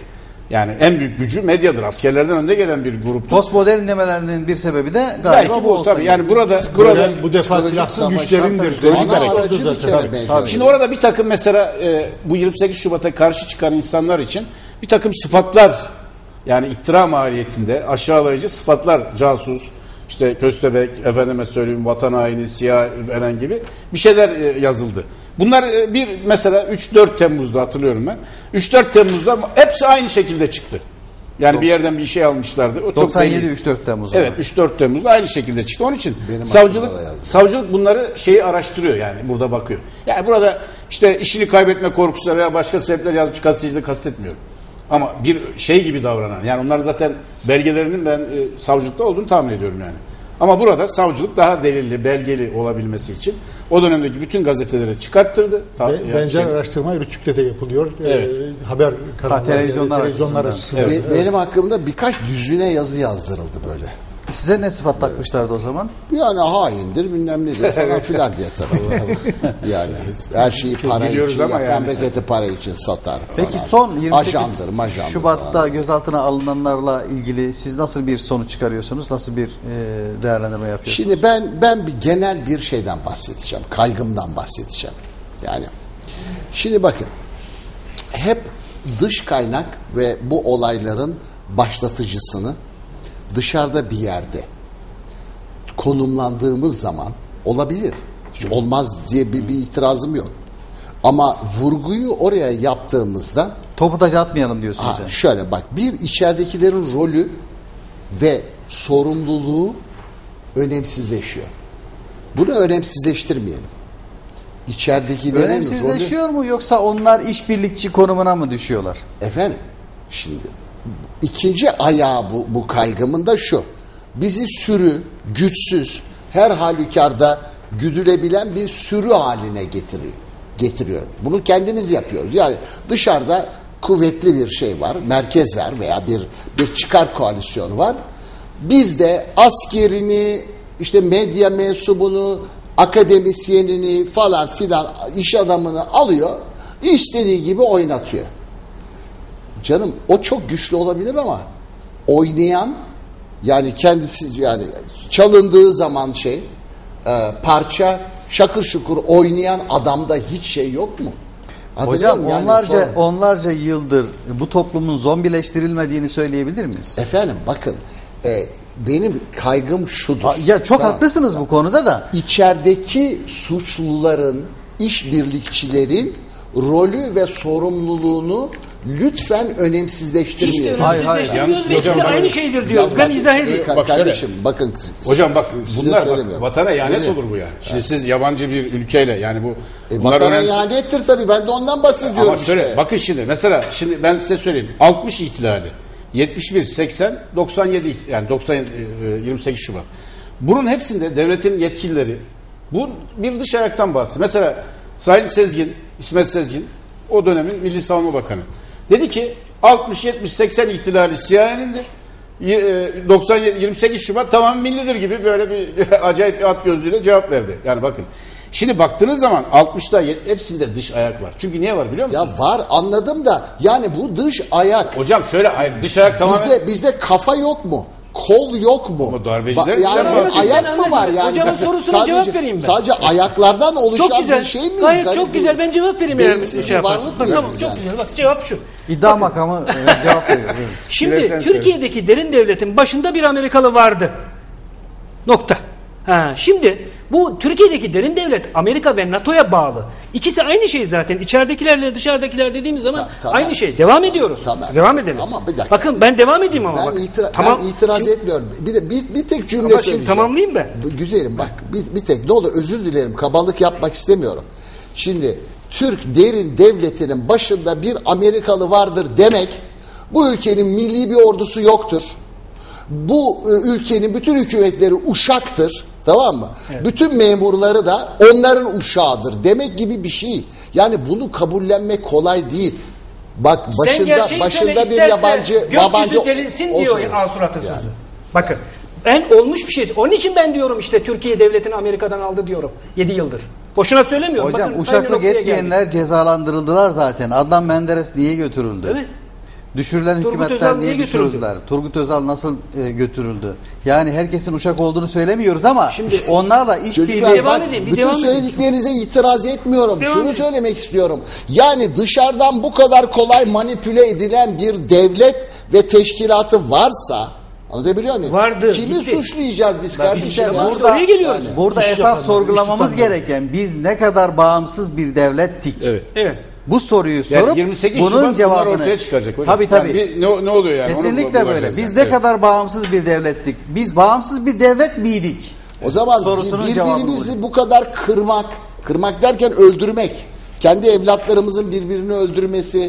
Yani en büyük gücü medyadır. Askerlerden önde gelen bir gruptur. Postmodern demelerinin bir sebebi de galiba Belki bu bu olsa tabii. gerek. Yani burada burada bu defa silahsız savaşlar güçlerindir. tabii, Psikolojik ana hareket aracı oldu bir zaten. kere belki. Tabii. Şimdi orada bir takım mesela e, bu yirmi sekiz Şubat'a karşı çıkan insanlar için bir takım sıfatlar, yani iftira mahiyetinde aşağılayıcı sıfatlar, casus, işte köstebek, efendime söyleyeyim vatan haini, siyah veren gibi bir şeyler e, yazıldı. Bunlar e, bir mesela üç dört Temmuz'da hatırlıyorum ben. üç dört Temmuz'da hepsi aynı şekilde çıktı. Yani bir yerden bir şey almışlardı. O çok doksan yedi belli. üç dört Temmuz. Evet, üç dört Temmuz'da aynı şekilde çıktı. Onun için Benim savcılık aklımda da yazdı. savcılık bunları şeyi araştırıyor, yani burada bakıyor. Yani burada işte işini kaybetme korkusuyla veya başka sebepler yazmış gazetecileri kastetmiyorum. Ama bir şey gibi davranan, yani onlar zaten belgelerinin ben e, savcılıkta olduğunu tahmin ediyorum yani. Ama burada savcılık daha delilli, belgeli olabilmesi için o dönemdeki bütün gazeteleri çıkarttırdı. Ta, Ve yani benzer şey- araştırma Rütük'te de yapılıyor. Evet. Ee, haber kanalları, televizyonlar televizyonlar açısından. açısından. Be- Benim hakkımda birkaç düzine yazı yazdırıldı böyle. Size ne sıfat takmışlardı o zaman? Yani haindir bilmem nedir falan filan diye tabii. Yani her şeyi para biliyoruz için, ama yapan yani. memleketi para için satar Peki falan. son yirmi sekiz Ajandır, majandır Şubat'ta falan. gözaltına alınanlarla ilgili siz nasıl bir sonuç çıkarıyorsunuz? Nasıl bir e, değerlendirme yapıyorsunuz? Şimdi ben ben bir genel bir şeyden bahsedeceğim. Kaygımdan bahsedeceğim. Yani şimdi bakın, hep dış kaynak ve bu olayların başlatıcısını dışarıda bir yerde konumlandığımız zaman olabilir. Hiç olmaz diye bir, bir itirazım yok. Ama vurguyu oraya yaptığımızda Topu taca atmayalım diyorsunuz. ha, yani. şöyle bak, bir içeridekilerin rolü ve sorumluluğu önemsizleşiyor. Bunu önemsizleştirmeyelim. İçeridekilerin rolü... Önemsizleşiyor mu yoksa onlar işbirlikçi konumuna mı düşüyorlar? Efendim, şimdi ikinci ayağı bu, bu kaygımın da şu. Bizi sürü, güçsüz, her halükarda güdülebilen bir sürü haline getiriyor. Getiriyor. Bunu kendimiz yapıyoruz. Yani dışarıda kuvvetli bir şey var, merkez var veya bir bir çıkar koalisyonu var. Biz de askerini, işte medya mensubunu, akademisyenini falan filan iş adamını alıyor, istediği gibi oynatıyor. Canım o çok güçlü olabilir ama oynayan, yani kendisi, yani çalındığı zaman şey e, parça şakır şukur oynayan adamda hiç şey yok mu? Hatırlıyor Hocam musun? Yani onlarca sonra- onlarca yıldır bu toplumun zombileştirilmediğini söyleyebilir miyiz? Efendim bakın, e, benim kaygım şudur. Ha, Ya çok Tamam. haklısınız bu konuda da. İçerideki suçluların, işbirlikçilerin rolü ve sorumluluğunu lütfen Hiç önemsizleştirmeyelim. de Hayır, hayır. önemsizleştiriyoruz ve Yalnız ikisi hocam, aynı bak- şeydir diyoruz. Ya Ben bak- izah edeyim. Ka- Bak şöyle. kardeşim bakın, Hocam bak size bunlar bak, söylemiyorum. vatana ihanet Öyle. olur bu yani. Şimdi siz yabancı bir ülkeyle, yani bu E, bunlar vatana önemsiz- ihanettir tabii, ben de ondan bahsediyorum Ama şöyle işte. bakın şimdi mesela şimdi ben size söyleyeyim, altmış ihtilali, yetmiş bir, seksen, doksan yedi, yani doksan yirmi sekiz Şubat. Bunun hepsinde devletin yetkilileri bu bir dış ayaktan bahsediyor. Mesela Sayın Sezgin, İsmet Sezgin o dönemin Milli Savunma Bakanı dedi ki altmış, yetmiş, seksen ihtilali C I A'nindir. doksan yedi, yirmi sekiz Şubat tamam millidir gibi böyle bir acayip bir at gözlüğüyle cevap verdi. Yani bakın. Şimdi baktığınız zaman altmışta hepsinde dış ayak var. Çünkü niye var biliyor musunuz? Ya var, anladım da yani bu dış ayak. Hocam şöyle hayır, dış ayak tamamen Bizde bizde kafa yok mu? Kol yok mu? Ama darbeciler Ba- yani bizden bahsediyor. ayak Ben mı var anladım. yani? Hocamın Bizde sorusuna sadece- cevap vereyim ben. Sadece ayaklardan oluşan Çok güzel. bir şey miyiz? Gayet Garip çok bir- güzel. Ben cevap vereyim eğer bir beyinsiz şey bir varlık yaparsan. Bak, mıyız tamam biz çok yani? güzel. Bak cevap şu. İddia makamı e, cevap veriyor. Buyurun. Şimdi Birer sen Türkiye'deki derin devletin başında bir Amerikalı vardı. Nokta. Ha, şimdi bu Türkiye'deki derin devlet Amerika ve NATO'ya bağlı. İkisi aynı şey zaten. İçeridekilerle dışarıdakiler dediğimiz zaman Ta- tamam. aynı şey. Devam ediyoruz. Tamam. Devam edelim. Ama bir dakika. Bakın ben devam edeyim ama. Ben, bak. itira- tamam. ben itiraz Şimdi- etmiyorum. Bir de bir, bir tek cümle Ama şimdi söyleyeceğim. tamamlayayım ben. Bu- Güzelim bak, bir, bir tek ne olur özür dilerim, kabalık yapmak istemiyorum. Şimdi Türk derin devletinin başında bir Amerikalı vardır demek, bu ülkenin milli bir ordusu yoktur. Bu e, ülkenin bütün hükümetleri uşaktır. Tamam mı? Evet. Bütün memurları da onların uşağıdır demek gibi bir şey. Yani bunu kabullenmek kolay değil. Bak Sen başında gerçeği başında söyle, bir isterse yabancı gökyüzü yabancı delinsin o diyor söylüyor. Asur Atasözü. Yani. Bakın ben olmuş bir şey. Onun için ben diyorum işte Türkiye devletini Amerika'dan aldı diyorum. yedi yıldır. Boşuna söylemiyorum. Hocam Bakın, aynı uşaklık noktaya etmeyenler cezalandırıldılar zaten. Adnan Menderes niye götürüldü? Evet. Düşürülen Turgut hükümetler Özal niye niye götürüldü? düşürüldüler? Turgut Özal nasıl e, götürüldü? Yani herkesin uşak olduğunu söylemiyoruz ama Şimdi- onlarla işbirliği Çocuklar devam bak, edeyim, bir bütün devam edeyim. söylediklerinize itiraz etmiyorum. Devam Şunu edeyim. söylemek istiyorum. Yani dışarıdan bu kadar kolay manipüle edilen bir devlet ve teşkilatı varsa, anlatabiliyor muyum? Vardı, Kimi gitti. suçlayacağız biz kardeşim? işte ya? burada- oraya geliyoruz. Yani. Burada İş esas yapanlar, sorgulamamız iş tutanlar. gereken biz ne kadar bağımsız bir devlettik. Evet. Evet. Bu soruyu Yani sorup yirmi sekiz bunun Şubat bunlar cevabını ortaya çıkacak hocam. Tabii tabii. Yani bir- ne, ne oluyor yani? Onu Kesinlikle bulacağız böyle. Biz yani. ne Evet. kadar bağımsız bir devlettik. Biz bağımsız bir devlet miydik? O zaman Sorusunun bir- cevabını birbirimizi bu kadar kırmak, kırmak derken öldürmek, kendi evlatlarımızın birbirini öldürmesi,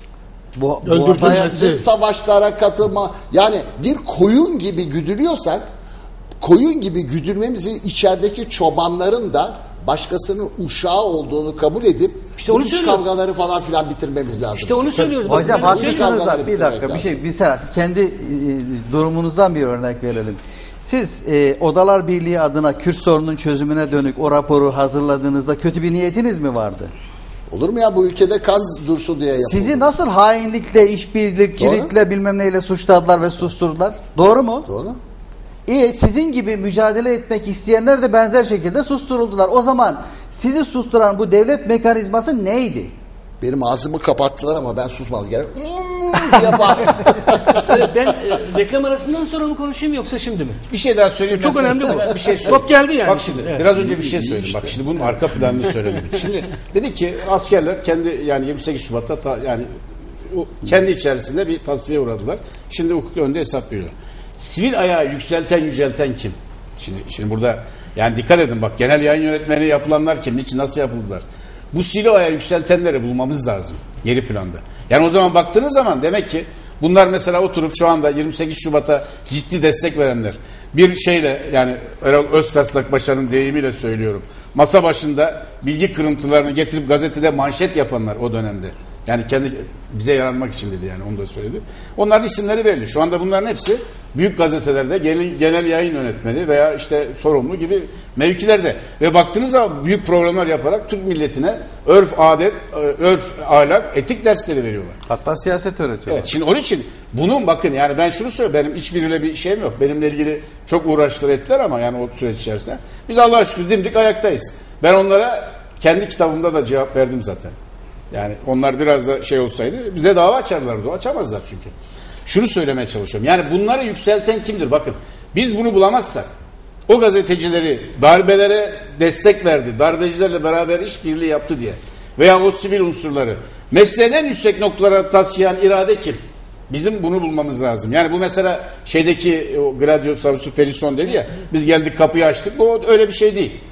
Bu, bu Öldürtülmesi. hataya- dış savaşlara katılma, yani bir koyun gibi güdülüyorsak, koyun gibi güdülmemizin içerideki çobanların da başkasının uşağı olduğunu kabul edip İşte bu onu iç söylüyorum. kavgaları falan filan bitirmemiz lazım. İşte onu bizim. söylüyoruz. Bak, Hocam ben haklısınız söylüyorum. da bir dakika bir şey bir sefer kendi e, durumunuzdan bir örnek verelim. Siz e, Odalar Birliği adına Kürt sorunun çözümüne dönük o raporu hazırladığınızda kötü bir niyetiniz mi vardı? Olur mu ya, bu ülkede kan dursun diye yapıldı. Sizi nasıl hainlikle, işbirlikçilikle bilmem neyle suçladılar ve susturdular? Doğru mu? Doğru. İyi, sizin gibi mücadele etmek isteyenler de benzer şekilde susturuldular. O zaman sizi susturan bu devlet mekanizması neydi? Benim ağzımı kapattılar ama ben susmadım. Gel. Hmm diye bağırdım. Evet, ben e, reklam arasından sonra mı konuşayım yoksa şimdi mi? Bir şey daha söyleyeyim. Çok ben önemli size. bu. Bir şey söyleyeyim. Top geldi yani Bak şimdi, şimdi evet. biraz önce bir şey söyledim. Bak şimdi bunun arka planını söylemedik. Şimdi dedi ki askerler kendi yani yirmi sekiz Şubat'ta ta, yani o kendi içerisinde bir tasfiye uğradılar. Şimdi hukuk önünde hesap veriyorlar. Sivil ayağı yükselten yücelten kim? Şimdi şimdi burada yani dikkat edin bak, genel yayın yönetmeni yapılanlar kim? Niçin, nasıl yapıldılar? Bu sivil ayağı yükseltenleri bulmamız lazım geri planda. Yani o zaman baktığınız zaman demek ki bunlar mesela oturup şu anda yirmi sekiz Şubat'a ciddi destek verenler, bir şeyle yani Erol Özkaslak Paşa'nın deyimiyle söylüyorum, masa başında bilgi kırıntılarını getirip gazetede manşet yapanlar o dönemde. Yani kendi bize yaranmak için dedi, yani onu da söyledi. Onların isimleri belli. Şu anda bunların hepsi büyük gazetelerde genel, genel yayın yönetmeni veya işte sorumlu gibi mevkilerde. Ve baktığınız zaman büyük programlar yaparak Türk milletine örf, adet, örf, ahlak, etik dersleri veriyorlar. Hatta siyaset öğretiyorlar. Evet, şimdi onun için bunun bakın yani ben şunu söylüyorum, benim hiçbiriyle bir şeyim yok. Benimle ilgili çok uğraştılar ettiler ama yani o süreç içerisinde. Biz Allah'a şükür dimdik ayaktayız. Ben onlara kendi kitabımda da cevap verdim zaten. Yani onlar biraz da şey olsaydı bize dava açarlardı. O açamazlar çünkü. Şunu söylemeye çalışıyorum. Yani bunları yükselten kimdir? Bakın biz bunu bulamazsak o gazetecileri darbelere destek verdi, darbecilerle beraber işbirliği yaptı diye veya o sivil unsurları mesleğin en yüksek noktalara taşıyan irade kim? Bizim bunu bulmamız lazım. Yani bu mesela şeydeki o Gladio savcısı Felison dedi ya, biz geldik kapıyı açtık. Bu öyle bir şey değil.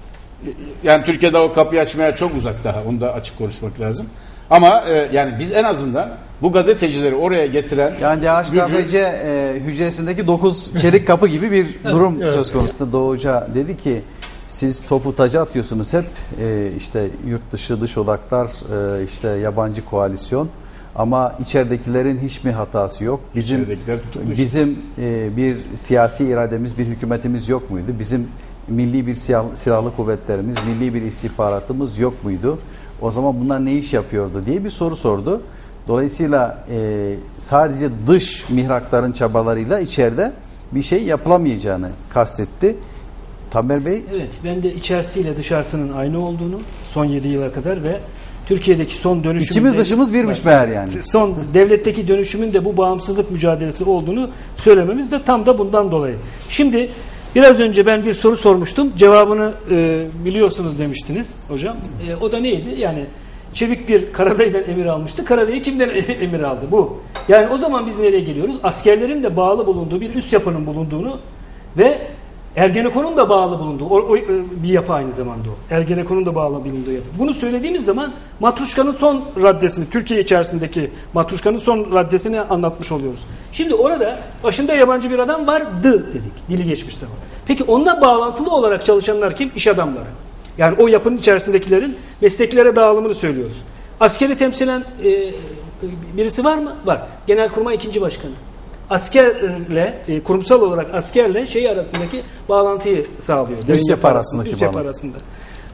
Yani Türkiye'de o kapıyı açmaya çok uzak daha. Onu da açık konuşmak lazım. Ama e, yani biz en azından bu gazetecileri oraya getiren Yani D H K P C e, hücresindeki dokuz çelik kapı gibi bir durum Evet. söz konusu. Doğu Hoca dedi ki siz topu taca atıyorsunuz hep e, işte yurt dışı dış odaklar e, işte yabancı koalisyon ama içeridekilerin hiç mi hatası yok? Bizim İçeridekiler tutuklu işte. bizim e, bir siyasi irademiz, bir hükümetimiz yok muydu? Bizim milli bir siyah, silahlı kuvvetlerimiz, milli bir istihbaratımız yok muydu? O zaman bunlar ne iş yapıyordu diye bir soru sordu. Dolayısıyla e, sadece dış mihrakların çabalarıyla içeride bir şey yapılamayacağını kastetti. Tamer Bey, Evet, ben de içerisiyle dışarısının aynı olduğunu son yedi yıla kadar ve Türkiye'deki son dönüşümün içimiz de- dışımız birmiş meğer yani. son devletteki dönüşümün de bu bağımsızlık mücadelesi olduğunu söylememiz de tam da bundan dolayı. Şimdi biraz önce ben bir soru sormuştum. Cevabını e, biliyorsunuz demiştiniz hocam. E, o da neydi? Yani Çevik bir Karadayı'dan emir almıştı. Karadayı kimden emir aldı? Bu. Yani o zaman biz nereye geliyoruz? Askerlerin de bağlı bulunduğu bir üst yapının bulunduğunu ve Ergenekon'un da bağlı bulunduğu o, o, bir yapı aynı zamanda o. Ergenekon'un da bağlı bulunduğu yapı. Bunu söylediğimiz zaman Matruşka'nın son raddesini, Türkiye içerisindeki Matruşka'nın son raddesini anlatmış oluyoruz. Şimdi orada başında yabancı bir adam vardı dedik. Dili geçmiş zaman. Peki onunla bağlantılı olarak çalışanlar kim? İş adamları. Yani o yapının içerisindekilerin mesleklere dağılımını söylüyoruz. Askeri temsilen e, birisi var mı? Var. Genelkurmay ikinci Başkanı. Askerle, e, kurumsal olarak askerle şey arasındaki bağlantıyı sağlıyor. Üst yapı arasındaki Üst yapı bağlantı. arasında.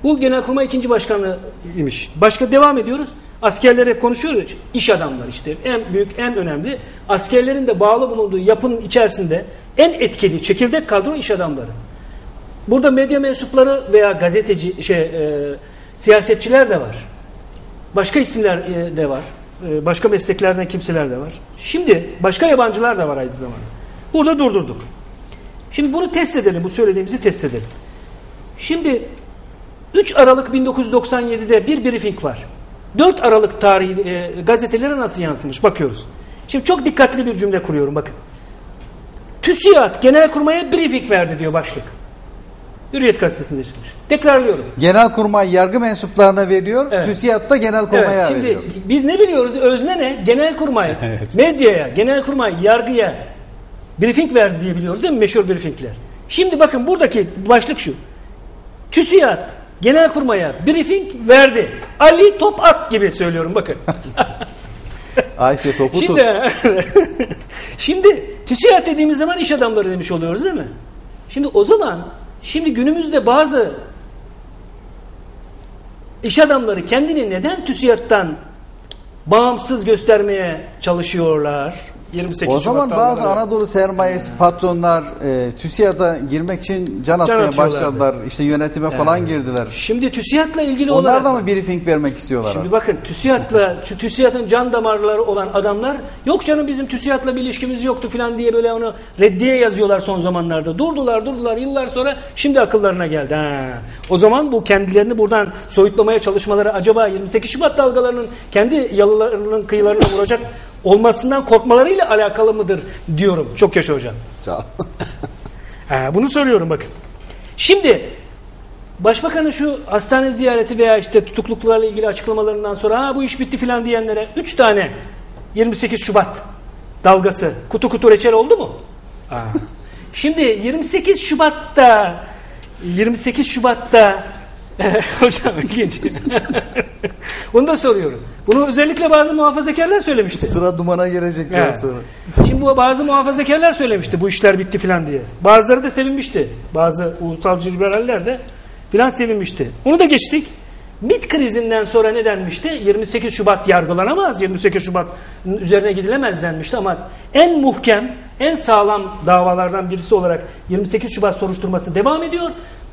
Bu Genelkurmay ikinci Başkanı imiş. Başka devam ediyoruz. Askerler hep konuşuyoruz. İş adamlar işte. En büyük, en önemli. Askerlerin de bağlı bulunduğu yapının içerisinde en etkili çekirdek kadro iş adamları. Burada medya mensupları veya gazeteci, şey, e, siyasetçiler de var. Başka isimler e, de var. E, başka mesleklerden kimseler de var. Şimdi başka yabancılar da var aynı zamanda. Burada durdurduk. Şimdi bunu test edelim. Bu söylediğimizi test edelim. Şimdi üç Aralık bin dokuz yüz doksan yedi'de bir briefing var. dört Aralık tarihi e, gazetelere nasıl yansımış bakıyoruz. Şimdi çok dikkatli bir cümle kuruyorum bakın. TÜSİAD Genelkurmay'a briefing verdi diyor başlık. Hürriyet gazetesinde çıkmış. Tekrarlıyorum. Genelkurmay yargı mensuplarına veriyor, Evet. TÜSİAD da Genelkurmay'a Evet, şimdi veriyor. biz ne biliyoruz? Özne ne? Genelkurmay, Evet. medyaya, Genelkurmay, yargıya briefing verdi diye biliyoruz değil mi? Meşhur briefingler. Şimdi bakın buradaki başlık şu. TÜSİAD Genelkurmay'a briefing verdi. Ali top at gibi söylüyorum bakın. Ayşe topu tut. Şimdi, şimdi TÜSİAD dediğimiz zaman iş adamları demiş oluyoruz değil mi? Şimdi o zaman şimdi günümüzde bazı iş adamları kendini neden TÜSİAD'dan bağımsız göstermeye çalışıyorlar? yirmi sekiz O zaman Şubat bazı dalgaları. Anadolu sermayesi patronlar e, TÜSİAD'a girmek için can atmaya atıyorlardı. başladılar. İşte yönetime falan girdiler. Şimdi TÜSİAD'la ilgili Onlar olarak da mı briefing vermek istiyorlar Şimdi artık? bakın TÜSİAD'la şu TÜSİAD'ın can damarları olan adamlar yok canım bizim TÜSİAD'la bir ilişkimiz yoktu falan diye böyle onu reddiye yazıyorlar son zamanlarda. Durdular durdular yıllar sonra şimdi akıllarına geldi. Ha. O zaman bu kendilerini buradan soyutlamaya çalışmaları acaba yirmi sekiz Şubat dalgalarının kendi yalılarının kıyılarına vuracak olmasından korkmalarıyla alakalı mıdır diyorum. Çok yaşa hocam. Sağ ol. Ha, bunu soruyorum bakın. Şimdi Başbakanın şu hastane ziyareti veya işte tutukluklarla ilgili açıklamalarından sonra ha bu iş bitti filan diyenlere üç tane yirmi sekiz Şubat dalgası kutu kutu reçel oldu mu? Aa. Şimdi yirmi sekiz Şubat'ta yirmi sekiz Şubat'ta hocam ilginç. Onu da soruyorum. Bunu özellikle bazı muhafazakarlar söylemişti. Sıra dumana gelecek Evet. biraz sonra. Şimdi bu bazı muhafazakarlar söylemişti bu işler bitti filan diye. Bazıları da sevinmişti. Bazı ulusalcı liberaller de filan sevinmişti. Onu da geçtik. MİT krizinden sonra ne denmişti? yirmi sekiz Şubat yargılanamaz. yirmi sekiz Şubat üzerine gidilemez denmişti ama en muhkem, en sağlam davalardan birisi olarak yirmi sekiz Şubat soruşturması devam ediyor.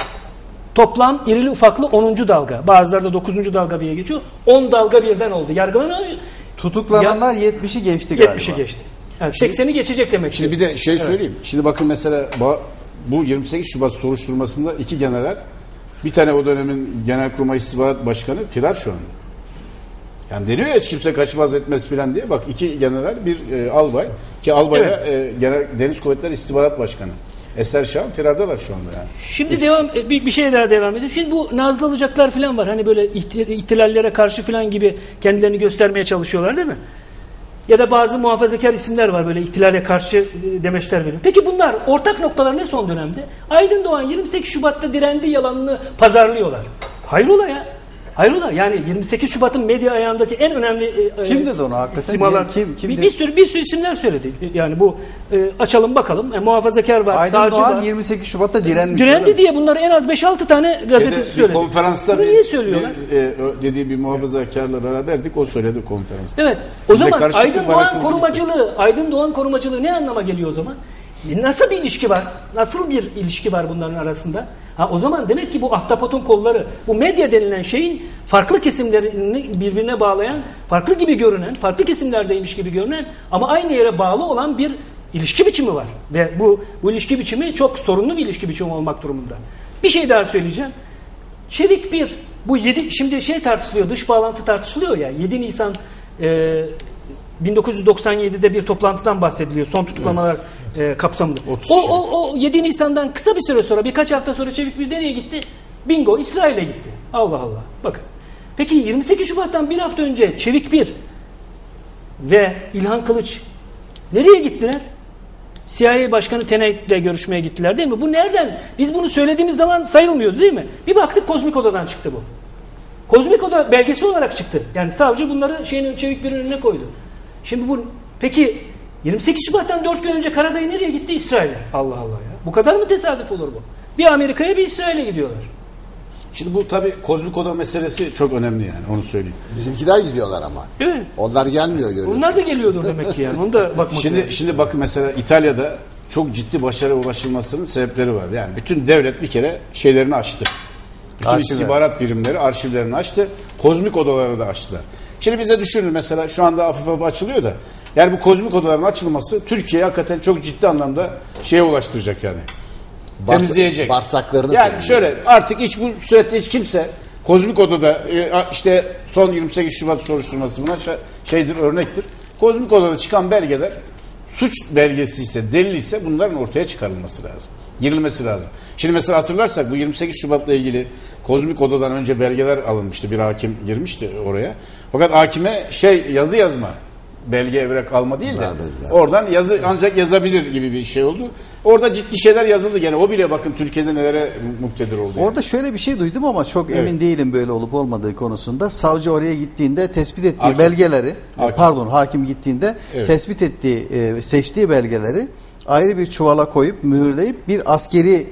Toplam irili ufaklı onuncu dalga. Bazıları da dokuzuncu dalga diye geçiyor. on dalga birden oldu. Yargılanamıyor. Tutuklananlar yetmişi geçti galiba. yetmişi geçti. Yani sekseni geçecek demek. Şimdi bir de şey söyleyeyim. Şimdi bakın mesela bu- bu yirmi sekiz Şubat soruşturmasında iki general, bir tane o dönemin Genelkurmay İstihbarat Başkanı firar şu anda. Yani deniyor ya hiç kimse kaçmaz etmez filan diye. Bak iki general bir e, albay ki albayla e, genel Deniz Kuvvetleri İstihbarat Başkanı Eser Şahan firardalar şu anda yani. Şimdi devam bir, bir şey daha devam edelim. Şimdi bu nazlı alacaklar falan var. Hani böyle ihti- ihtilallere karşı falan gibi kendilerini göstermeye çalışıyorlar değil mi? Ya da bazı muhafazakar isimler var böyle ihtilale karşı e, demeçler veriyor. Peki bunlar ortak noktalar ne son dönemde? Aydın Doğan yirmi sekiz Şubat'ta direndi yalanını pazarlıyorlar. Hayrola ya? Hayrola yani yirmi sekiz Şubat'ın medya ayağındaki en önemli e, Kim dedi onu hakikaten? istimalar. Kim- kim bir, dedi? bir sürü bir sürü isimler söyledi. Yani bu e, açalım bakalım. E, muhafazakar var, Aydın sağcı Doğan var. yirmi sekiz Şubat'ta direnmiş. öyle Direndi mi? diye bunları en az beş altı tane gazeteci Şeyde, söyledi. bir konferansta Bunu biz, niye söylüyorlar? bir, e, ö- dediği bir muhafazakarla beraberdik. O söyledi konferansta. Evet. O Biz de zaman karşı çıktık, Aydın bana Doğan kızdı korumacılığı, Aydın Doğan korumacılığı ne anlama geliyor o zaman? Nasıl bir ilişki var? Nasıl bir ilişki var bunların arasında? Ha o zaman demek ki bu ahtapotun kolları, bu medya denilen şeyin farklı kesimlerini birbirine bağlayan, farklı gibi görünen, farklı kesimlerdeymiş gibi görünen ama aynı yere bağlı olan bir ilişki biçimi var. Ve bu bu ilişki biçimi çok sorunlu bir ilişki biçimi olmak durumunda. Bir şey daha söyleyeceğim. Çevik bir, bu yedi, şimdi şey tartışılıyor, dış bağlantı tartışılıyor ya, yedi Nisan e, bin dokuz yüz doksan yedi'de bir toplantıdan bahsediliyor, son tutuklamalar e, kapsamında. O, o, o yedi Nisan'dan kısa bir süre sonra, birkaç hafta sonra Çevik bir nereye gitti? Bingo, İsrail'e gitti. Allah Allah, bakın. Peki yirmi sekiz Şubat'tan bir hafta önce Çevik bir ve İlhan Kılıç nereye gittiler? C I A Başkanı Teney'le görüşmeye gittiler değil mi? Bu nereden? Biz bunu söylediğimiz zaman sayılmıyordu değil mi? Bir baktık Kozmik Oda'dan çıktı bu. Kozmik Oda belgesi olarak çıktı. Yani savcı bunları şeyin Çevik birinin önüne koydu. Şimdi bu peki yirmi sekiz Şubat'tan dört gün önce Karadayı nereye gitti? İsrail'e. Allah Allah ya. Bu kadar mı tesadüf olur bu? Bir Amerika'ya bir İsrail'e gidiyorlar. Şimdi bu tabii kozmik oda meselesi çok önemli yani, onu söyleyeyim. Bizimkiler gidiyorlar ama. Evet. Onlar gelmiyor görüyorsun. Onlar da geliyordur demek ki yani. Onu da bakmak Şimdi lazım. şimdi bakın mesela İtalya'da çok ciddi başarı ulaşılmasının sebepleri var. Yani bütün devlet bir kere şeylerini açtı. Bütün Arşivler. istihbarat birimleri arşivlerini açtı. Kozmik odaları da açtılar. Şimdi bize düşünün mesela, şu anda hafif hafif açılıyor da, yani bu kozmik odaların açılması Türkiye'ye hakikaten çok ciddi anlamda şeye ulaştıracak yani. Bars- Temizleyecek. Bağırsaklarını Yani temizleyecek. şöyle, artık hiç bu süreçte hiç kimse kozmik odada e, işte son yirmi sekiz Şubat soruşturması buna şa- şeydir, örnektir. Kozmik odada çıkan belgeler suç belgesi ise, delil ise bunların ortaya çıkarılması lazım. Girilmesi lazım. Şimdi mesela hatırlarsak bu yirmi sekiz Şubat'la ilgili kozmik odadan önce belgeler alınmıştı. Bir hakim girmişti oraya. Fakat hakime şey, yazı yazma, belge evrak alma değil de Vermediler. oradan yazı ancak yazabilir gibi bir şey oldu. Orada ciddi şeyler yazıldı gene. O bile bakın Türkiye'de nelere muktedir oldu. yani. Orada şöyle bir şey duydum ama çok Evet. emin değilim böyle olup olmadığı konusunda. Savcı oraya gittiğinde tespit ettiği Hakim. belgeleri, Hakim. pardon hakim gittiğinde Evet. tespit ettiği, e, seçtiği belgeleri ayrı bir çuvala koyup mühürleyip bir askeri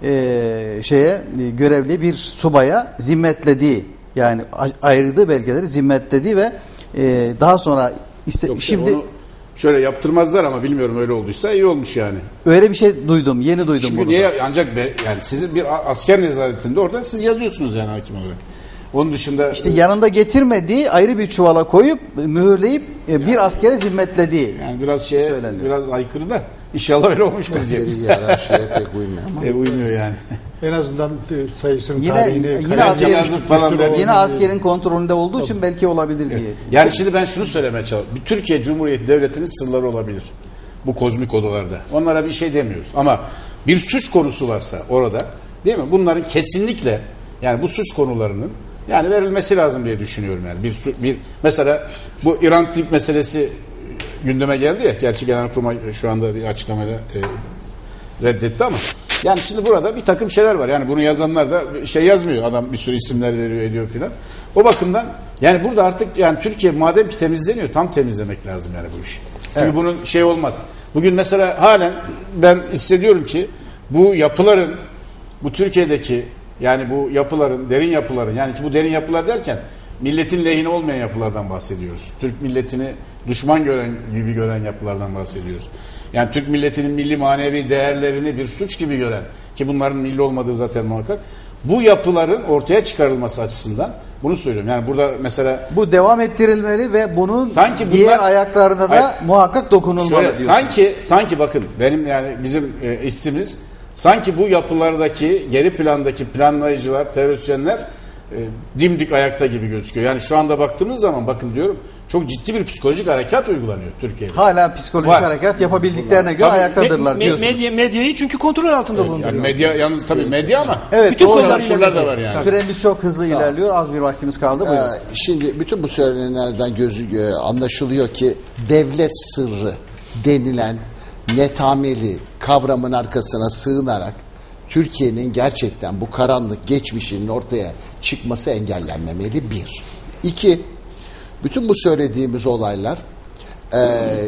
e, şeye e, görevli bir subaya zimmetlediği, yani a- ayırdığı belgeleri zimmetlediği ve e, daha sonra iste, Yok, şimdi onu şöyle yaptırmazlar ama bilmiyorum, öyle olduysa iyi olmuş yani. öyle bir şey duydum, yeni duydum Çünkü bunu. niye, da. ancak be, yani sizin bir a- asker nezaretinde orada siz yazıyorsunuz yani hakim olarak. Onun dışında İşte yanında getirmediği ayrı bir çuvala koyup mühürleyip e, bir askere zimmetlediği. yani biraz şeye söyleniyor. biraz aykırı da inşallah öyle olmuştur diye. Askeri hiyerarşiye pek uymuyor ama. E, uymuyor yani. En azından e, sayısının Yine- tarihini yine kaleme asker- yazıp falan üstüne der. olsun Yine diye. askerin kontrolünde olduğu için belki olabilir diye. Yani şimdi ben şunu söylemeye çalışıyorum. Bir Türkiye Cumhuriyeti Devleti'nin sırları olabilir bu kozmik odalarda. Onlara bir şey demiyoruz. Ama bir suç konusu varsa orada, değil mi? Bunların kesinlikle, yani bu suç konularının yani verilmesi lazım diye düşünüyorum yani. Bir su- bir mesela bu İran tip meselesi gündeme geldi ya. Gerçi Genelkurmay şu anda bir açıklamayla e, reddetti ama yani şimdi burada bir takım şeyler var. Yani bunu yazanlar da şey yazmıyor. Adam bir sürü isimler veriyor, ediyor filan. O bakımdan yani burada artık yani Türkiye madem ki temizleniyor, tam temizlemek lazım yani bu işi. Çünkü Evet. bunun şey olmaz. Bugün mesela halen ben hissediyorum ki bu yapıların, bu Türkiye'deki yani bu yapıların, derin yapıların, yani ki bu derin yapılar derken milletin lehine olmayan yapılardan bahsediyoruz. Türk milletini düşman gören gibi gören yapılardan bahsediyoruz. Yani Türk milletinin milli manevi değerlerini bir suç gibi gören, ki bunların milli olmadığı zaten muhakkak, bu yapıların ortaya çıkarılması açısından bunu söylüyorum. Yani burada mesela Bu devam ettirilmeli ve bunun Sanki bunlar- diğer ayaklarına da Hayır. muhakkak dokunulmalı şöyle, diyorsun. sanki sanki bakın benim yani bizim e, hissimiz sanki bu yapılardaki geri plandaki planlayıcılar, teorisyenler e, dimdik ayakta gibi gözüküyor. Yani şu anda baktığımız zaman bakın diyorum, çok ciddi bir psikolojik harekat uygulanıyor Türkiye'de. Hala psikolojik Var. harekat yapabildiklerine göre Tabii. ayaktadırlar Me- diyorsunuz. medya, medyayı çünkü kontrol altında Yani bulunduruyor. medya yalnız tabii medya ama Evet, Bütün doğru. kollarıyla unsurlar da medya. var yani. Süremiz çok hızlı ilerliyor. Az bir vaktimiz kaldı. Buyurun. Ee, Şimdi bütün bu söylenenlerden gözü e, anlaşılıyor ki devlet sırrı denilen netameli kavramın arkasına sığınarak Türkiye'nin gerçekten bu karanlık geçmişinin ortaya çıkması engellenmemeli bir. İki, bütün bu söylediğimiz olaylar e,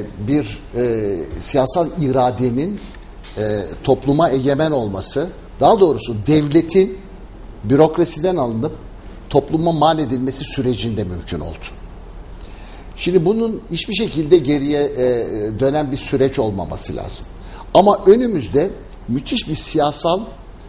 bir e, siyasal iradenin e, topluma egemen olması, daha doğrusu devletin bürokrasiden alınıp topluma mal edilmesi sürecinde mümkün oldu. Şimdi bunun hiçbir şekilde geriye e, dönen bir süreç olmaması lazım. Ama önümüzde müthiş bir siyasal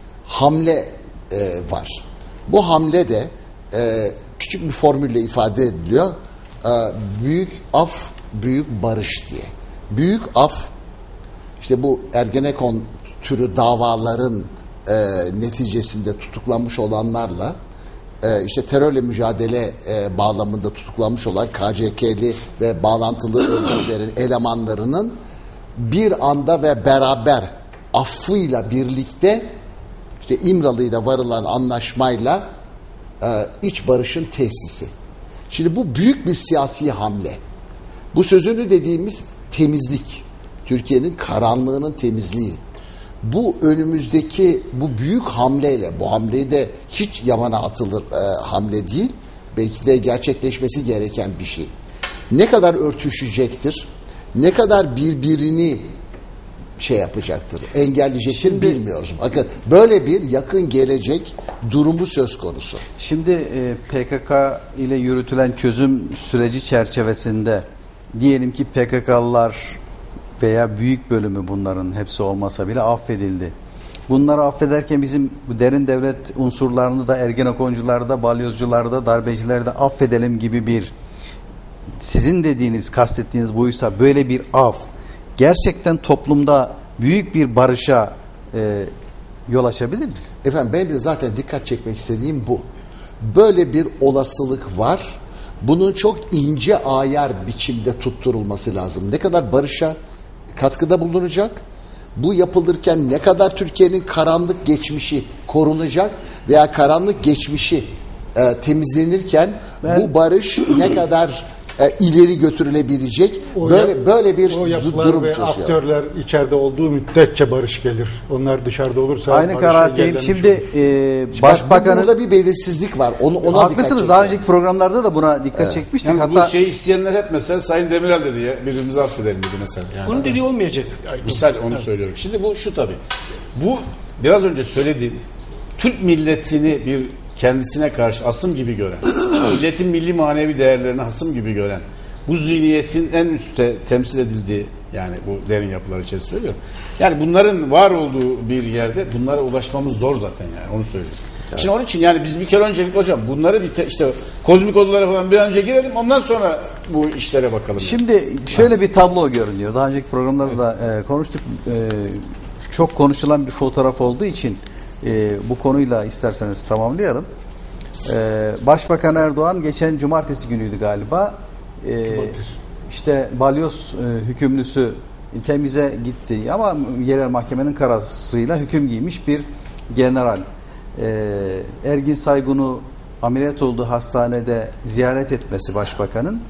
hamle e, var. Bu hamle de e, küçük bir formülle ifade ediliyor. E, büyük af, büyük barış diye. Büyük af, işte bu Ergenekon türü davaların e, neticesinde tutuklanmış olanlarla e, işte terörle mücadele e, bağlamında tutuklanmış olan K C K'li ve bağlantılı örgütlerin elemanlarının bir anda ve beraber affıyla birlikte işte İmralı'yla varılan anlaşmayla e, iç barışın tesisi. Şimdi bu büyük bir siyasi hamle. Bu sözünü dediğimiz temizlik. Türkiye'nin karanlığının temizliği. Bu önümüzdeki bu büyük hamleyle, bu hamleyi de hiç yamana atılır e, hamle değil, belki de gerçekleşmesi gereken bir şey. Ne kadar örtüşecektir, ne kadar birbirini şey yapacaktır, engelleyecektir bilmiyoruz. Bakın böyle bir yakın gelecek durumu söz konusu. Şimdi e, P K K ile yürütülen çözüm süreci çerçevesinde diyelim ki P K K'lılar veya büyük bölümü, bunların hepsi olmasa bile affedildi. Bunları affederken bizim bu derin devlet unsurlarını da Ergenekoncuları da, balyozcuları da, darbecileri de affedelim gibi bir, sizin dediğiniz, kastettiğiniz buysa, böyle bir af gerçekten toplumda büyük bir barışa e, yol açabilir mi? Efendim benim de zaten dikkat çekmek istediğim bu. Böyle bir olasılık var. Bunun çok ince ayar biçimde tutturulması lazım. Ne kadar barışa katkıda bulunacak? Bu yapılırken ne kadar Türkiye'nin karanlık geçmişi korunacak veya karanlık geçmişi e, temizlenirken Ben, bu barış ne kadar e, ileri götürülebilecek? O Böyle yap- böyle bir o yapılar durum ve söz konusu. aktörler içeride olduğu müddetçe barış gelir. Onlar dışarıda olursa aynı barış kanaatteyim. engellenmiş Şimdi olur. e, Bak, Başbakanın, burada bir belirsizlik var. Onu ona dikkat haklısınız, çekiyor. daha önceki programlarda da buna dikkat çekmiştik. Yani Hatta bu şeyi isteyenler hep mesela Sayın Demirel dedi ya, birbirimizi affedelim dedi mesela. Yani. Onun dediği olmayacak. Misal onu söylüyorum. Şimdi bu şu tabii. Bu biraz önce söylediğim Türk milletini bir kendisine karşı asım gibi gören, milletin milli manevi değerlerini hasım gibi gören, bu zihniyetin en üstte temsil edildiği, yani bu derin yapılar içerisinde söylüyorum. Yani bunların var olduğu bir yerde bunlara ulaşmamız zor zaten, yani onu söylüyoruz. Evet. Şimdi onun için yani biz bir kere öncelikle hocam bunları bir te, işte kozmik odalara falan bir önce girelim, ondan sonra bu işlere bakalım. şimdi yani şöyle bir tablo görünüyor. Daha önceki programlarda da e, konuştuk. E, çok konuşulan bir fotoğraf olduğu için e, bu konuyla isterseniz tamamlayalım. E, Başbakan Erdoğan geçen cumartesi günüydü galiba. E, işte balyoz e, hükümlüsü temize gitti ama yerel mahkemenin kararıyla hüküm giymiş bir general. E, Ergin Saygun'u ameliyat olduğu hastanede ziyaret etmesi başbakanın,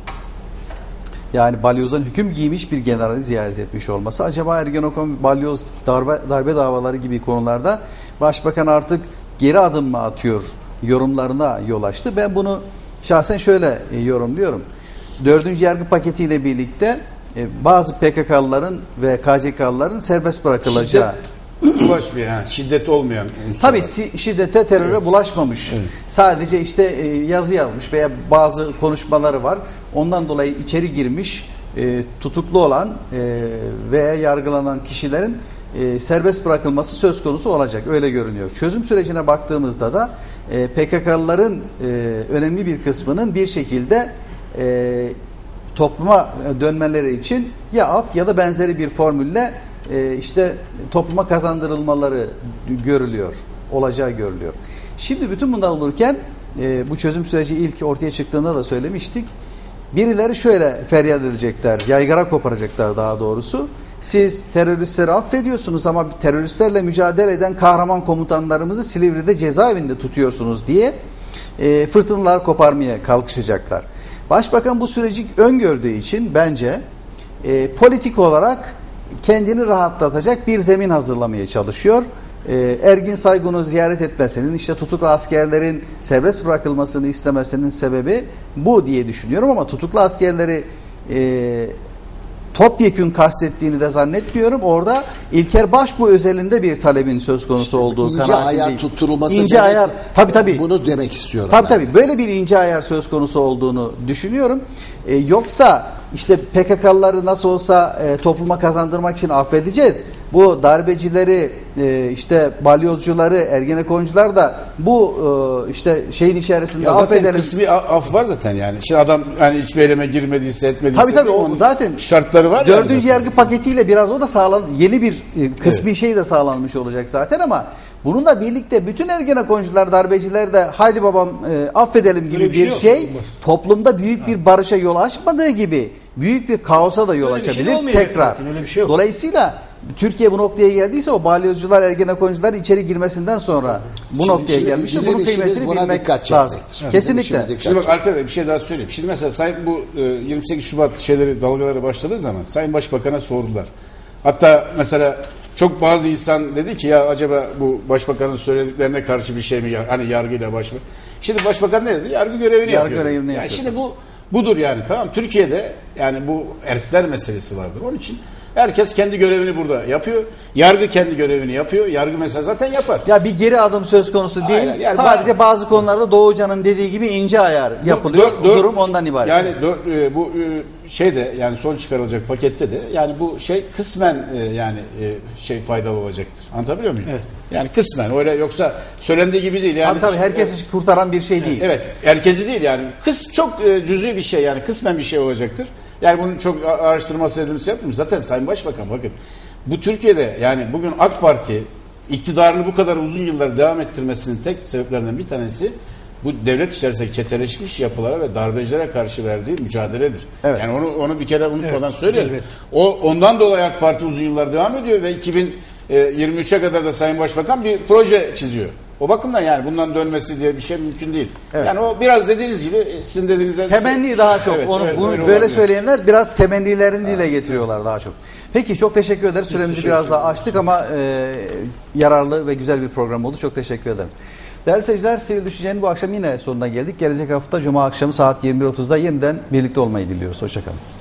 yani balyozdan hüküm giymiş bir generali ziyaret etmiş olması, acaba Ergenekon, balyoz, darbe, darbe davaları gibi konularda başbakan artık geri adım mı atıyor yorumlarına yol açtı. Ben bunu şahsen şöyle e, yorumluyorum. Dördüncü yargı paketiyle birlikte e, bazı P K K'lıların ve K C K'lıların serbest bırakılacağı, Ulaş bir yani şiddet olmayan unsurlar. tabii si- şiddete, teröre evet. bulaşmamış. Evet. Sadece işte e, yazı yazmış veya bazı konuşmaları var. Ondan dolayı içeri girmiş, e, tutuklu olan e, veya yargılanan kişilerin e, serbest bırakılması söz konusu olacak. Öyle görünüyor. Çözüm sürecine baktığımızda da e, P K K'lıların e, önemli bir kısmının bir şekilde e, topluma dönmeleri için ya af ya da benzeri bir formülle e, işte topluma kazandırılmaları görülüyor, olacağı görülüyor. Şimdi bütün bunlar olurken e, bu çözüm süreci ilk ortaya çıktığında da söylemiştik. Birileri şöyle feryat edecekler, yaygara koparacaklar daha doğrusu. Siz teröristleri affediyorsunuz ama teröristlerle mücadele eden kahraman komutanlarımızı Silivri'de cezaevinde tutuyorsunuz diye e, fırtınalar koparmaya kalkışacaklar. Başbakan bu süreci öngördüğü için bence e, politik olarak kendini rahatlatacak bir zemin hazırlamaya çalışıyor. E, Ergin Saygun'u ziyaret etmesinin, işte tutuklu askerlerin serbest bırakılmasını istemesinin sebebi bu diye düşünüyorum ama tutuklu askerleri e, topyekün kastettiğini de zannetmiyorum. Orada İlker Başbuğ özelinde bir talebin söz konusu İşte olduğu ince kanaatindeyim. ayar tutturulması İnce demek, ayar, tabii tabii. Bunu demek istiyorum. Tabii ben. tabii. Böyle bir ince ayar söz konusu olduğunu düşünüyorum. Ee, yoksa işte P K K'lıları nasıl olsa e, topluma kazandırmak için affedeceğiz. Bu darbecileri, e, işte balyozcuları, Ergenekoncular da bu e, işte şeyin içerisinde Ya zaten affedelim. kısmi af var zaten yani. Şimdi adam yani hiçbir eyleme girmediyse etmediyse. Tabii tabii o zaten şartları var. Dördüncü yani yargı paketiyle biraz o da sağlan, yeni bir e, kısmi evet. şey de sağlanmış olacak zaten ama bununla birlikte bütün Ergenekoncular, darbeciler de haydi babam e, affedelim gibi Öyle bir, bir şey, şey toplumda büyük bir barışa yol açmadığı gibi büyük bir kaosa da yol Öyle bir şey açabilir olmayacak tekrar. zaten, öyle bir şey yok. Dolayısıyla Türkiye bu noktaya geldiyse o balyozcular, Ergenekoncular içeri girmesinden sonra bu Şimdi- noktaya şimdi gelmiştir. bizim Bunun işimiz kıymetini buna bilmek dikkat lazım. çekmektir. Bizim Kesinlikle. işimiz dikkat Şimdi bak Alper Bey bir şey daha söyleyeyim. Şimdi mesela Sayın bu e, yirmi sekiz Şubat şeyleri dalgaları başladığı zaman Sayın Başbakan'a sordular. Hatta mesela çok bazı insan dedi ki ya acaba bu Başbakanın söylediklerine karşı bir şey mi? Hani yargıyla başbakan. Şimdi Başbakan ne dedi? Yargı görevini Yargı yapıyor. görevini yani yapıyor. şimdi bu budur yani, tamam. Türkiye'de yani bu erkler meselesi vardır. Onun için herkes kendi görevini burada yapıyor. Yargı kendi görevini yapıyor. Yargı mesela zaten yapar. Ya bir geri adım söz konusu değil. Aynen, yani Sadece bazı- bazı konularda Doğu Hoca'nın dediği gibi ince ayar yapılıyor. Dört- Bu dört- durum ondan ibaret. Yani dört- e, bu e, şeyde yani son çıkarılacak pakette de yani bu şey kısmen e, yani e, şey faydalı olacaktır. Anlatabiliyor muyum? Evet. Yani kısmen, öyle yoksa söylendiği gibi değil yani. tabii tabii herkesi kurtaran bir şey değil. Evet, herkesi değil yani. Kıs çok e, cüzi bir şey yani, kısmen bir şey olacaktır. Yani bunun çok a- araştırması edilmesi yapmıyor. Zaten Sayın Başbakan bakın, bu Türkiye'de yani bugün AK Parti iktidarını bu kadar uzun yıllar devam ettirmesinin tek sebeplerinden bir tanesi bu devlet içerisindeki çeteleşmiş yapılara ve darbecilere karşı verdiği mücadeledir. Evet. Yani onu onu bir kere unutmadan Evet, söyleyelim. evet. O ondan dolayı AK Parti uzun yıllar devam ediyor ve iki bin yirmi üçe kadar da Sayın Başbakan bir proje çiziyor. O bakımdan yani bundan dönmesi diye bir şey mümkün değil. Evet. Yani o biraz dediğiniz gibi sizin dediğinize Temenni daha çok. Evet, Onu evet, bunu öyle böyle olabilir. söyleyenler biraz temennilerini dile getiriyorlar daha çok. Peki çok teşekkür ederiz. Süremizi biraz daha açtık ama e, yararlı ve güzel bir program oldu. Çok teşekkür ederim. Değerli seyirciler, Sivil Düşünce'nin bu akşam yine sonuna geldik. Gelecek hafta Cuma akşamı saat yirmi bir otuzda yeniden birlikte olmayı diliyoruz. Hoşçakalın.